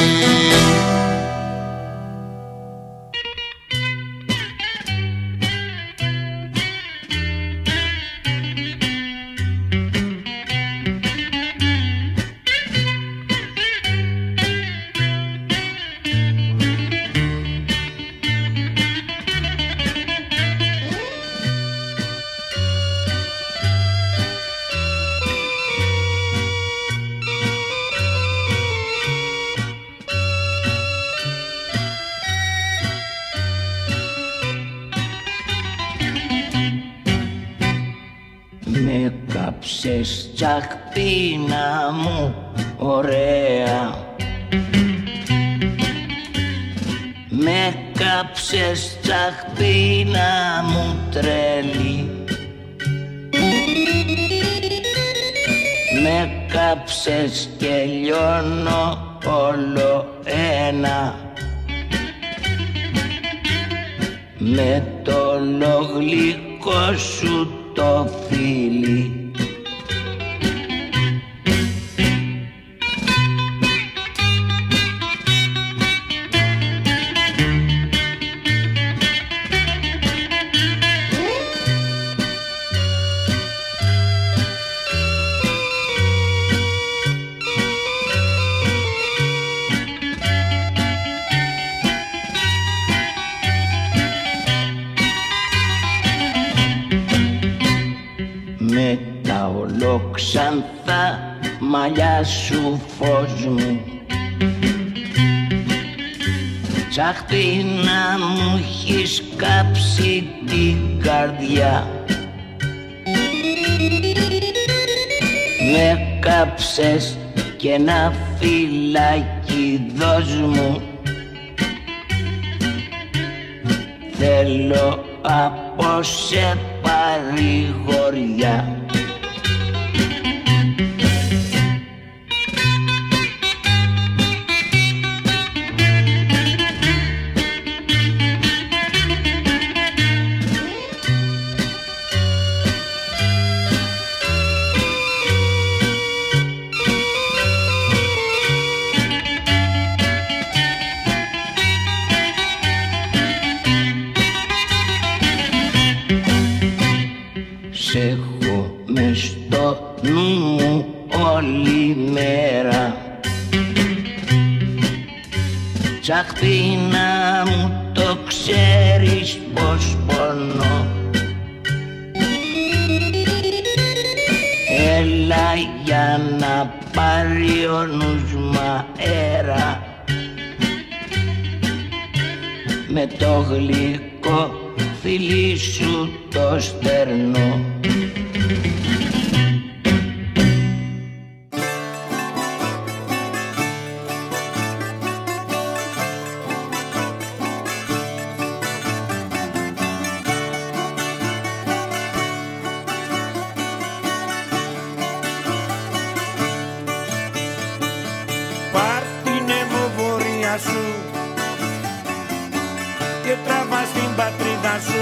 S18: Με κάψες τσαχπίνα μου ωραία, με κάψες τσαχπίνα μου τρελή, με κάψες και λιώνω όλο ένα, με το λογλικό σου το φίλι. Με τα ολόξανθα μαλλιά σου φως μου, τσαχπίνα μου έχεις κάψει την καρδιά. Με κάψες και ένα φυλάκι δώσ' μου, θέλω από σε παρηγοριά. Σε έχω μες στο νου μου όλη μέρα. Τσαχπίνα μου, το ξέρεις πως πονώ. Έλα για να πάρει ο νους μ' αέρα, με το γλυκό φιλί σου το στερνό.
S6: Πάρ' την αιμοβορία σου και τραβά στην πατρίδα σου,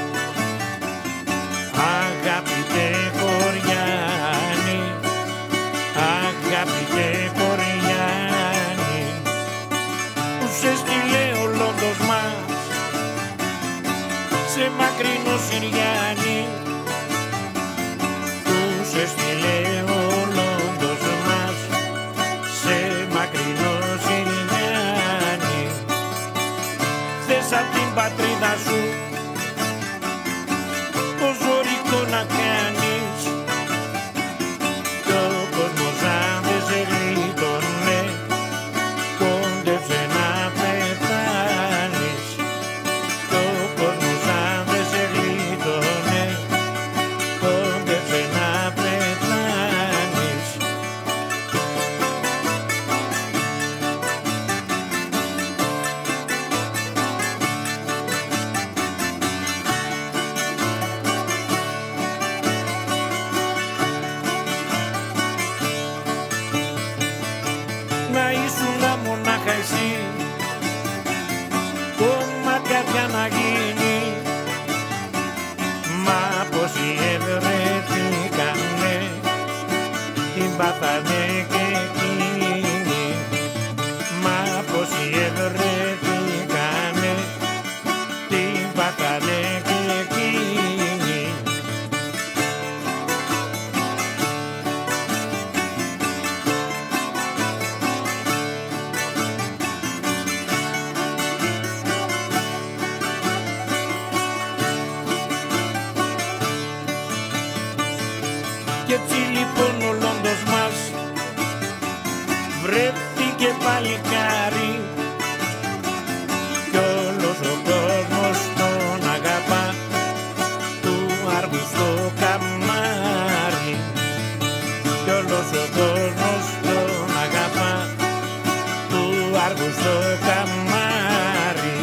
S6: αγαπητέ Κοριάνη, αγαπητέ Κοριάνη, που σε στείλε ο Λόντος μας σε μακρινό Συριάνι, που σε στείλε ο Λόντος μας σε μακρινό Συριάνι. Θες απ' την πατρίδα σου το ζωρικό να κάνεις, κι ο κόσμος αν δεν σε γλίτωνε κόντεψε να πεθάνεις. Κι ο κόσμος αν δεν σε γλίτωνε κόντεψε να πεθάνεις. Να ήσουν μονάχα εσύ, κόμμα καρδιά να γίνει, μα πόσοι ευρεθήκανε την πάθανε και εκείνοι, μα πόσοι ευρεθήκανε την πάθανε και εκείνοι. Κι έτσι λοιπόν ο Λόντος μας βρέθηκε παλικάρι, κι όλος ο κόσμος τον αγαπά, του άργου στο καμάρι. Κι όλος ο κόσμος τον αγαπά, του άργου στο καμάρι.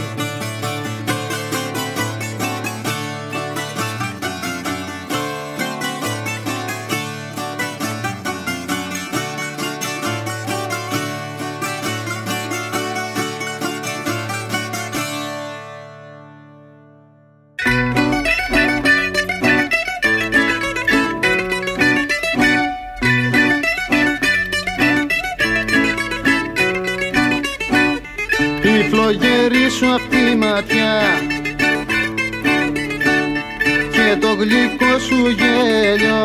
S13: Η φλογερή σου απ' τη ματιά και το γλυκό σου γέλιο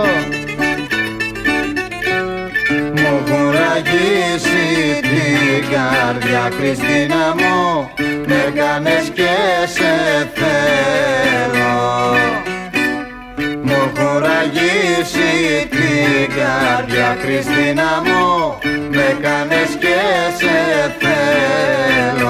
S13: μου έχουν ραγίσει την καρδιά, Χριστίνα μου, με κάνες και σε θέλω. Μου έχουν ραγίσει την καρδιά, Χριστίνα μου, με κάνες και σε θέλω.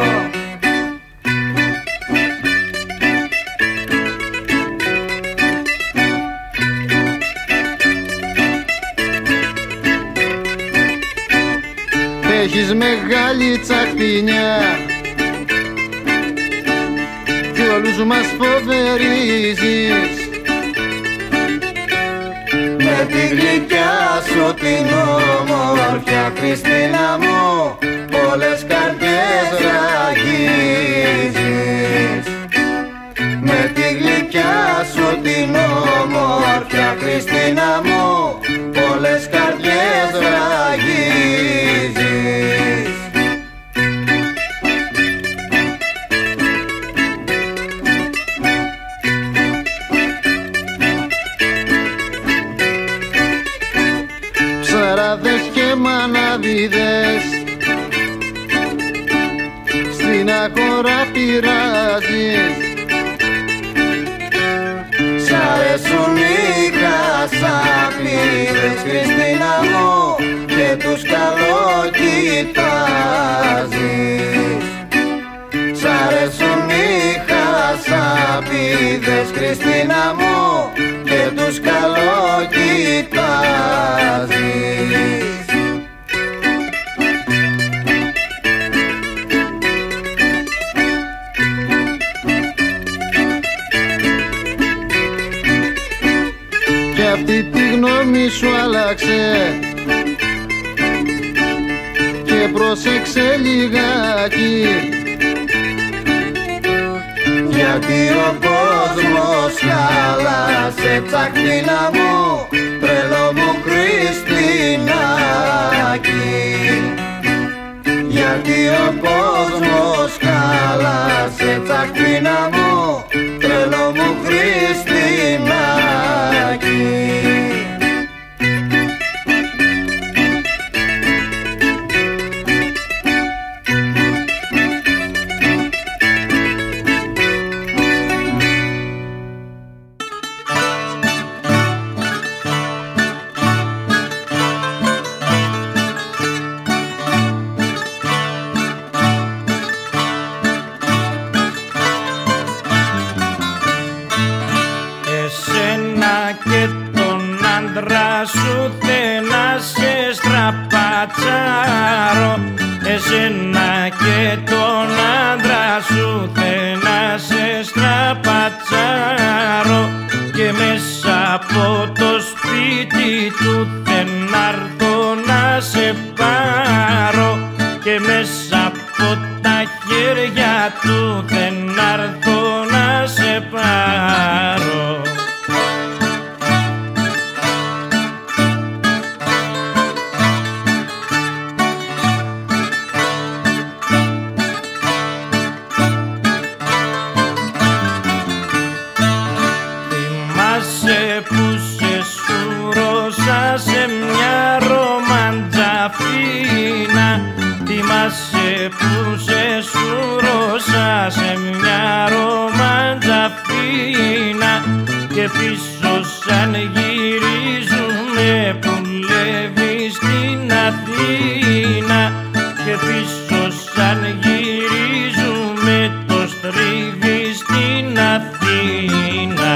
S13: Έχεις μεγάλη τσαχπινιά κι όλους μας φοβερίζεις, με τη γλυκιά σου την όμορφια, Χριστίνα μου, πολλές καρδιές ραγίζεις. Με τη γλυκιά σου την όμορφια, Χριστίνα μου, πολλές καρδιές ραγίζεις. σαπίδες στην αγορά πειράζεις.
S4: Σ' αρέσουν οι χασαπίδες, Χριστίνα μου, και τους καλοκοιτάζεις. Σ' αρέσουν οι χασαπίδες, Χριστίνα μου, και τους καλοκοιτάζεις.
S13: Κι αυτή τη γνώμη σου άλλαξε και πρόσεξε λιγάκι,
S4: γιατί ο κόσμος χάλασε, τσαχτίνα μου, τρελό μου Χριστινάκι. Γιατί ο κόσμος χάλασε, τσαχτίνα μου, τρελό μου Χριστινάκι.
S6: Και τον άντρα σου να σε στραπατσάρω, εσένα και τον άντρα σου να σε στραπατσάρω, και μέσα από το σπίτι του θενάρθω να σε πάρω, και μέσα από τα χέρια του θενάρθω να σε πάρω. Που σε σούρωσα σε μια ρομαντζαφίνα, θυμάσαι που σε σούρωσα σε μια ρομαντζαφίνα, και πίσω σαν γυρίζουμε που λεύει στην Αθήνα, και πίσω σαν γυρίζουμε το στρίβει στην Αθήνα.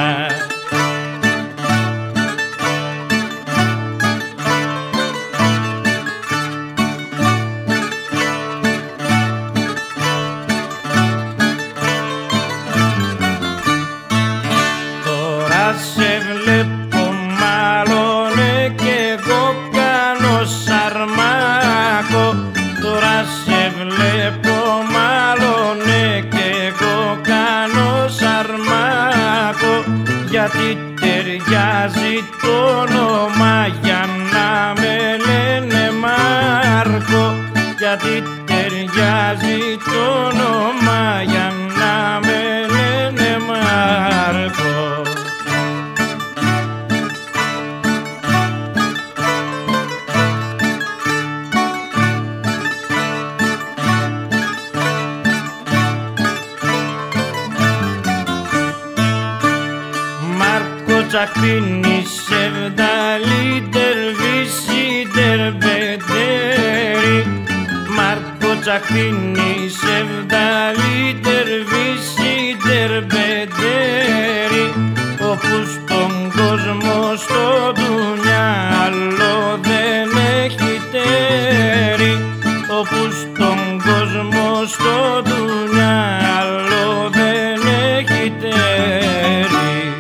S6: Σε βλέπω μάλλον κι εγώ κάνω σαρμάκο, τώρα σε βλέπω μάλλον κι εγώ κάνω σαρμάκο, γιατί ταιριάζει το όνομα για να με λένε Μάρκο, γιατί ταιριάζει το όνομα για να με λένε Μάρκο. Τσαχτίνι σεβδαλί τερβίσι τερβεντέρι, Μάρκο τσαχτίνι σεβδαλί τερβίσι τερβεντέρι, όπου στον κόσμο στο δουνιά άλλο δεν έχει τέρι, όπου στον κόσμο στο δουνιά άλλο δεν έχει τέρι.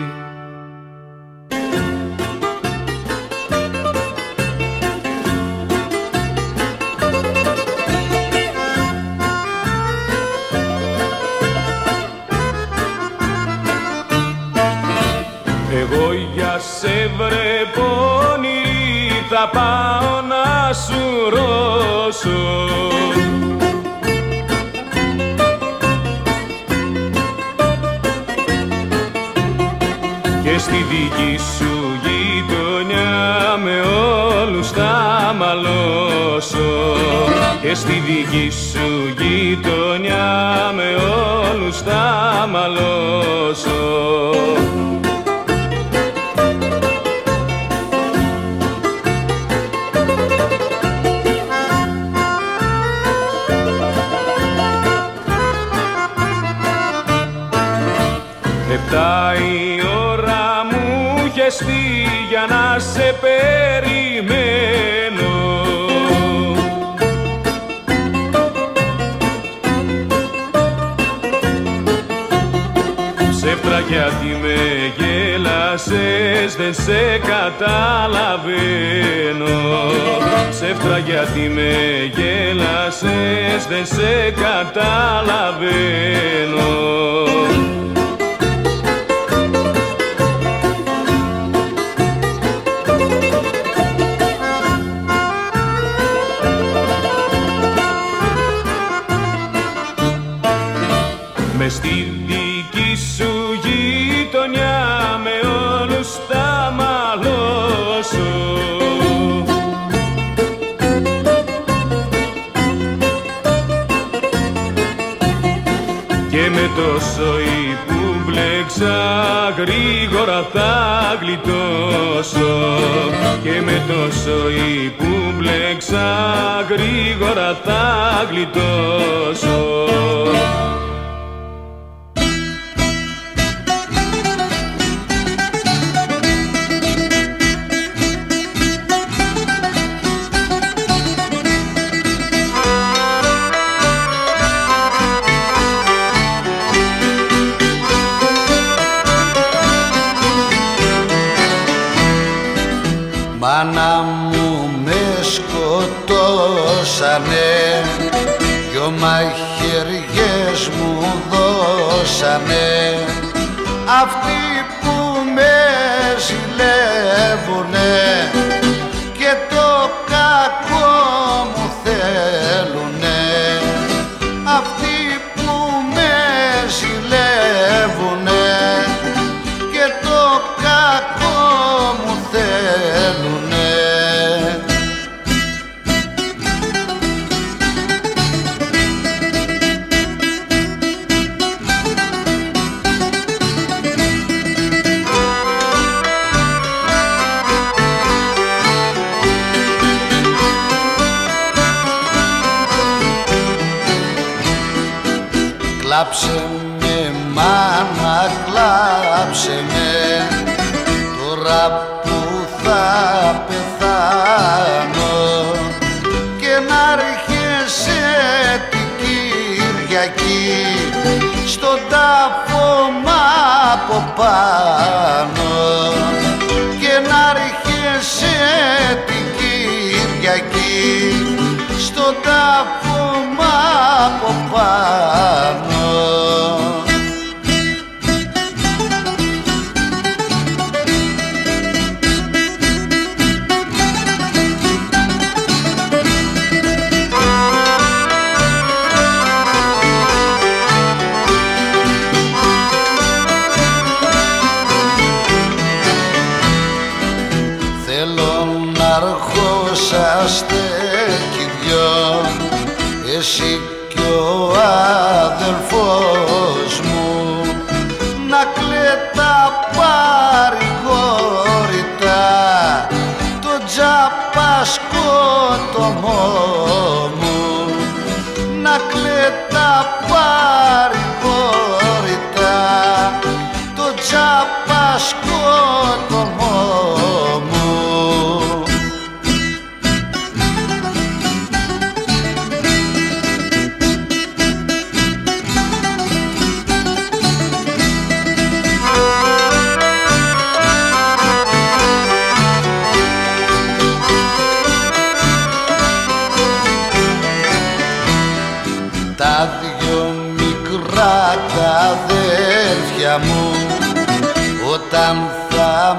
S21: Εγώ για σε βρε πόνη θα πάω να σου ρώσω, και στη δική σου γειτονιά με όλους θα μαλώσω.
S3: και στη δική σου γειτονιά με όλους θα μαλώσω. Επτά η ώρα μου είχες πει για να σε περιμένω. Ψεύτρα γιατί με γέλασες, δεν σε καταλαβαίνω. Ψεύτρα γιατί με γέλασες, δεν σε καταλαβαίνω. Μες στη δική σου γειτονιά με όλους θα μαλώσω. Και με το σοϊ που μπλέξα γρήγορα θα γλιτώσω. Και με το σοϊ που μπλέξα γρήγορα θα γλιτώσω.
S15: Μάνα μου με σκοτώσανε, δυο μαχαιριές μου δώσανε. Αυτοί που με ζηλεύουνε και το κακό μου θέλουνε. Αυτοί που με ζηλεύουνε και το κακό μου θέλουνε. Κλάψε με μάνα, κλάψε με, τώρα που θα πεθάνω, και να έρχεσαι την Κυριακή στον τάφο μ' από πάνω. Και να έρχεσαι την Κυριακή στον τάφο μ' από πάνω. Αρχόσαστε κι δυο, εσύ κι ο αδελφός μου, να κλαίτα παρηγόρητα το τζάπα σκότωμό μου. Να κλαίτα παρηγόρητα το τζάπα σκότωμό μου. Τα δυο μικρά τα αδέρφια μου όταν θα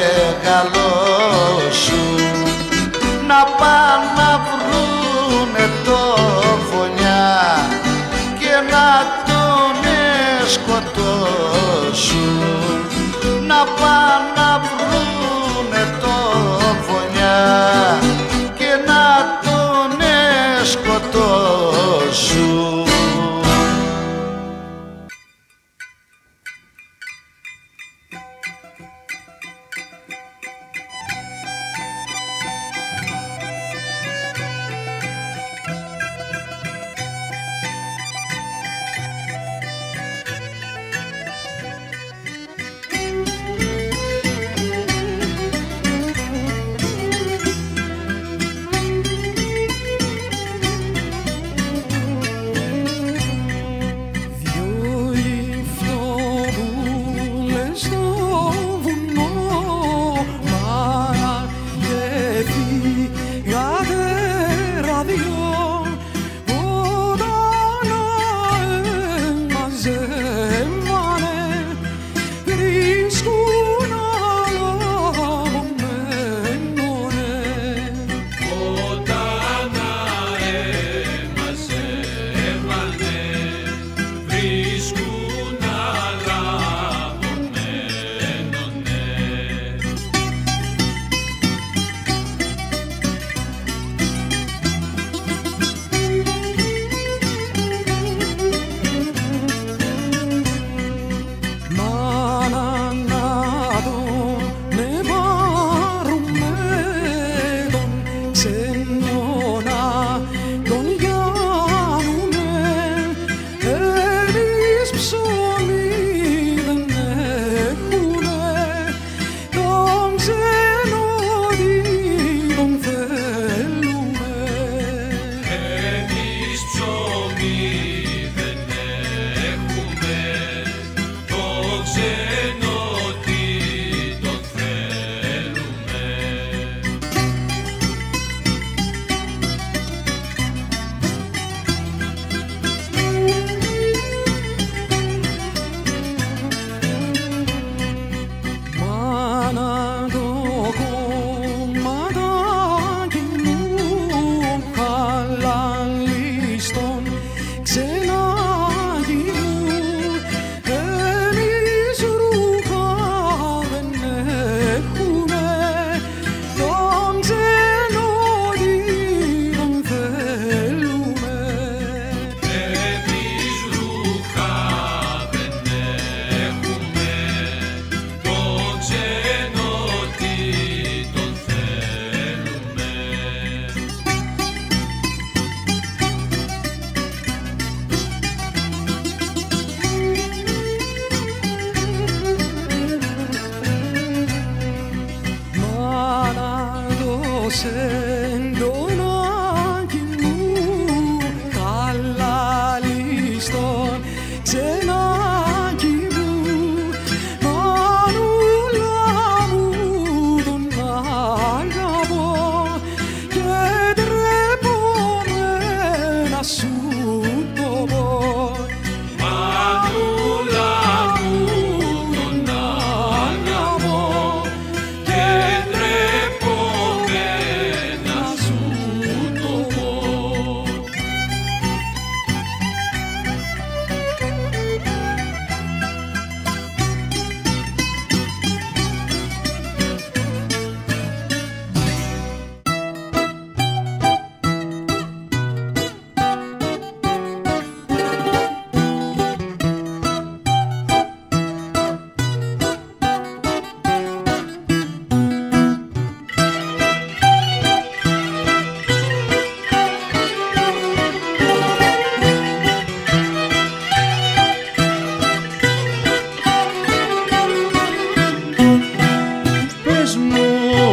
S15: μεγαλώσουν να πάνε να βρουνε το φωνιά και να τον σκοτώσουν. Να πάνε να βρουνε το φωνιά και να τον σκοτώσουν.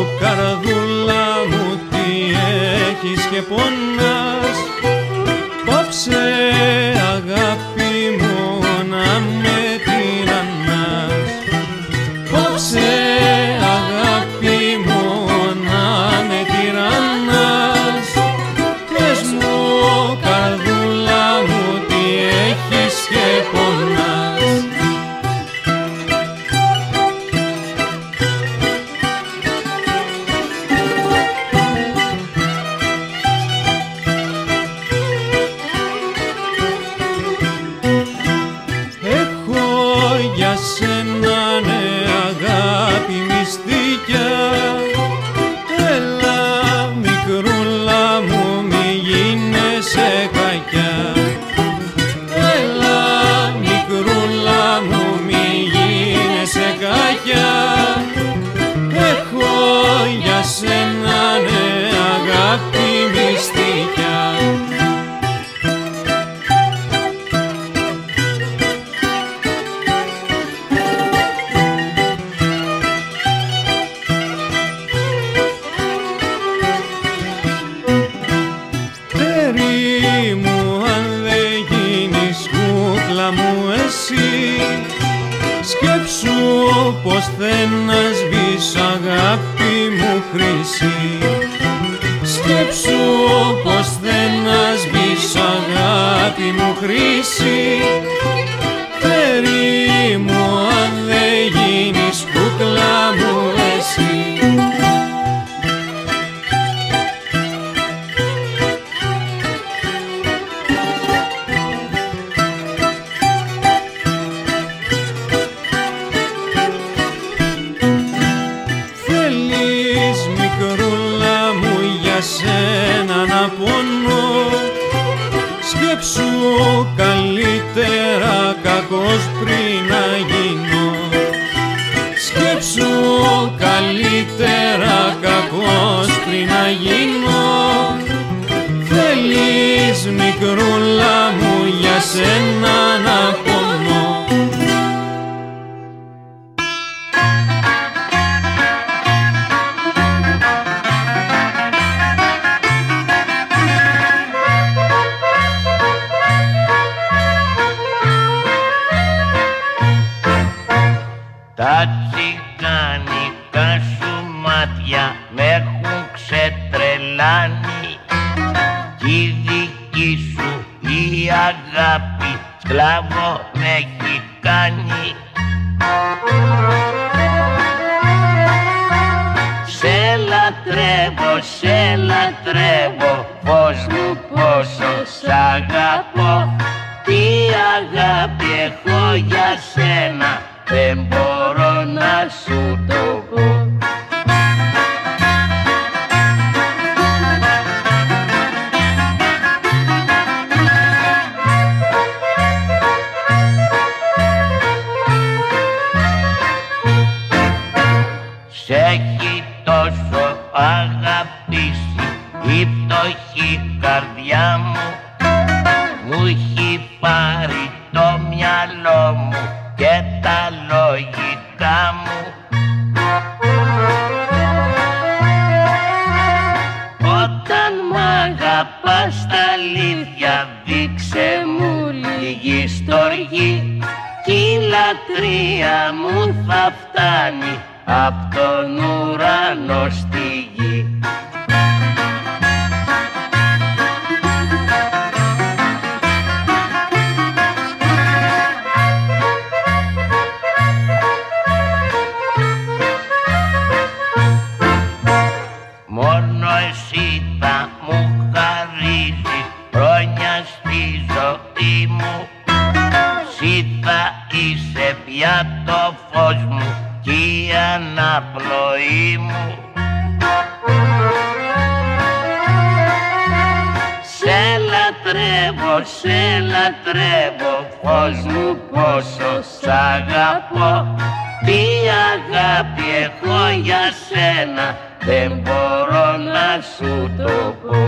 S3: καρδούλα μου, τι έχεις και πονάς? Πόψε αγάπη μου να με τυραννάς. Πόψε αγάπη μου να με τυραννάς. Πες μου καρδούλα μου, τι έχεις και πονάς? Πως δεν να σβήσω αγάπη μου χρυσή. Σκέψου πως δεν να σβήσω αγάπη μου χρυσή. Φέρει μου αν δεν γίνεις κούκλα μου εσύ. Σκέψου καλύτερα κακός πριν να γίνω. Σκέψου καλύτερα κακός πριν να γίνω. Θέλεις μικρούλα μου για σένα να πονώ.
S18: Τα τσιγκάνικα σου μάτια με έχουν ξετρελάνει κι η δική σου η αγάπη σκλάβο με έχει κάνει. Σε λατρεύω, πώς μου πόσο σ' αγαπώ. Τι αγάπη έχω για σένα, δεν μπορώ να σου το πω. Σ' έχει τόσο αγαπήσει η φτωχή καρδιά μου. Μου έχει πάρει το μυαλό μου και τα λογικά μου. Όταν μ' αγαπάς τα αλήθεια, δείξε μου λίγη στοργή κι η λατρεία μου θα φτάνει απ' τον ουρανό στη γη. Μόνο εσύ θα μου χαρίζεις χρόνια στη ζωή μου. Εσύ θα είσαι πια το φως μου κι η αναπνοή μου. Σε λατρεύω, φως μου πόσο σ' αγαπώ. Τι αγάπη έχω για σένα, δεν μπορώ να σου το πω.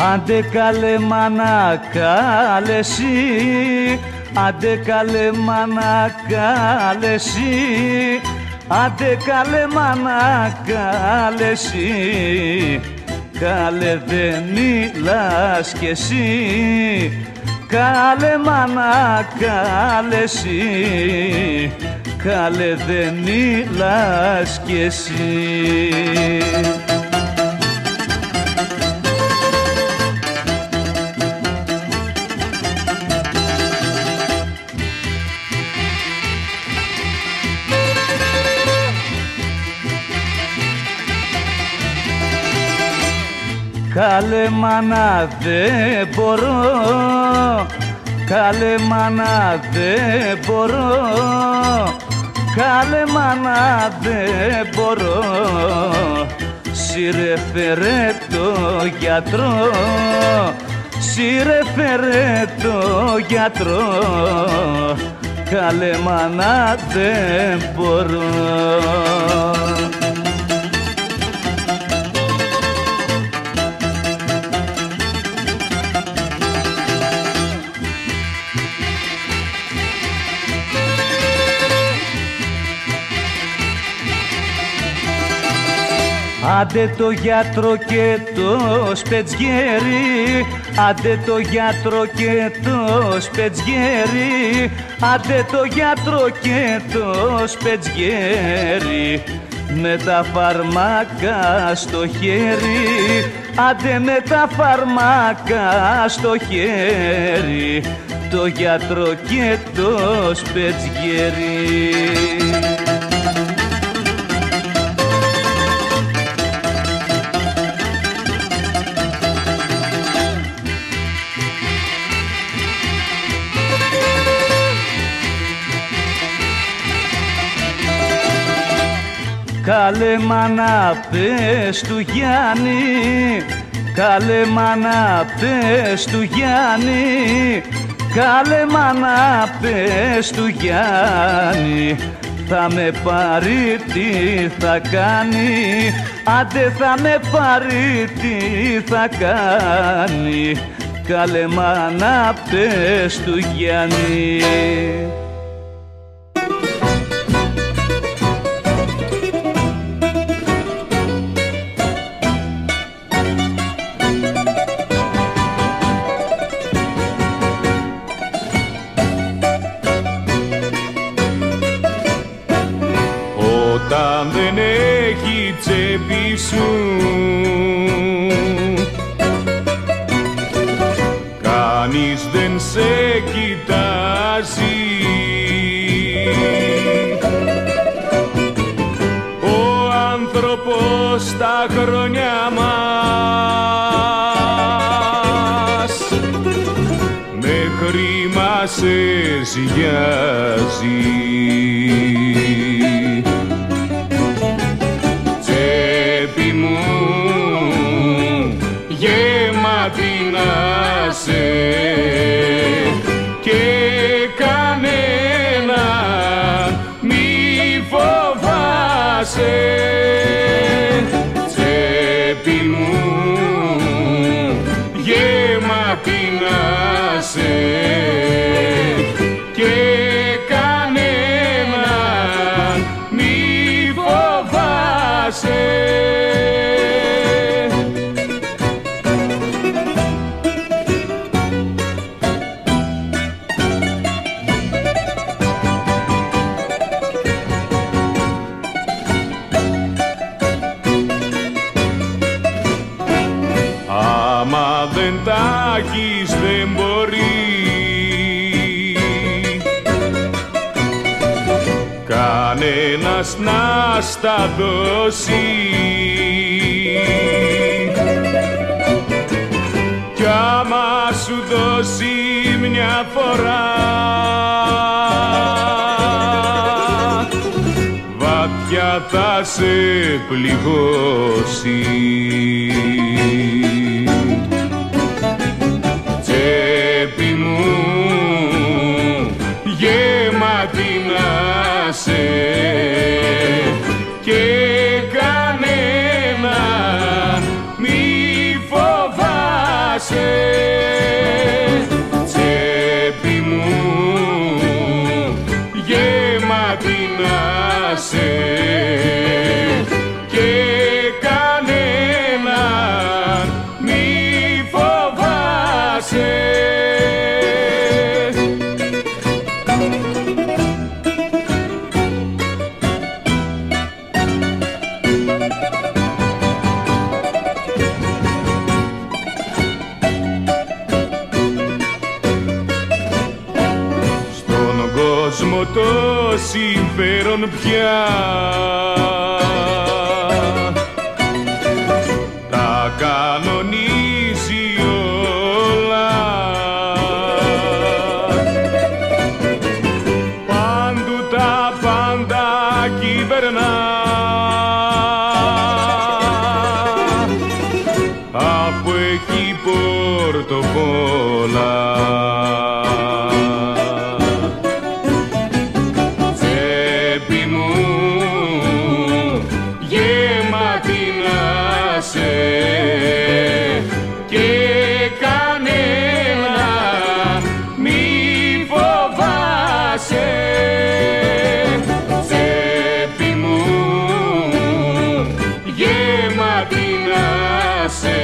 S3: Άντε καλέ μάνα καλέ εσύ, άντε καλέ μάνα καλέ εσύ, άντε καλέ μάνα καλέ εσύ, καλέ δεν μιλάς κι εσύ, καλέ μάνα καλέ εσύ, καλέ δεν μιλάς κι εσύ. Καλέ μάνα δεν μπορώ, καλέ μάνα δεν μπορώ, καλέ μάνα δεν μπορώ, σύρε φέρε το γιατρό, σύρε φέρε το γιατρό, καλέ μάνα δεν μπορώ. Άντε το γιατρό και το σπετζιέρι, άντε το γιατρό και το σπετζιέρι, άντε το γιατρό και το σπετζιέρι, με τα φάρμακα στο χέρι, άντε με τα φάρμακα στο χέρι, το γιατρό και το σπετζιέρι. Καλέ μάνα πες του Γιάννη, καλέ μάνα πες του Γιάννη, καλέ μάνα πες του Γιάννη, θα με πάρει τι θα κάνει, άντε θα με πάρει τι θα κάνει, καλέ μάνα πες του Γιάννη. Όταν δεν έχει τσέπη σου κανείς δεν σε κοιτάζει, ο άνθρωπος στα χρόνια μας με χρήμα σε ζυγιάζει. Και κανένα μη φοβάσαι, τσέπη μου γεμάτη να σε, και κανένα μη φοβάσαι. Άμα δεν τα έχεις δεν μπορεί κανένας να στα δώσει, κι άμα σου δώσει μια φορά βαθιά θα σε πληγώσει. Τσέπη μου γεμάτη να σε, και κανένα μη φοβάσαι,
S21: τσέπη μου γεμάτη να σε και κανέναν μη φοβάσαι. Το συμφέρον πια τα κανονίζει όλα, παντού τα πάντα κυβερνά, από εκεί πορτοφόλα. Και κανένα μη φοβάσαι, τσέπη μου γεμάτη να σε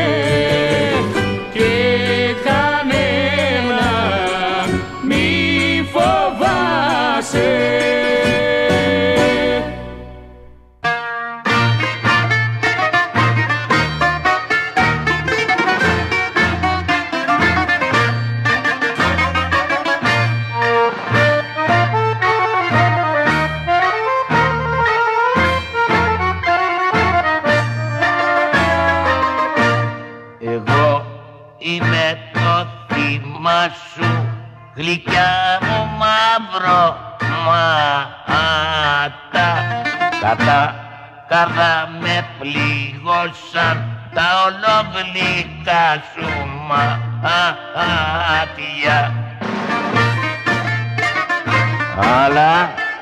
S21: και κανένα μη φοβάσαι.
S18: Γλυκιά μου μαύρο μάτα, κατά καρδά με πληγώσαν τα ολόγλυκα σου μάτια. Αλλά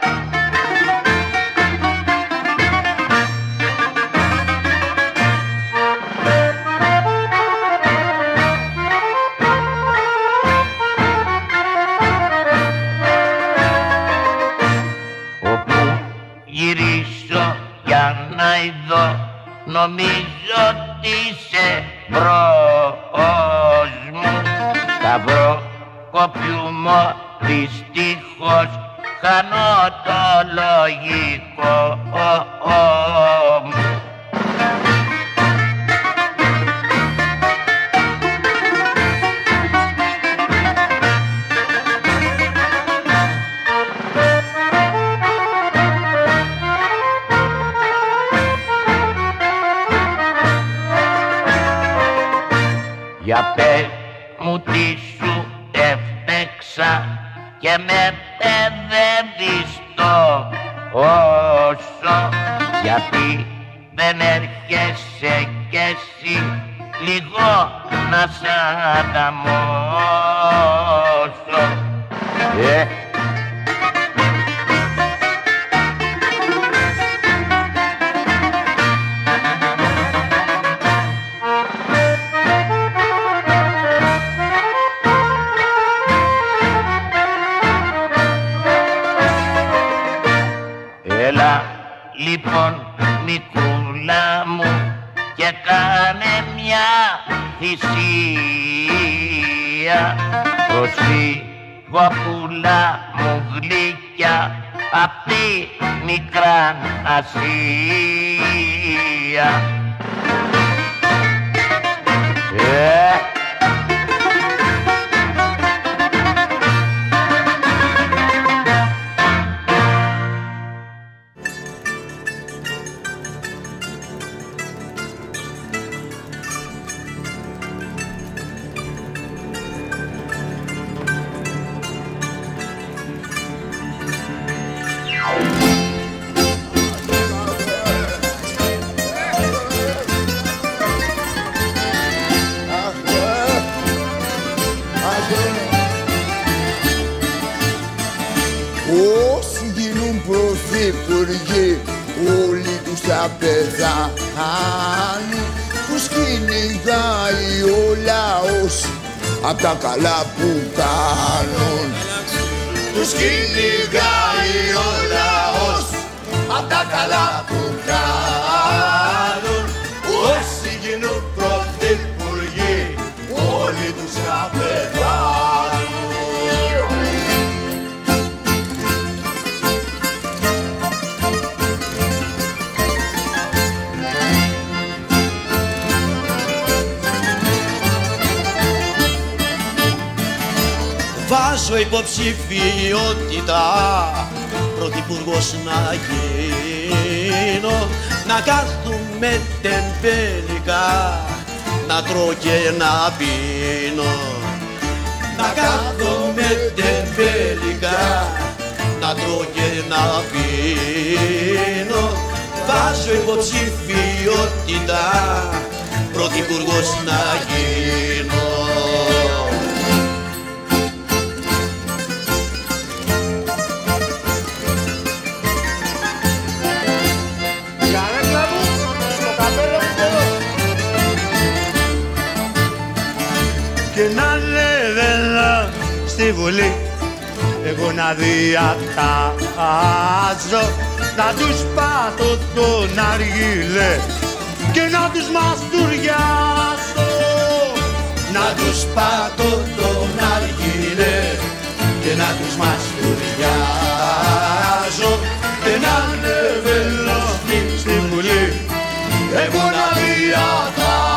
S18: νομίζω ότι είσαι μπρος μου, θα βρω κοπιούμο δυστυχώς, χάνω το λογικό μου. Για πες μου τι σου έφτεξα και με παιδεύεις τόσο, γιατί δεν έρχεσαι κι εσύ λίγο να σ' ανταμώσω. Έλα λοιπόν Νικούλα μου και κάνε μια θυσία, προσφύγω πουλά μου γλυκιά απ' τη Μικρά Ασία.
S7: Όσοι γίνουν πρωθυπουργοί, όλοι τους θα πεθάνουν. Τους τους κυνηγάει ο λαός απ' τα καλά που κάνουν.
S4: Τους κυνηγάει ο λαός απ' τα καλά που κάνουν. Όσοι γίνουν πρωθυπουργοί όλοι τους να πεθάνουν.
S2: Βάζω υποψηφιότητα πρωθυπουργός να γίνω, να κάθομαι τεμπέλικα, να τρώω και να πίνω. Να κάθομαι τεμπέλικα, να τρώω και να πίνω. Βάζω υποψηφιότητα πρωθυπουργός να γίνω.
S4: Και να ανεβαίνω στη Βουλή εγώ να διατάζω, να τους πάτω τον αργύλε και να τους μαστουριάσω.
S2: Να τους πάτω τον αργύλε και να τους μαστουριάζω.
S4: Και να ανεβαίνω στη Βουλή εγώ να διατάζω.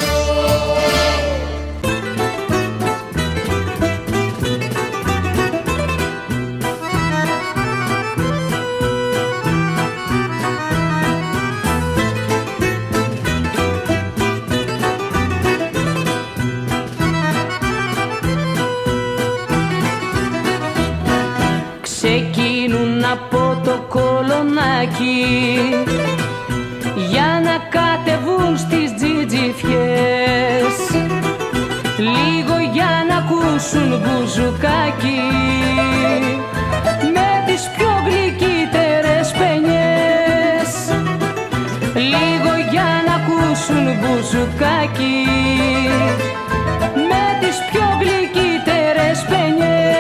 S17: Ξεκινούν από το Κολονάκι για να κατεβούν στις τζιτζιφιές, λίγο για να ακούσουν μπουζουκάκι με τις πιο γλυκύτερες παινιές. Λίγο για να ακούσουν μπουζουκάκι με τις πιο γλυκύτερες παινιές.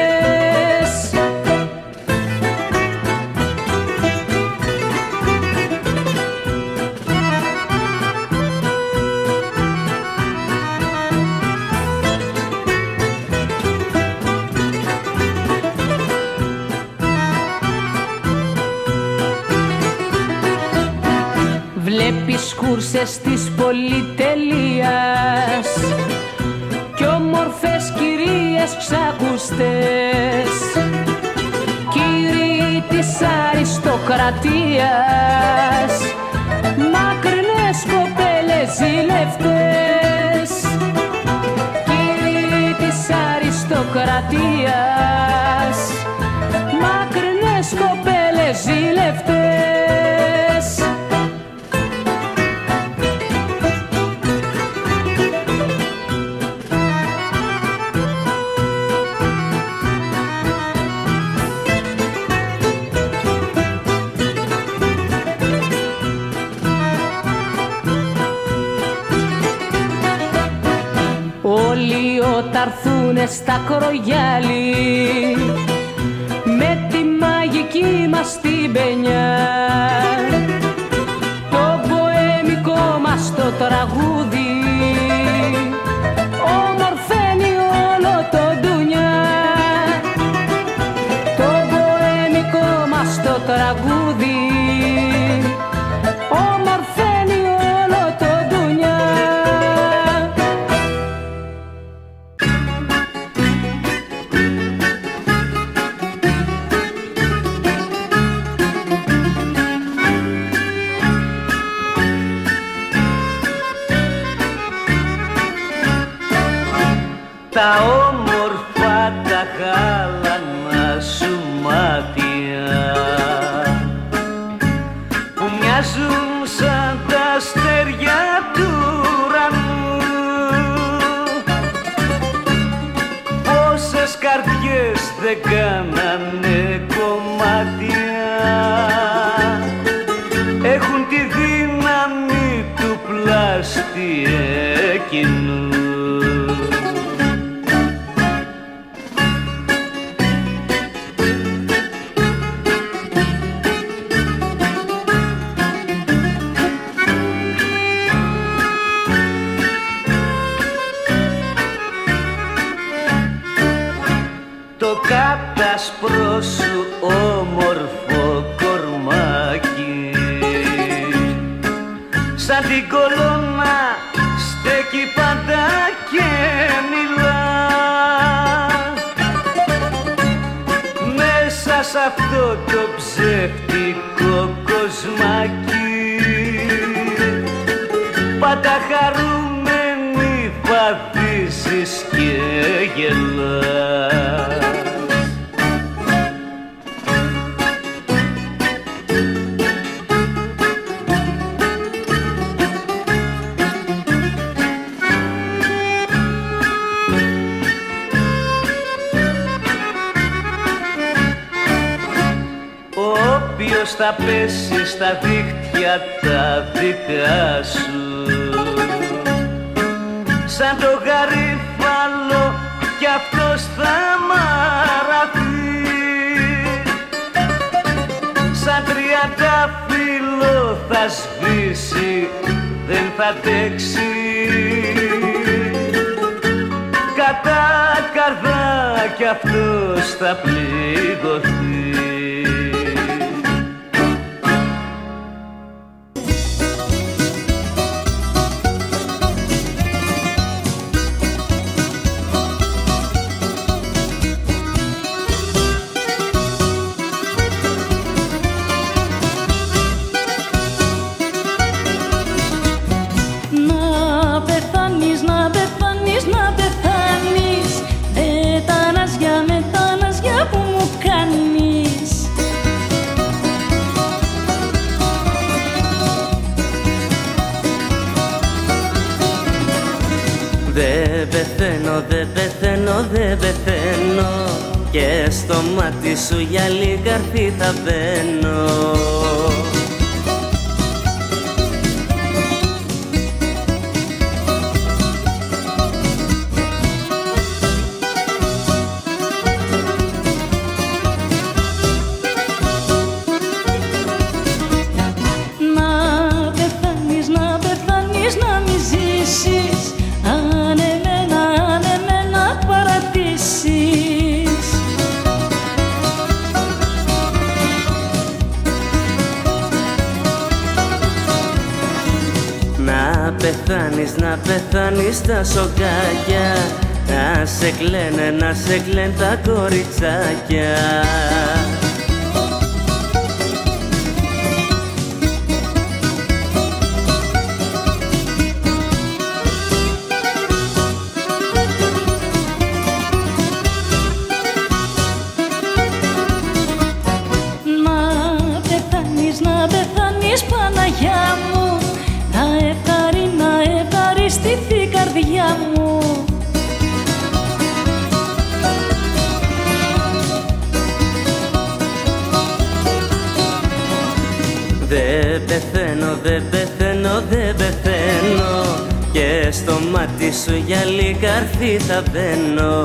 S17: Βλέπεις κούρσες της πολυτελείας κι όμορφες κυρίες ξακουστές, κύριοι της αριστοκρατίας, μακρινές κοπέλες ζηλευτές. Κύριοι της αριστοκρατίας, μακρινές κοπέλες ζηλευτές. Όλοι οταρθούνε στα κρογιάλι με τη μαγική μας την παινιά, το ποεμικό μας το τραγούδι ομορφαίνει όλο το ντουνιά. Το ποεμικό μας το τραγούδι ομορφαίνει όλο το ντουνιά.
S3: Τα όμορφα τα γάλανα σου μάτια που μοιάζουν σαν τα αστέρια του ουρανού, πόσες καρδιές δεν κάνανε κομμάτια, έχουν τη δύναμη του πλάστη κάτι εκείνου. Το κάτασπρο σου όμορφο κορμάκι σαν την κολόνα στέκει πάντα και μιλά. Μέσα σ' αυτό το ψεύτικο κοσμάκι πάντα χαρούμενη βαδίζεις και γελάς. Όποιος θα πέσει στα δίχτυα τα δικά σου σαν το γαρίφαλο κι αυτός θα μαραθεί, σαν τριαντάφυλλο θα σβήσει, δεν θα αντέξει, κατά καρδά κι αυτός θα πληγωθεί. Δεν πεθαίνω, δεν πεθαίνω και στο μάτι σου για λίγα αρθή θα μπαίνω.
S11: Να πεθάνεις, να μη ζήσεις, αν εμένα παρατήσεις.
S3: Να πεθάνεις στα σοκάκια, να σε κλαίνε τα κοριτσάκια.
S11: Να πεθάνεις Παναγιά μου, να ευχαριστηθεί η καρδιά μου.
S3: Δεν πεθαίνω, δεν πεθαίνω, δεν πεθαίνω και στο μάτι σου για λίγα αρθή θα μπαίνω.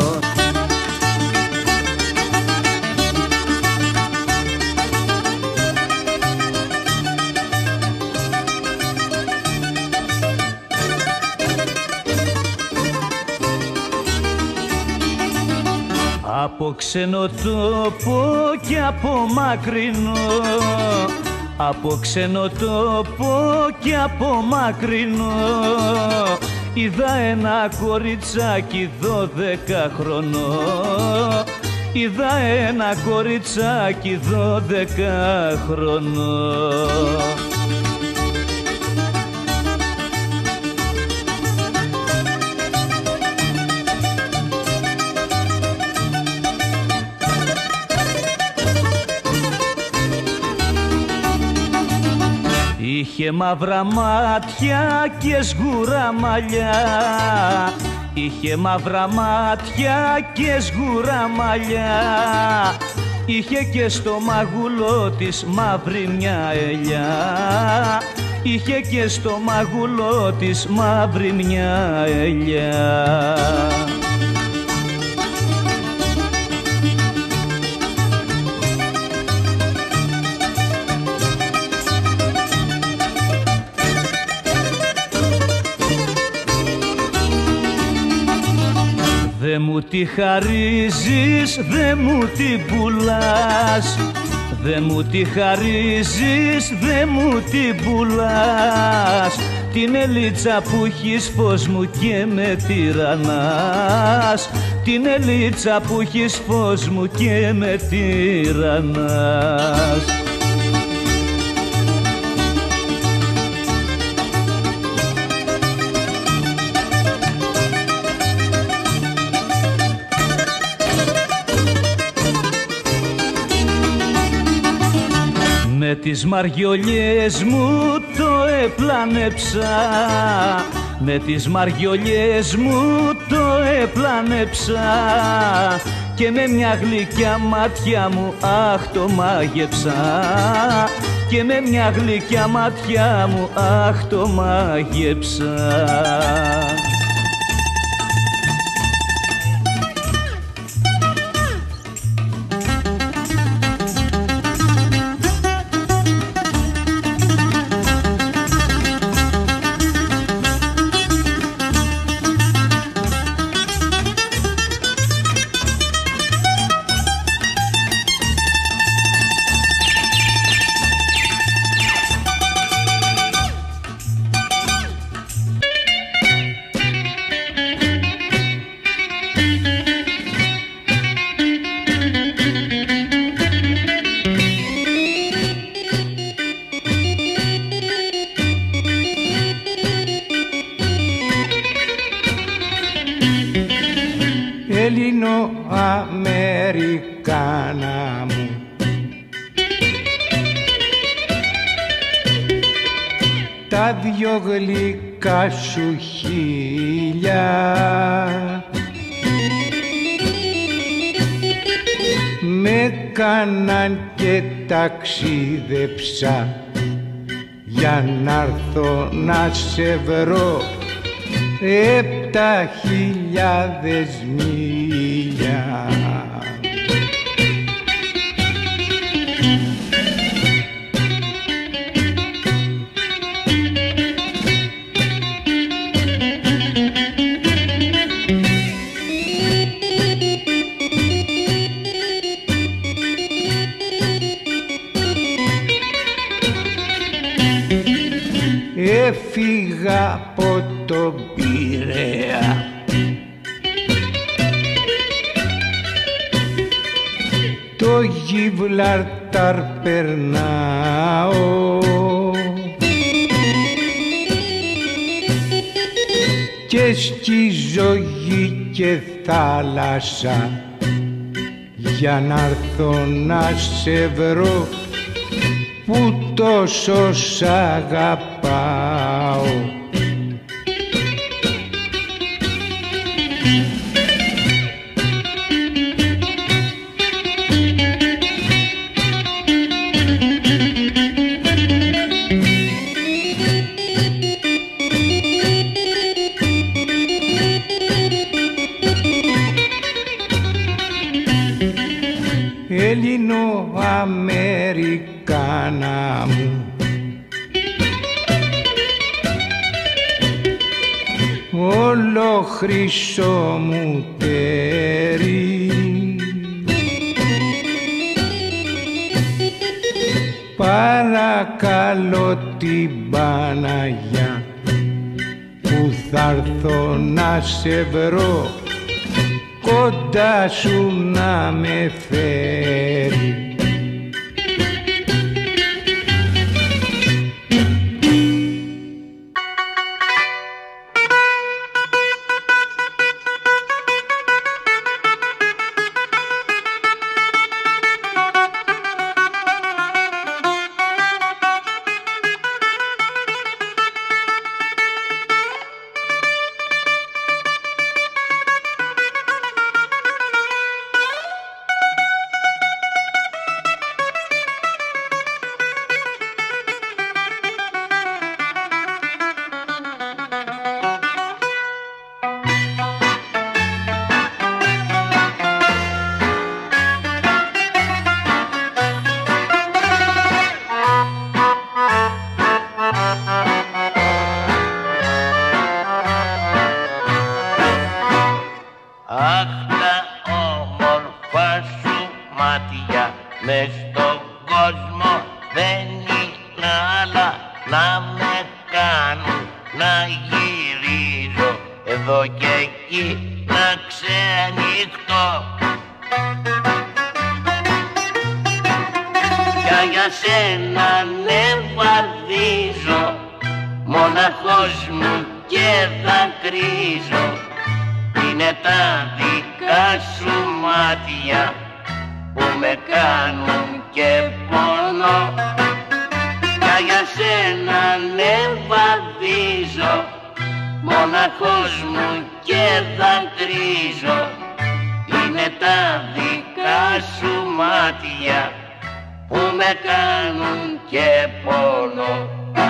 S3: Από ξενοτόπο και από μακρινό, από ξενοτόπο και από μακρινό, είδα ένα κοριτσάκι 12 χρονών, είδα ένα κοριτσάκι 12 χρονών. Είχε μαύρα μάτια και σγουρά μαλλιά, είχε μαύρα μάτια και σγουρά μαλλιά, είχε και στο μαγουλό της μαύρη μια ελιά, είχε και στο μαγουλό της μαύρη μια ελιά. Δε μου τη χαρίζεις, δε μου την πουλάς, δε μου τη χαρίζεις, δε μου την πουλάς, την ελίτσα που έχεις φως μου και με τυραννάς, την ελίτσα που έχεις φως μου και με τυραννάς. Με τις μαριολιές μου το επλάνεψα, με τις μαριολιές μου το επλάνεψα και με μια γλυκιά μάτια μου αχ το μάγεψα, και με μια γλυκιά μάτια μου αχ το μάγεψα.
S9: Έλληνο-Αμερικάνα μου, τα δυο γλυκά σου χείλια με κάναν και ταξίδεψα για να'ρθω να σε βρω 7.000 μίλια. Έφυγα από τον Πειραιά, το Γιβραλτάρ περνάω και στη ζωή και θάλασσα για να'ρθω να σε βρω που τόσο σ' αγαπάω. Έλληνο-Αμερικάνα μου, όλο χρυσό μου τέρι, παρακαλώ την Παναγιά που θα'ρθω να σε βρω κοντά σου να με φέρει.
S18: μάτια μες στον κόσμο δεν είναι άλλα να με κάνουν να γυρίζω εδώ και εκεί να ξενυχτώ. Κι για σένα ναι βαδίζω μοναχός μου και δακρύζω. Είναι τα δικά σου μάτια που με κάνουν και πονώ. Κι για σένα ναι βαδίζω μοναχός μου και δακρύζω. Είναι τα δικά σου μάτια που με κάνουν και πονώ.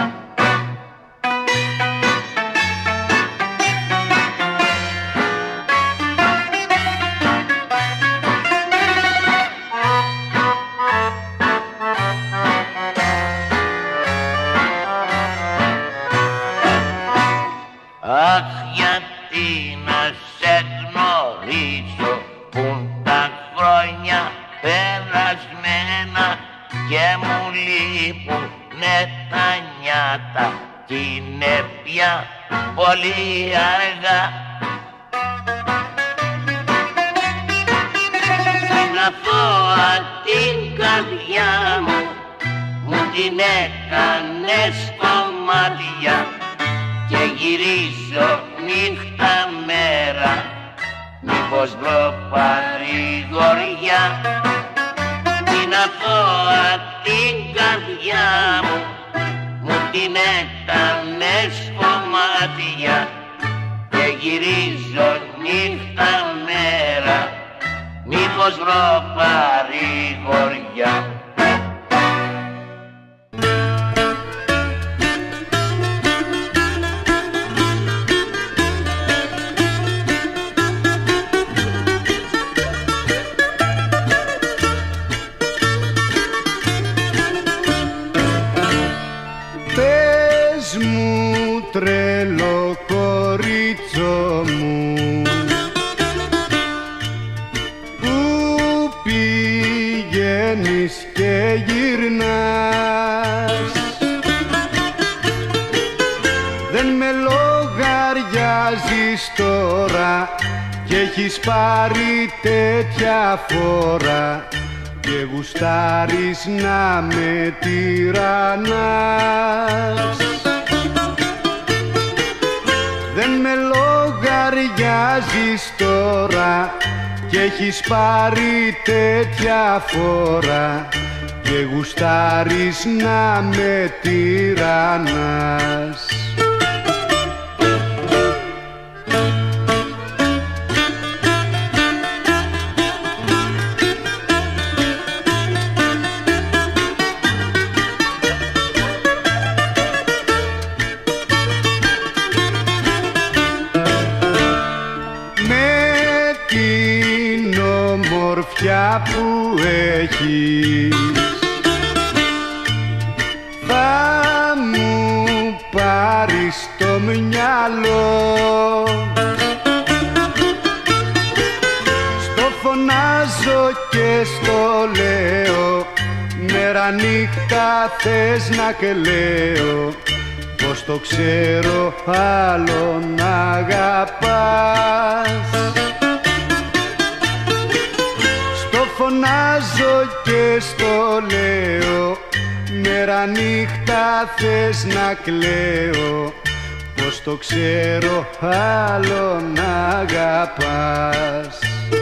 S18: Αχ, γιατί να σε γνωρίσω πουν τα χρόνια περασμένα και μου λείπουνε τα νιάτα κι είναι πια πολύ αργά. Στην αθώα την καρδιά μου μου την έκανες κομμάτια και γυρίζω νύχτα μέρα μήπως βρω παρηγοριά. Την αθώα την καρδιά μου μου την έκανες κομμάτια και γυρίζω νύχτα μέρα μήπως βρω παρηγοριά.
S9: Τρελό κορίτσο μου, που πηγαίνεις και γυρνάς, δεν με λογαριάζεις τώρα και έχεις πάρει τέτοια φορά και γουστάρεις να με τυραννάς. Δεν με λογαριάζεις τώρα και έχεις πάρει τέτοια φορά και γουστάρεις να με τυραννάς. Που έχεις θα μου πάρεις το μυαλό. Στο φωνάζω και στο λέω μέρα νύχτα θες να κλαίω, πως το ξέρω άλλον αγαπάς. Φωνάζω και στο λέω μέρα νύχτα θες να κλαίω, πως το ξέρω άλλον αγαπάς.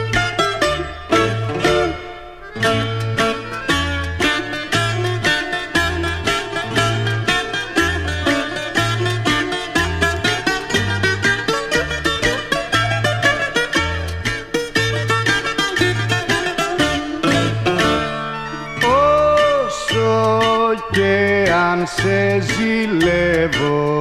S9: Και αν σε ζηλεύω,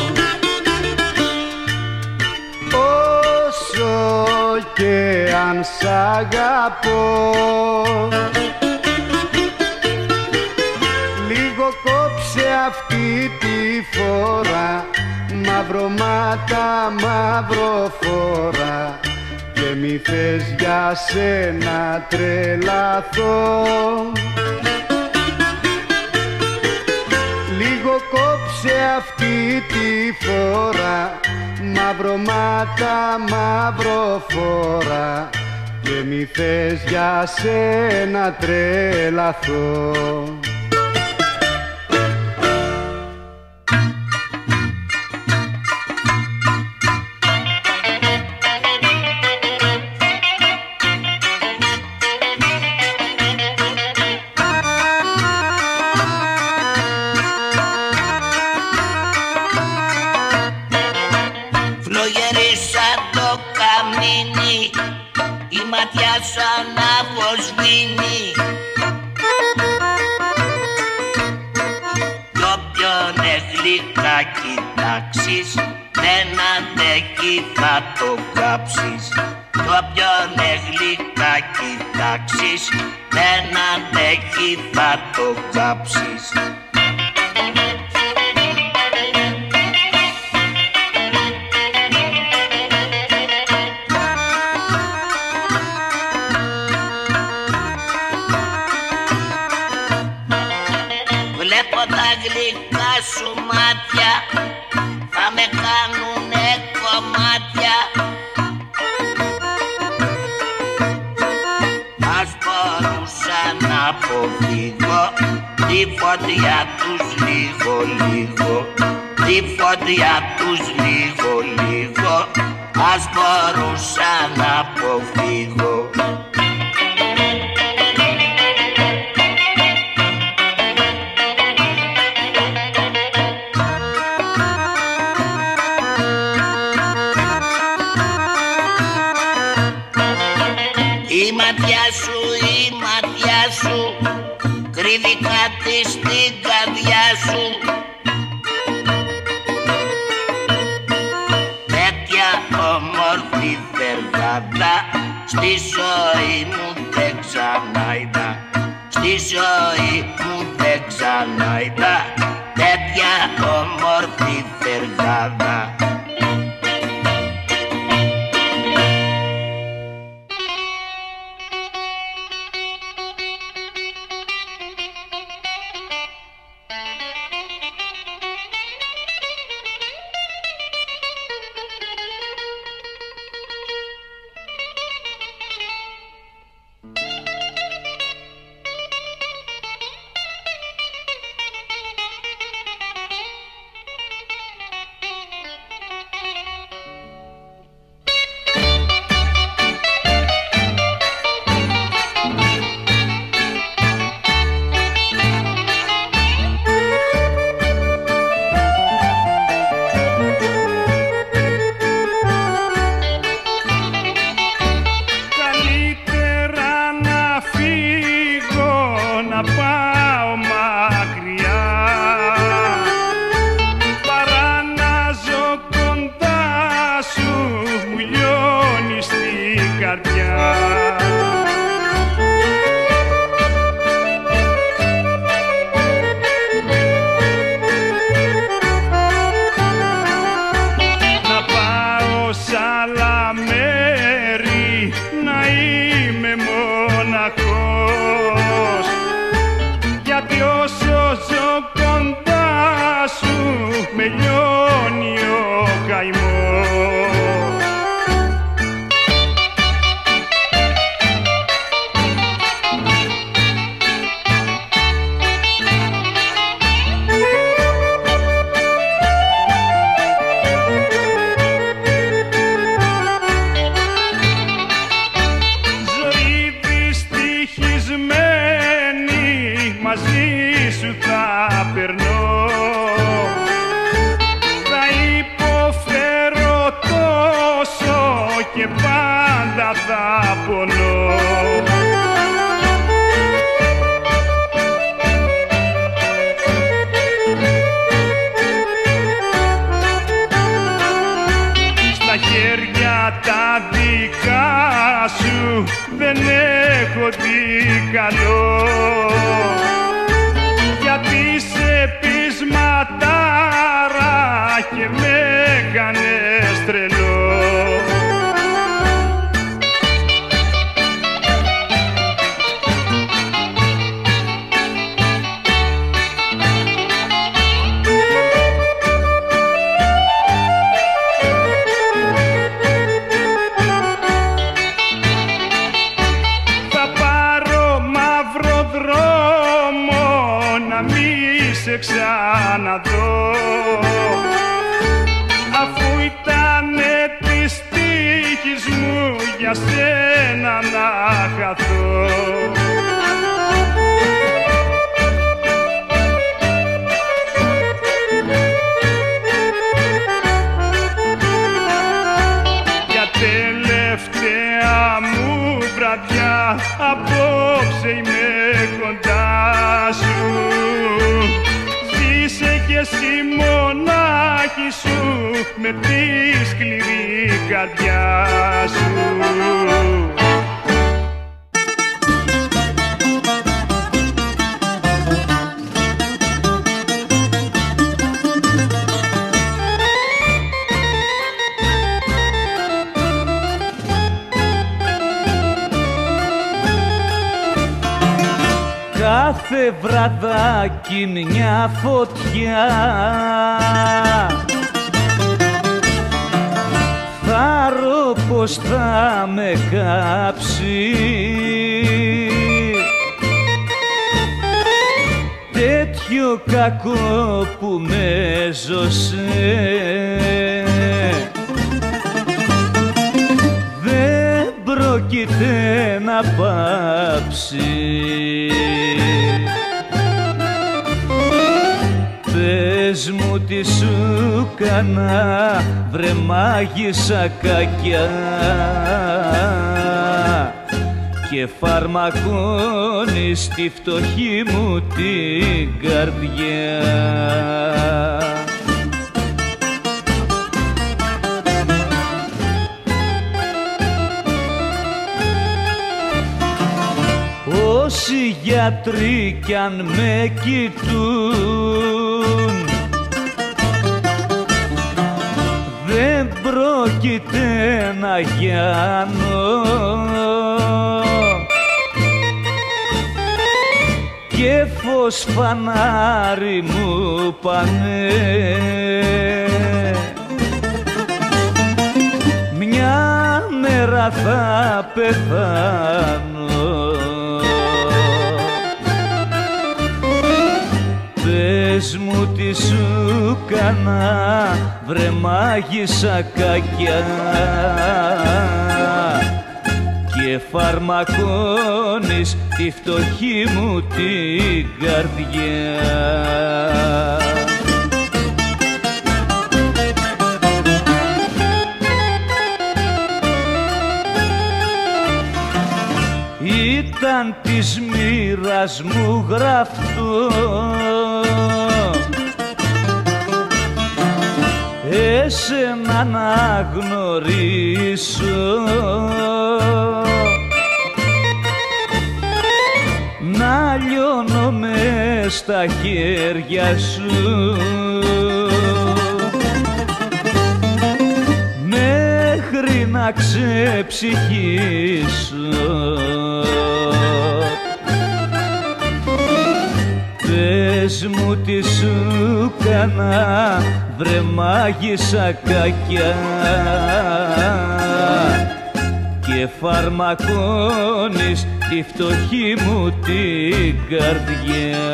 S9: όσο και αν σ' αγαπώ, λίγο κόψε αυτή τη φορά, μαύρο μάτα, μαύρο φόρα, και μη θες για σένα τρελαθώ. Λίγο κόψε αυτή τη φορά, μαύρο μάτα, μαύρο φόρα, και μη θες για σένα τρελαθώ.
S18: σαν αποσβήνει κι όποιον γλυκά κοιτάξεις δεν αντέχει θα το κάψεις. Κι όποιον γλυκά κοιτάξεις δεν αντέχει θα το κάψεις. Βλέπω τα γλυκά σου μάτια, θα με κάνουνε κομμάτια. Ας μπορούσα να αποφύγω τη φωτιά τους λίγο, τη φωτιά τους λίγο, ας μπορούσα να αποφύγω. Η ματιά σου κρύβει κάτι στην καρδιά σου. Τέτοια όμορφη φεργάδα στη ζωή μου δεν ξαναείδα, στη ζωή μου δεν ξαναείδα τέτοια όμορφη φεργάδα.
S21: Δεν έχω τι καλό, γιατί σε
S10: δρόμο να μη σε ξαναδώ, αφού ήτανε της τύχης μου για σένα να χαθώ. Για τελευταία μου βραδιά απόψε είμαι κοντά σου, ζήσε κι εσύ μονάχη σου με τη σκληρή καρδιά σου.
S3: Κάθε βραδάκι μια φωτιά θάρω πως θα με κάψει, τέτοιο κακό που με ζώσε δεν πρόκειται να πάψει. Πες μου τι σου κάνα βρε μάγισσα κακιά και φαρμακώνεις τη φτωχή μου την καρδιά. Όσοι γιατροί κι αν με κοιτούν δεν πρόκειται να γιάνω και φως φανάρι μου πάνε, μια μέρα θα πεθάνω. Πες μου τι σου κάνα βρε μάγισσα κακιά και φαρμακώνεις τη φτωχή μου την καρδιά. Ήταν της μοίρας μου γραφτό εσένα να γνωρίσω, να λιώνω μες στα χέρια σου μέχρι να ξεψυχήσω. Πες μου τι σου κάνα βρε μάγισσα κακιά και φαρμακώνεις τη φτωχή μου την καρδιά.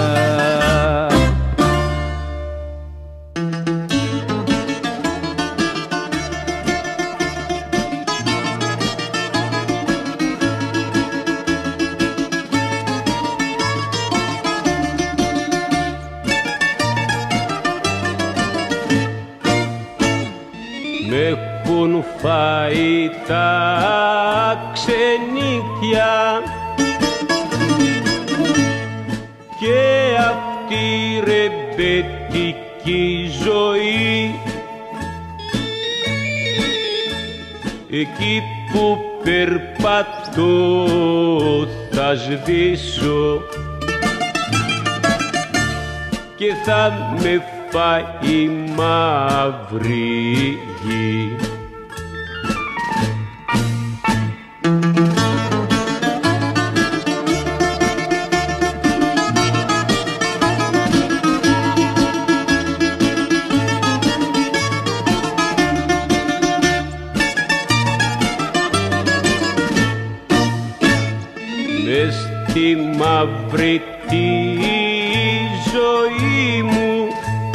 S22: Έχουν φάει τα ξενύχια και αυτή η ρεμπετική ζωή, εκεί που περπατώ θα σβήσω και θα με φάει η μαύρη γη. Μες στη μαύρη μαύρη τη ζωή μου,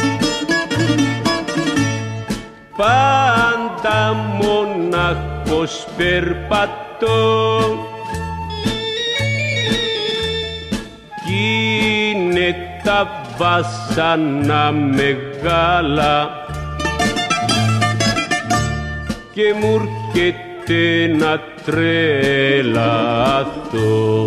S22: πάντα μονάχος περπατώ κι είναι τα βάσανα μεγάλα και μου έρχεται να τρελαθώ.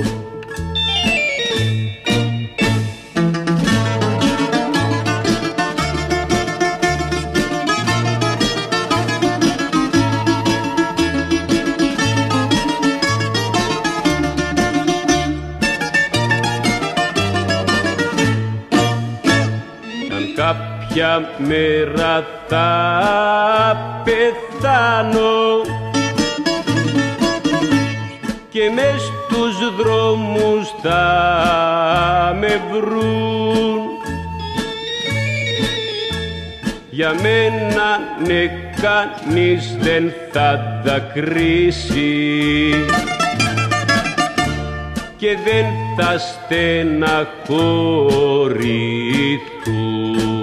S22: Κάποια μέρα θα πεθάνω και μες στους δρόμους θα με βρουν. Για μένα ναι, κανείς δεν θα δακρύσει και δεν θα στεναχωρηθούν.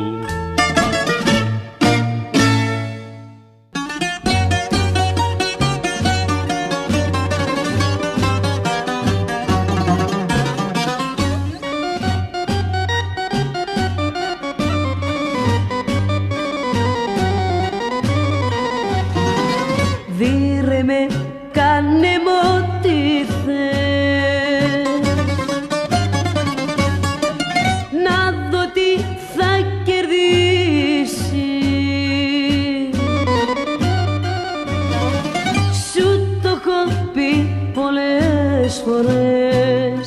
S12: Δίρε με, κάνε μου ό,τι θες, να δω τι θα κερδίσει. Σου το έχω πει πολλές φορές,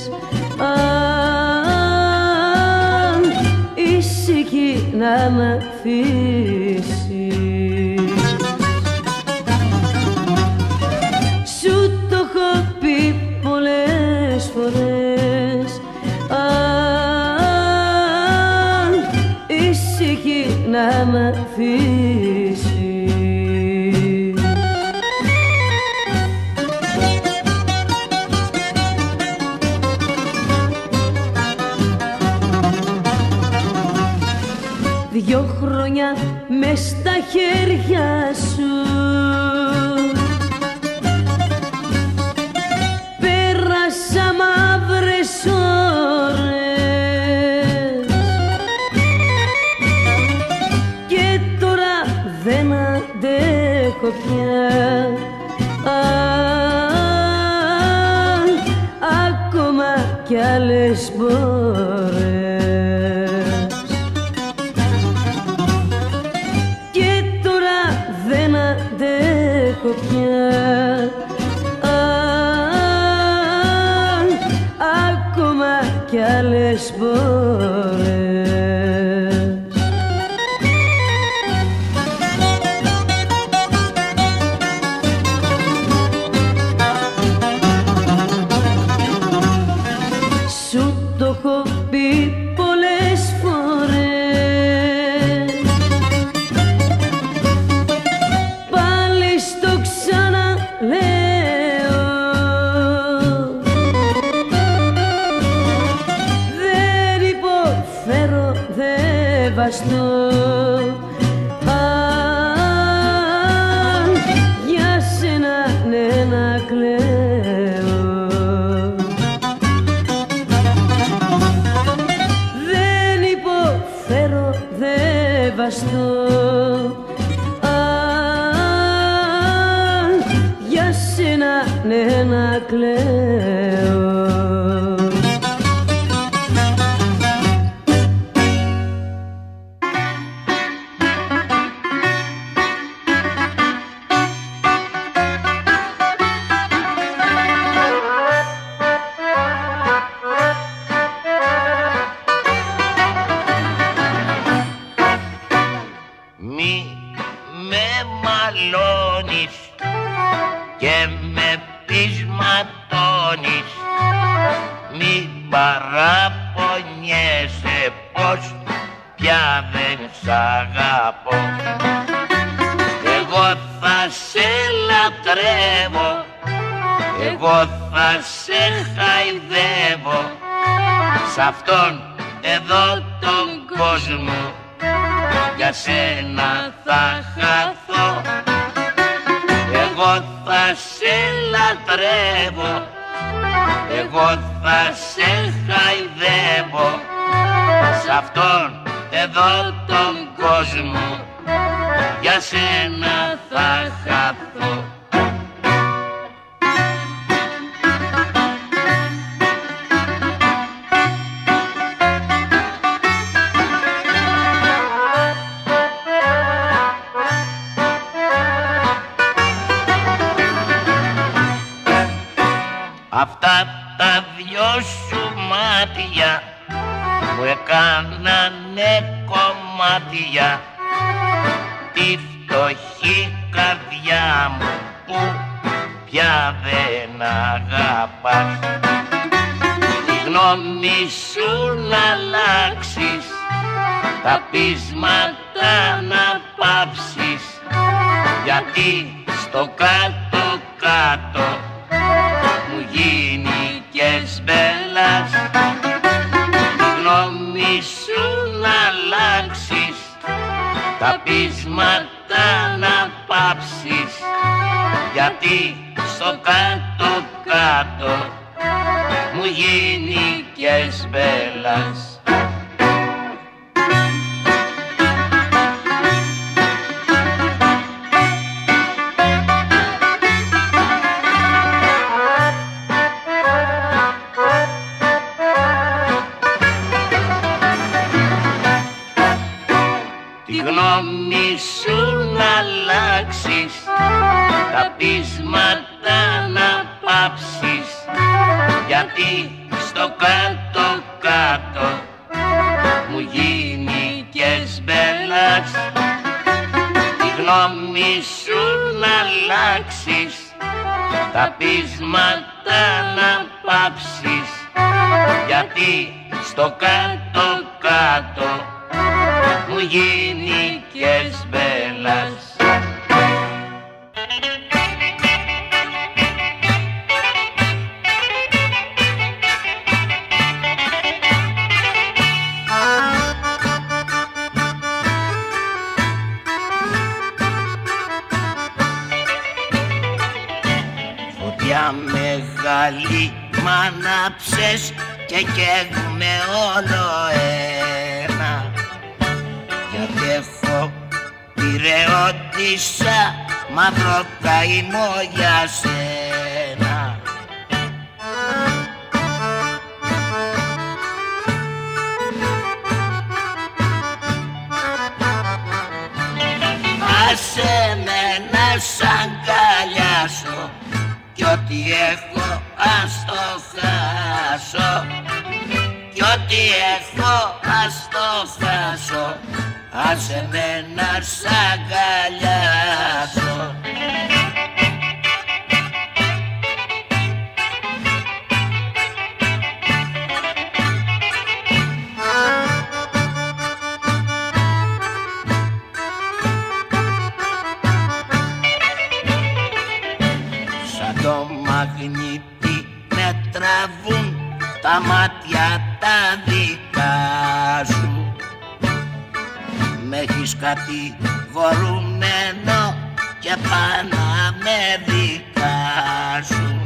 S12: αν ήσυχη να μ' αφήσεις. Πολλές φορές, αν ήσυχη να μ' αφήσεις. Δυο χρόνια μες στα χέρια σου πέρασα μαύρες ώρες και τώρα δεν αντέχω πια, ακόμα κι άλλες μπόρες. Και τώρα δεν αντέχω πια, ακόμα κι άλλες μπόρες. Σου το έχω πει πολλές φορές, πάλι στο ξαναλέω, δεν υποφέρω, δεν βαστώ, αν για σένα ναι να κλαίω. Δεν υποφέρω, δεν βαστώ, αν για σένα ναι να κλαίω.
S18: Και με πεισματώνεις, μην παραπονιέσαι πως πια δεν σ' αγαπώ. Εγώ θα σε λατρεύω, εγώ θα σε χαϊδεύω, Σ' αυτόν εδώ τον κόσμο για σένα θα χαθώ. Εγώ θα σε λατρεύω, εγώ θα σε χαϊδεύω. Σ' αυτόν εδώ τον κόσμο για σένα θα χαθώ. Αυτά τα δυο σου μάτια μου έκανανε κομμάτια τη φτωχή καρδιά μου που πια δεν αγαπάς. Τη γνώμη σου να αλλάξεις, τα πείσματα να πάψεις, γιατί στο κάτω-κάτω μου γίνηκες μπέλας. Τη γνώμη σου να αλλάξεις, τα πείσματα να πάψεις, γιατί στο κάτω-κάτω μου γίνηκες μπέλας. Γνώμη σου να αλλάξεις, τα πείσματα να πάψεις, γιατί στο κάτω-κάτω μου γίνηκες μπέλας. Τη γνώμη σου να αλλάξεις, τα πείσματα να πάψεις, γιατί στο κάτω-κάτω μου γίνηκες μπέλας. Φωτιά μεγάλη μ' ανάψες και καίγουμε όλο ένα, γιατί έχω πειραιώτησα μαύρο καημό για σένα. Άσε με να σ' αγκαλιάσω κι ό,τι έχω ας το χάσω, κι ό,τι έχω ας το χάσω. Άσε με να σ' αγκαλιάσω. Σαν το μαγνήτη με τραβούν τα μάτια τα δικά σου. Μ' έχεις κατηγορούμενο και πάνω με δικά σου.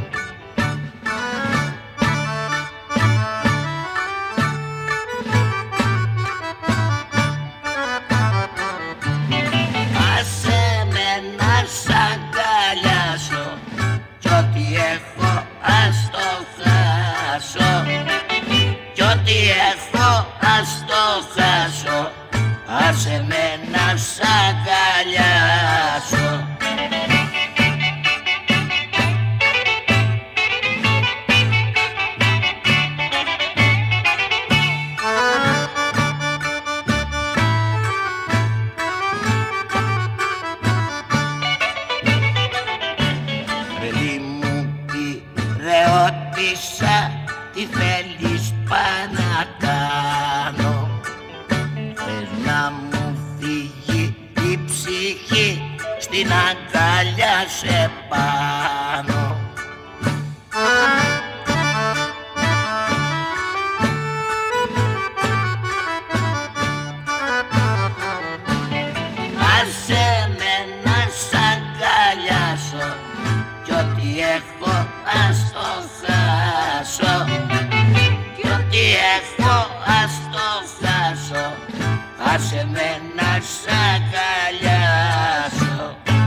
S18: Άσε με να σ' αγκαλιάσω κι ό,τι έχω ας το χάσω, κι ό,τι έχω ας το χάσω. Άσε με να σ' αγκαλιάσω. Τρελή μου πειραιώτησα, τι θέλεις πά να κάνω. Θες να μου φύγει η ψυχή στην αγκαλιά σε πάνω. ας το φτάσω, άσε με να σ' αγκαλιάσω.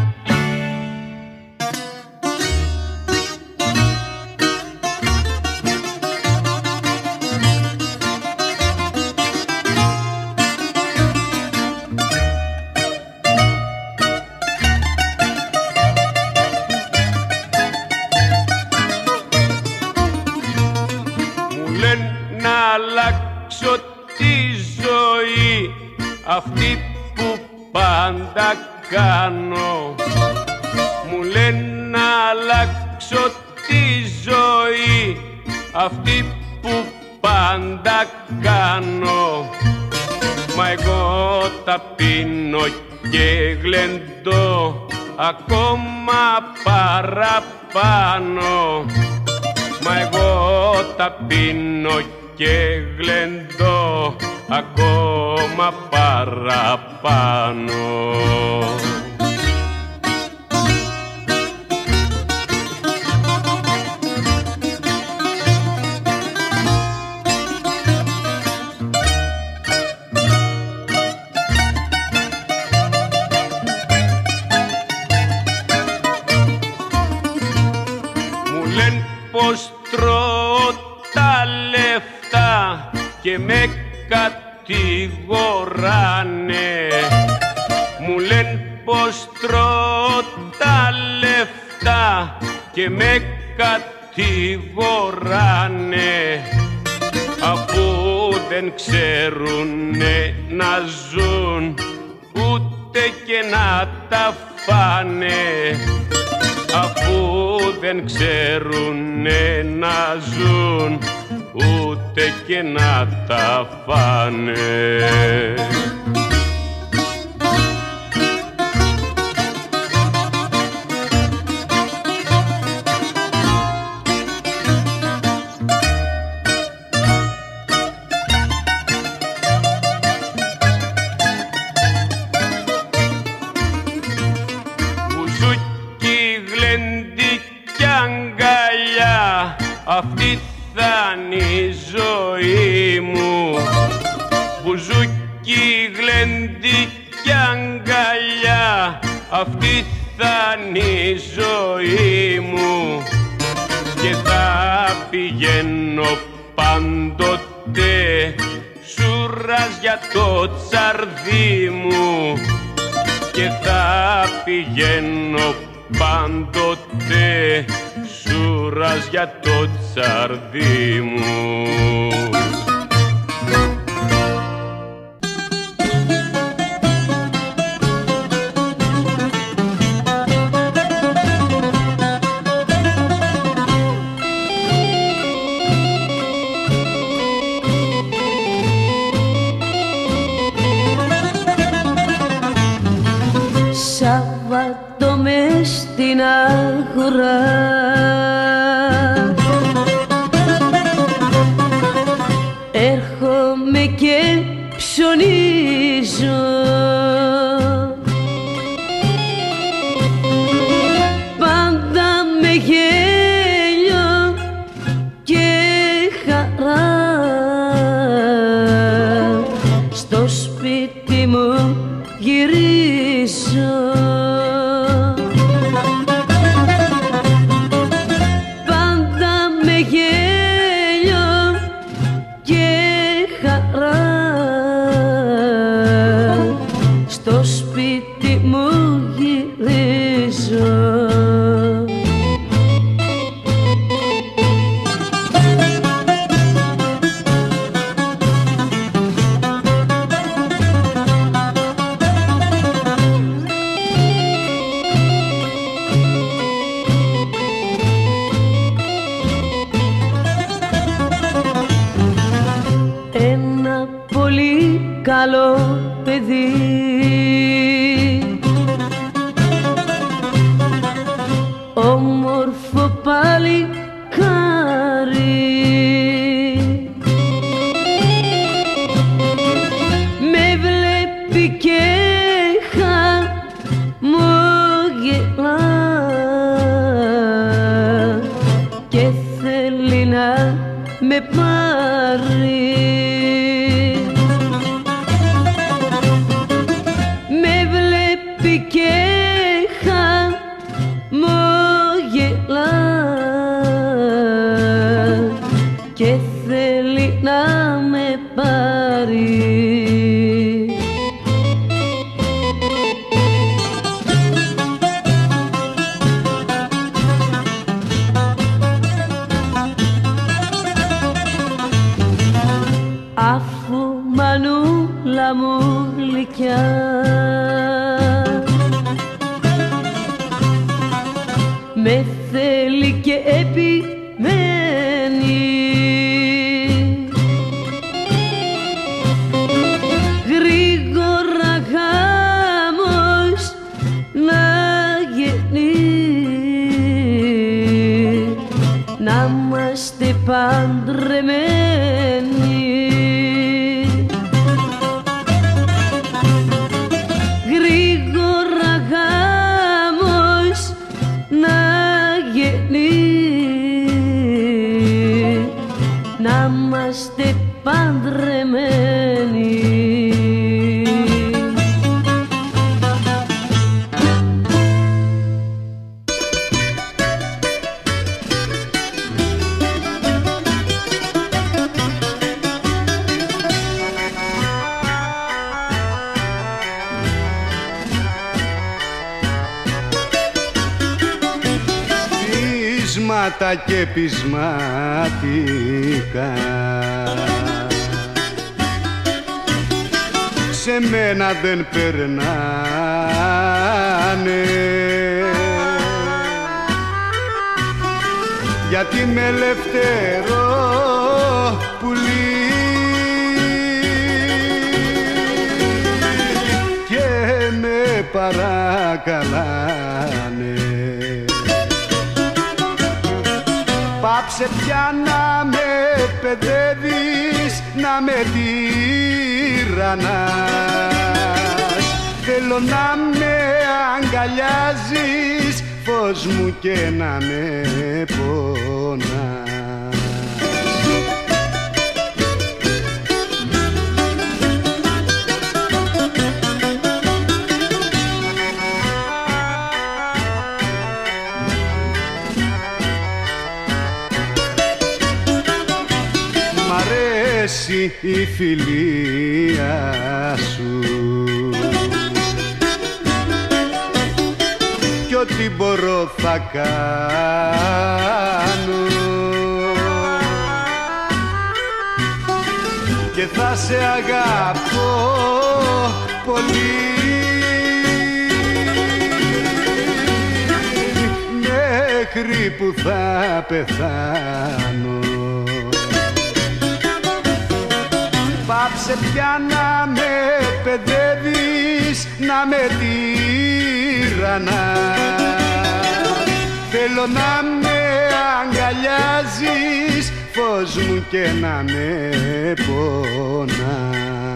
S22: Αλλάξω τη ζωή αυτή που πάντα κάνω. Μου λένε να αλλάξω τη ζωή αυτή που πάντα κάνω. Μα εγώ τα πίνω και γλεντώ ακόμα παραπάνω. Μα εγώ τα πίνω και γλεντώ ακόμα παραπάνω. Μου λένε πως τρώω τα λεφτά και με κατηγοράνε. Μου λένε πως τρώω τα λεφτά και με κατηγοράνε, αφού δεν ξέρουνε να ζουν ούτε και να τα φάνε. Αφού δεν ξέρουνε να ζουν ούτε και να τα φάνε. Αυτή θα είναι η ζωή μου. Μπουζούκι, γλέντι κι αγκαλιά, αυτή θα είναι η ζωή μου. Και θα πηγαίνω πάντοτε σουράς για το τσαρδί μου. Και θα πηγαίνω πάντοτε σουράς για το τσαρδί μου.
S12: Σάββατο μες στην αγορά, έρχομαι και ψωνίζω. Πάντα με γέλιο και χαρά, στο σπίτι μου γυρίζω. Πάντα με γέλιο και χαρά, στο σπίτι μου γυρίζω. Ένα πολύ καλό παιδί, όμορφο παλικάρι, με βλέπει και χαμογελά και θέλει να με πάρει. αφού μανούλα μου γλυκιά. Με θέλει και επιμένει, γρήγορα γάμος να γεννεί, να είμαστε παντρεμένοι. Γρήγορα γάμος να γεννεί, να είμαστε παντρεμένοι.
S9: Πείσματα και πεισματικά σε μένα δεν περνάνε, γιατί με ελευθερό πουλί και με παρακαλάνε. Πάψε πια να με παιδεύεις, να με τυραννάς. Θέλω να με αγκαλιάζεις, φως μου, και να με πονάς. Η φιλία σου κι ό,τι μπορώ θα κάνω και θα σε αγαπώ πολύ μέχρι που θα πεθάνω. Πάψε πια να με παιδεύεις, να με τυραννάς. Θέλω να με αγκαλιάζεις, φως μου, και να με πονάς.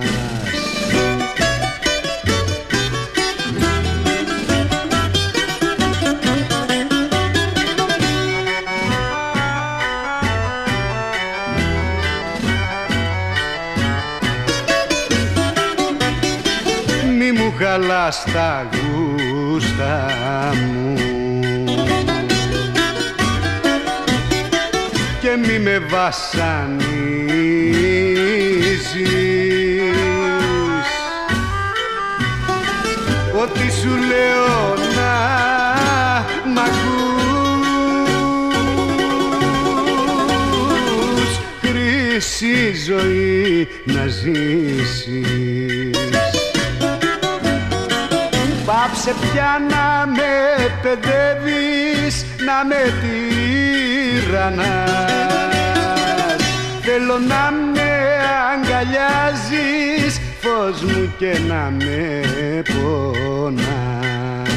S9: Χαλάς τα γούστα μου και μη με βασανίζεις. Ό,τι σου λέω να μ' ακούς, χρυσή ζωή να ζήσεις. Πάψε πια να με παιδεύεις, να με τυραννάς. Θέλω να με αγκαλιάζεις, φως μου, και να με πονάς.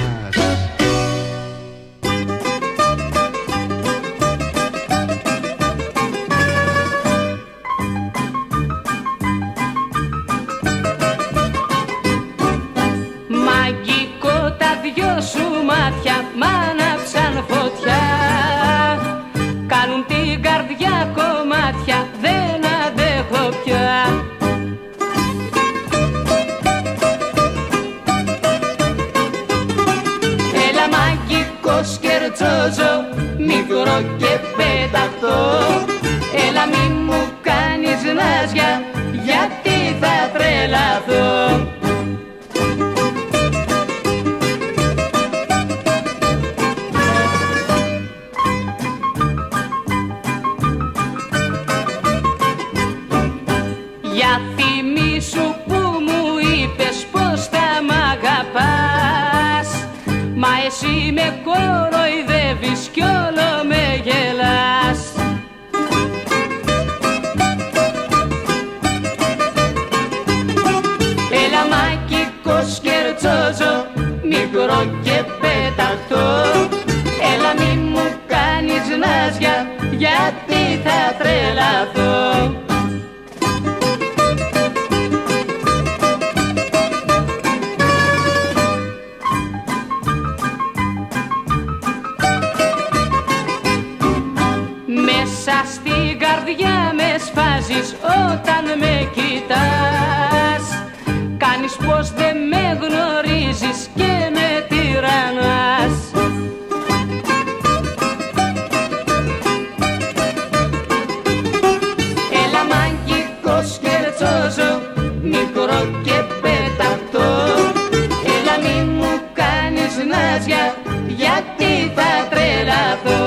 S17: Σου μάτια μ' άναψαν φωτιά, κάνουν την καρδιά κομμάτια, δεν αντέχω πια. Έλα μαγικό σκερτσόζο, μικρό και πέτακτο, έλα μη μου κάνεις νάζια, γιατί θα τρελαθώ. Για θυμήσου που μου είπες πως θα μ' αγαπάς, μα εσύ με κοροϊδεύεις κι όλο με γελάς. Έλα μάκικο σκερτσόζω, μικρό και πεταχτό, έλα μη μου κάνεις νάζια, γιατί θα τρελαθώ. Μέσα στην καρδιά με σφάζεις όταν με κοιτάς, κάνεις πως δεν με γνωρίζεις και με τυραννάς. Έλα μαγικό σκερτσόζω, μικρό και πεταχτό, έλα μη μου κάνεις νάζια, γιατί θα τρελαθώ.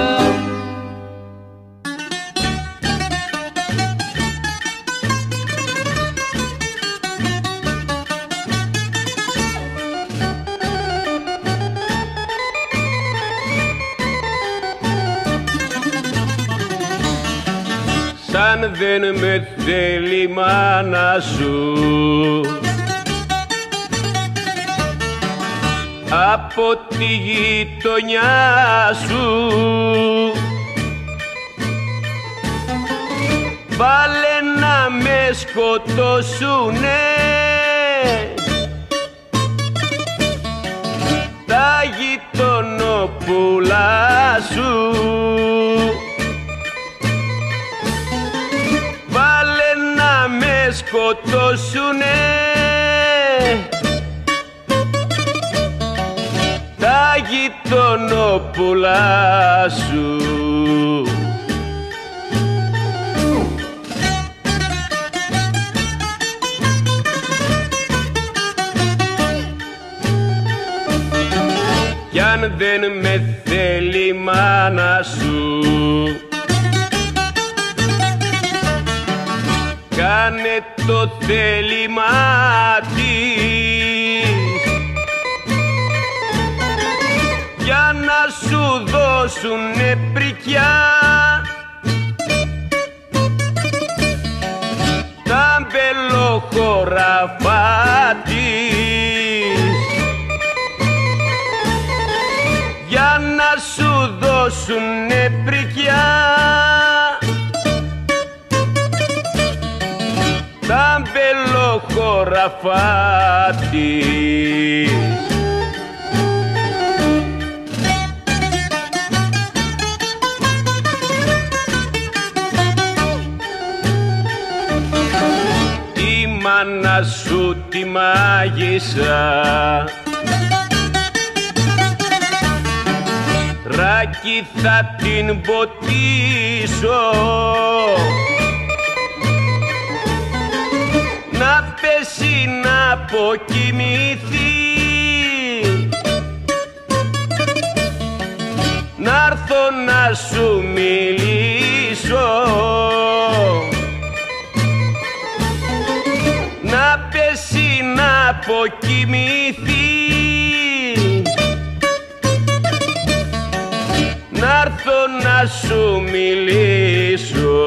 S22: Σαν δεν με θέλει η μάνα σου, από τη γειτονιά σου, βάλε να με σκοτώσουνε τα γειτονοπούλα σου. Σκοτώσουνε τα γειτονόπουλα σου. Κι αν δεν με θέλει η μάνα σου, κάνε το θέλημά της για να σου δώσουνε πρικιά τα μπελοχωράφα της, για να σου δώσουνε πρικιά τα μπελοχωράφα της. Η μάνα σου τη μάγισσα, ράκι θα την ποτίσω, να πέσει να αποκοιμηθεί, να'ρθω να σου μιλήσω, να πέσει να αποκοιμηθεί, να'ρθω να σου μιλήσω.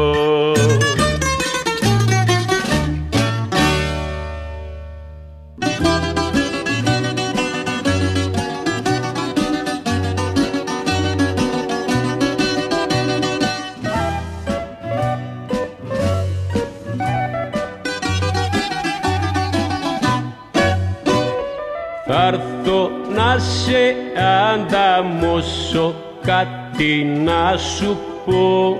S22: Θa'ρθω να σε ανταμώσω, κάτι να σου πω.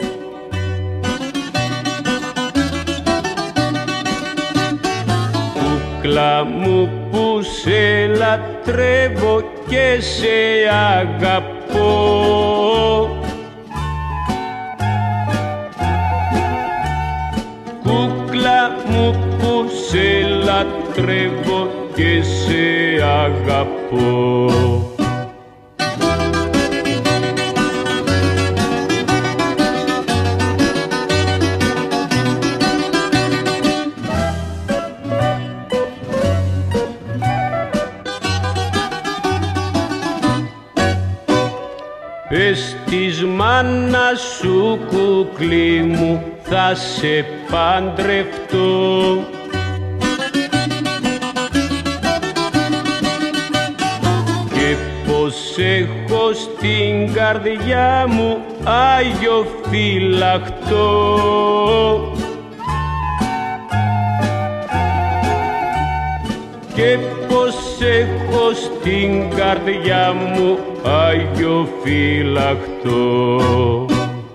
S22: Κούκλα μου που σε λατρεύω και σε αγαπώ, κούκλα μου που σε λατρεύω και σε αγαπώ. της μάνας σου κουκλί μου θα σε παντρευτώ. Και πως έχω στην καρδιά μου Άγιο φυλακτό. Και πως έχω στην καρδιά μου Άγιο φυλακτό.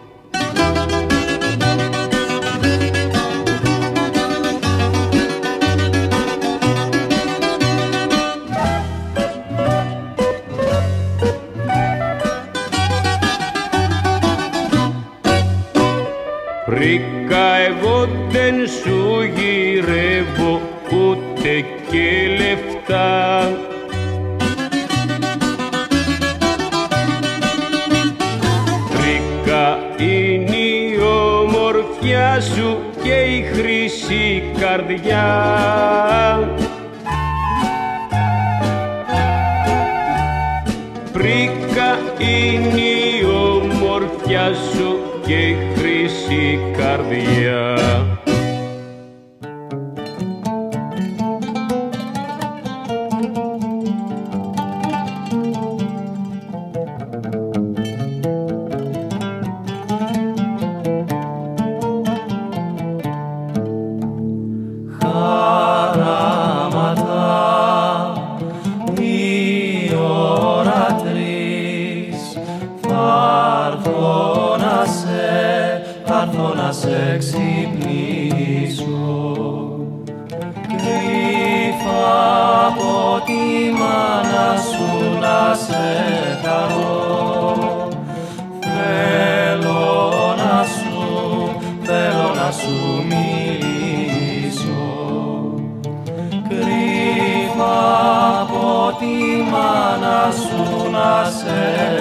S22: Πρίκα εγώ δεν σου γυρεύω ούτε και λεφτά. Πρίκα είναι η ομορφιά σου και η χρυσή καρδιά. Πρίκα είναι η ομορφιά σου και η χρυσή καρδιά.
S14: Σε ξυπνήσω κρύφα από τη μάνα σου να σε χαρώ. Θέλω να σου μιλήσω κρύφα από τη μάνα σου να σε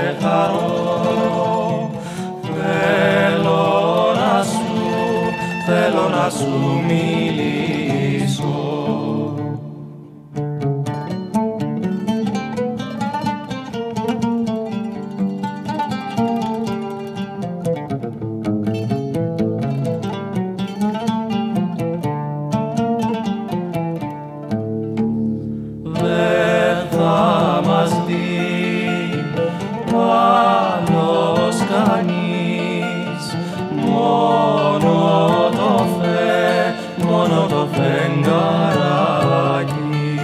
S14: χαρώ. Θέλω να σου μιλήσω. Δεν θα μας δει άλλος κανείς, μόνο το φεγγαράκι.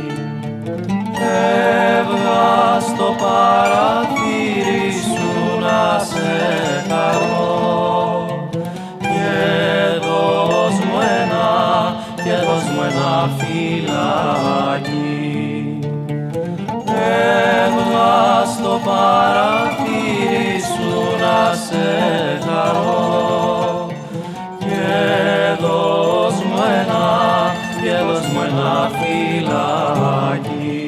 S14: Έβγα στο παραθύρι σου να σε χαρώ και δώσ' μου ένα φυλάκι. Έβγα στο παραθύρι σου να σε χαρώ και δώσ' μου ένα φυλάκι.